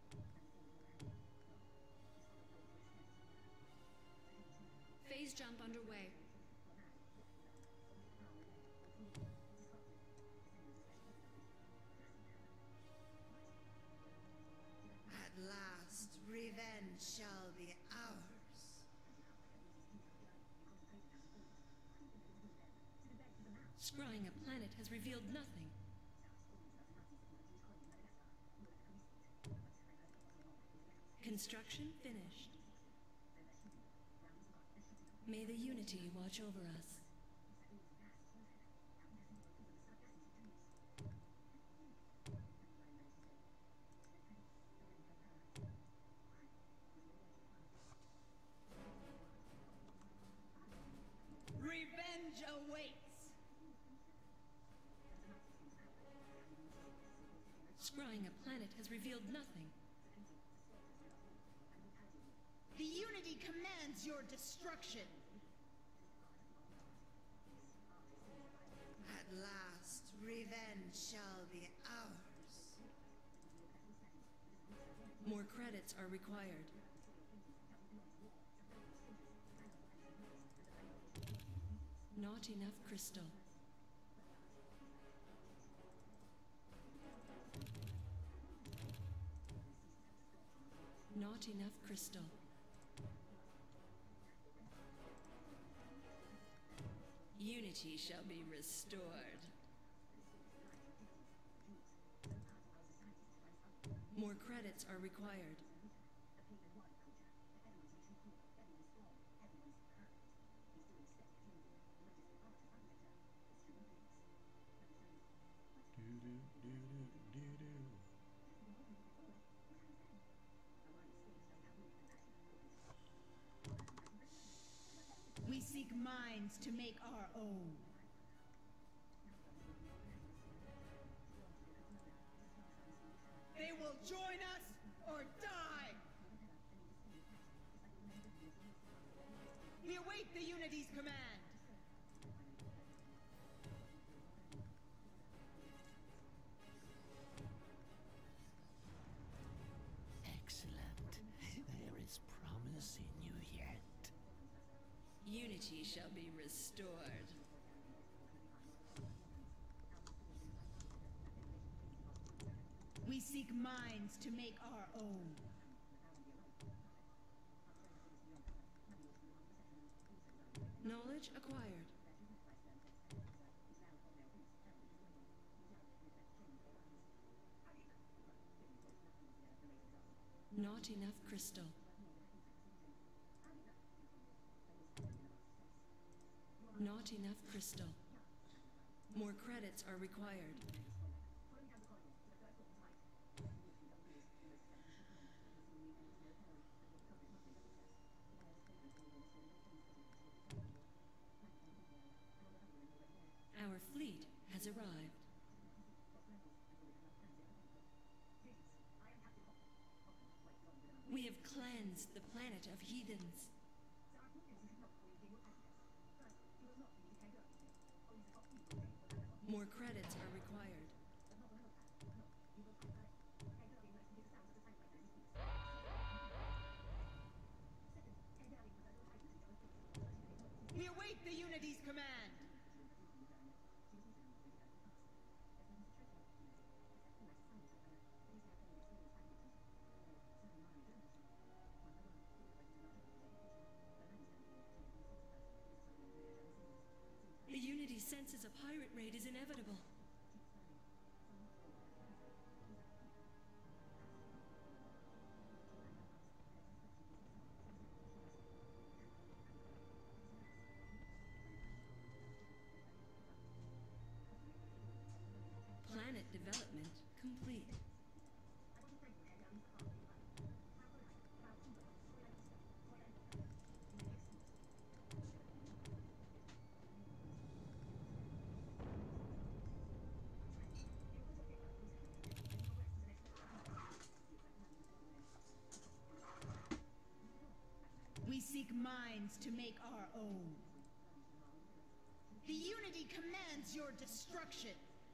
Phase jump underway. At last, revenge shall be ours. Scrying a planet has revealed nothing. Construction finished. May the Unity watch over us. Revenge awaits! Scrying a planet has revealed nothing. The Unity commands your destruction! At last, revenge shall be ours. More credits are required. Not enough crystal. Not enough crystal. Unity shall be restored. More credits are required. We seek minds to make our own. They will join us or die! We await the Unity's command! Excellent. There is promise in you yet. Unity shall be restored. We seek minds to make our own. Knowledge acquired. Not enough crystal. Not enough crystal. More credits are required. Our fleet has arrived. We have cleansed the planet of heathens. More credits are required. We await the Unity's command! The Unity senses a pirate raid is inevitable. Planet development complete. minds to make our own. The Unity commands your destruction.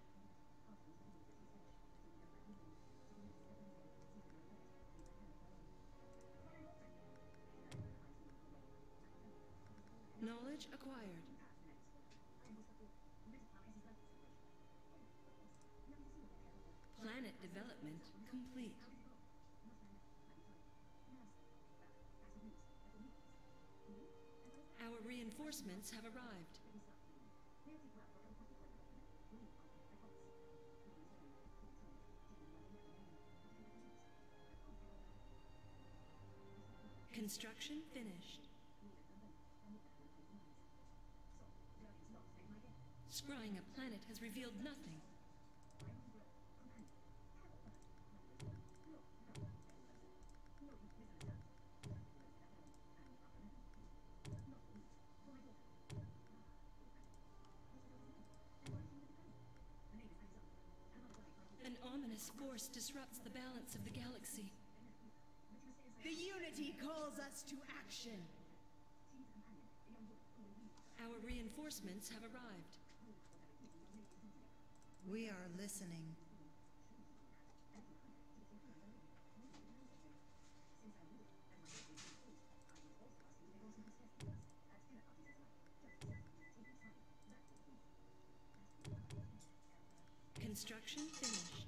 Knowledge acquired. Planet development complete. Our reinforcements have arrived. Construction finished. Scrying a planet has revealed nothing. An ominous force disrupts the balance of the galaxy. The Unity calls us to action. Our reinforcements have arrived. We are listening. Construction finished.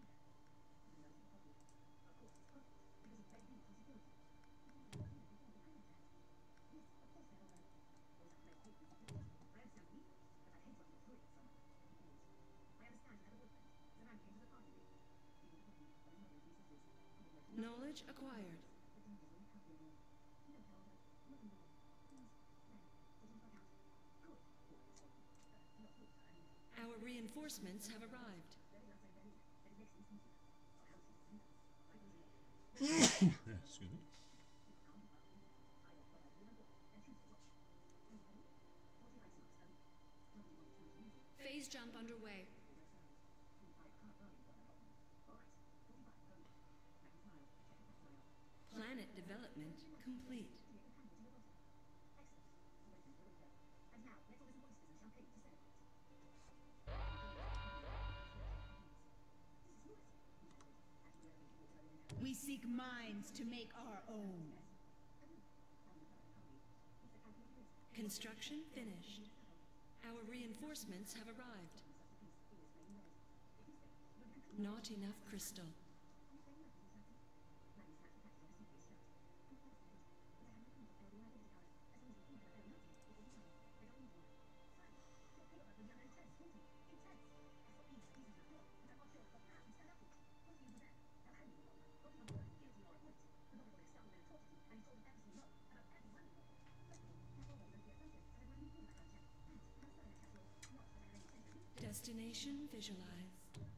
Knowledge acquired. Our reinforcements have arrived. Excuse me. Phase jump underway. Planet development complete. We seek minds to make our own. Construction finished. Our reinforcements have arrived. Not enough crystal. Destination visualized.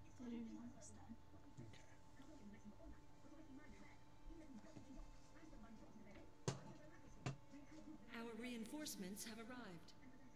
Our reinforcements have arrived.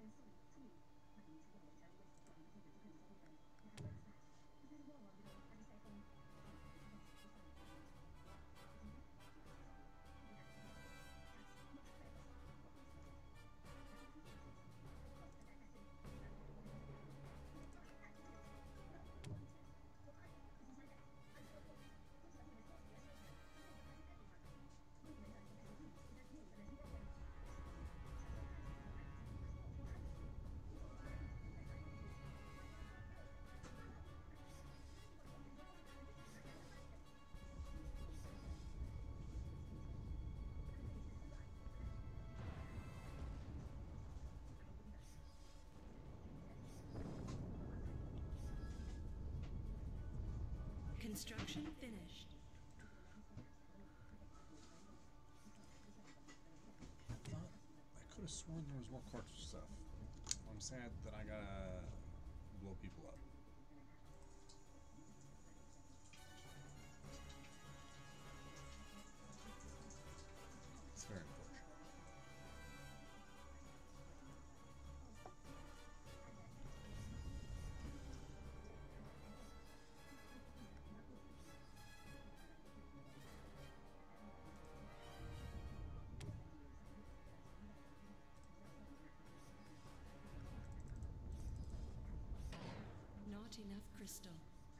Construction finished. I thought I could have sworn there was more cartridge stuff. I'm sad that I gotta blow people up. It's very unfortunate. enough crystal.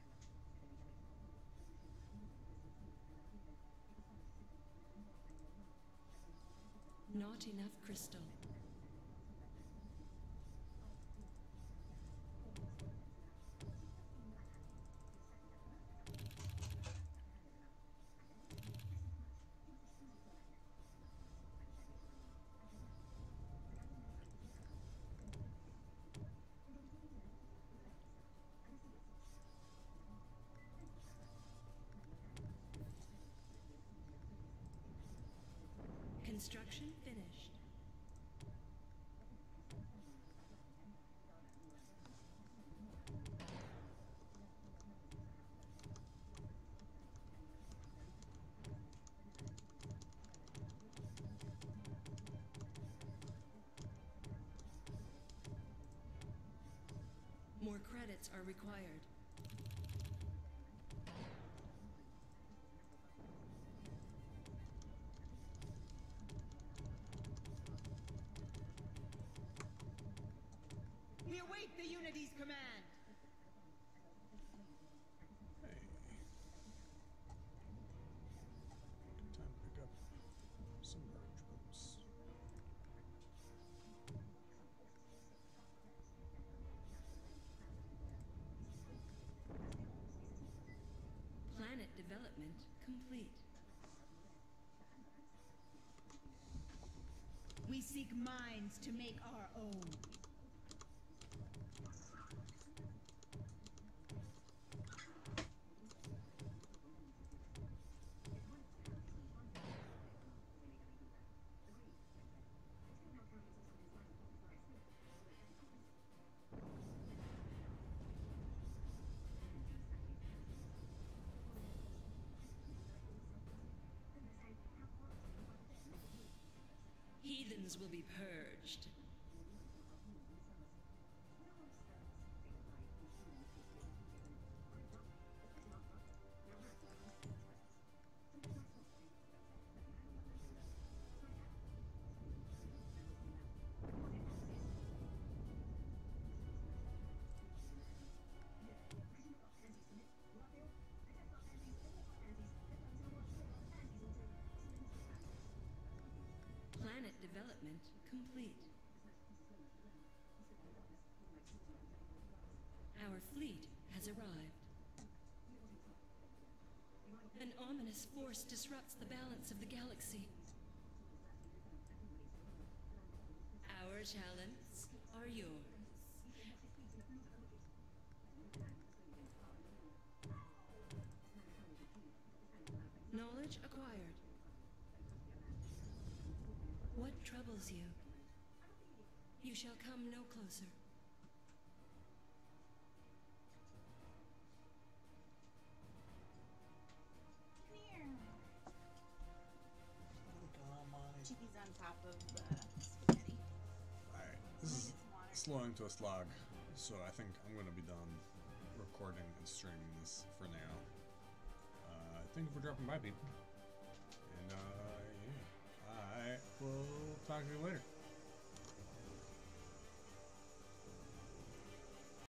Not enough crystal. Construction finished. More credits are required. We await the Unity's command. Hey. Time to pick up some large boats. Planet development complete. We seek mines to make our own. Heathens will be purged. Planet development complete. Our fleet has arrived. An ominous force disrupts the balance of the galaxy. Our talents are yours. Knowledge acquired. What troubles you? You shall come no closer. Chippy's on top of the spaghetti. Alright, this is slowing to a slog, so I think I'm going to be done recording and streaming this for now. Uh, thank you for dropping by, people. And, uh, yeah, I will talk to you later.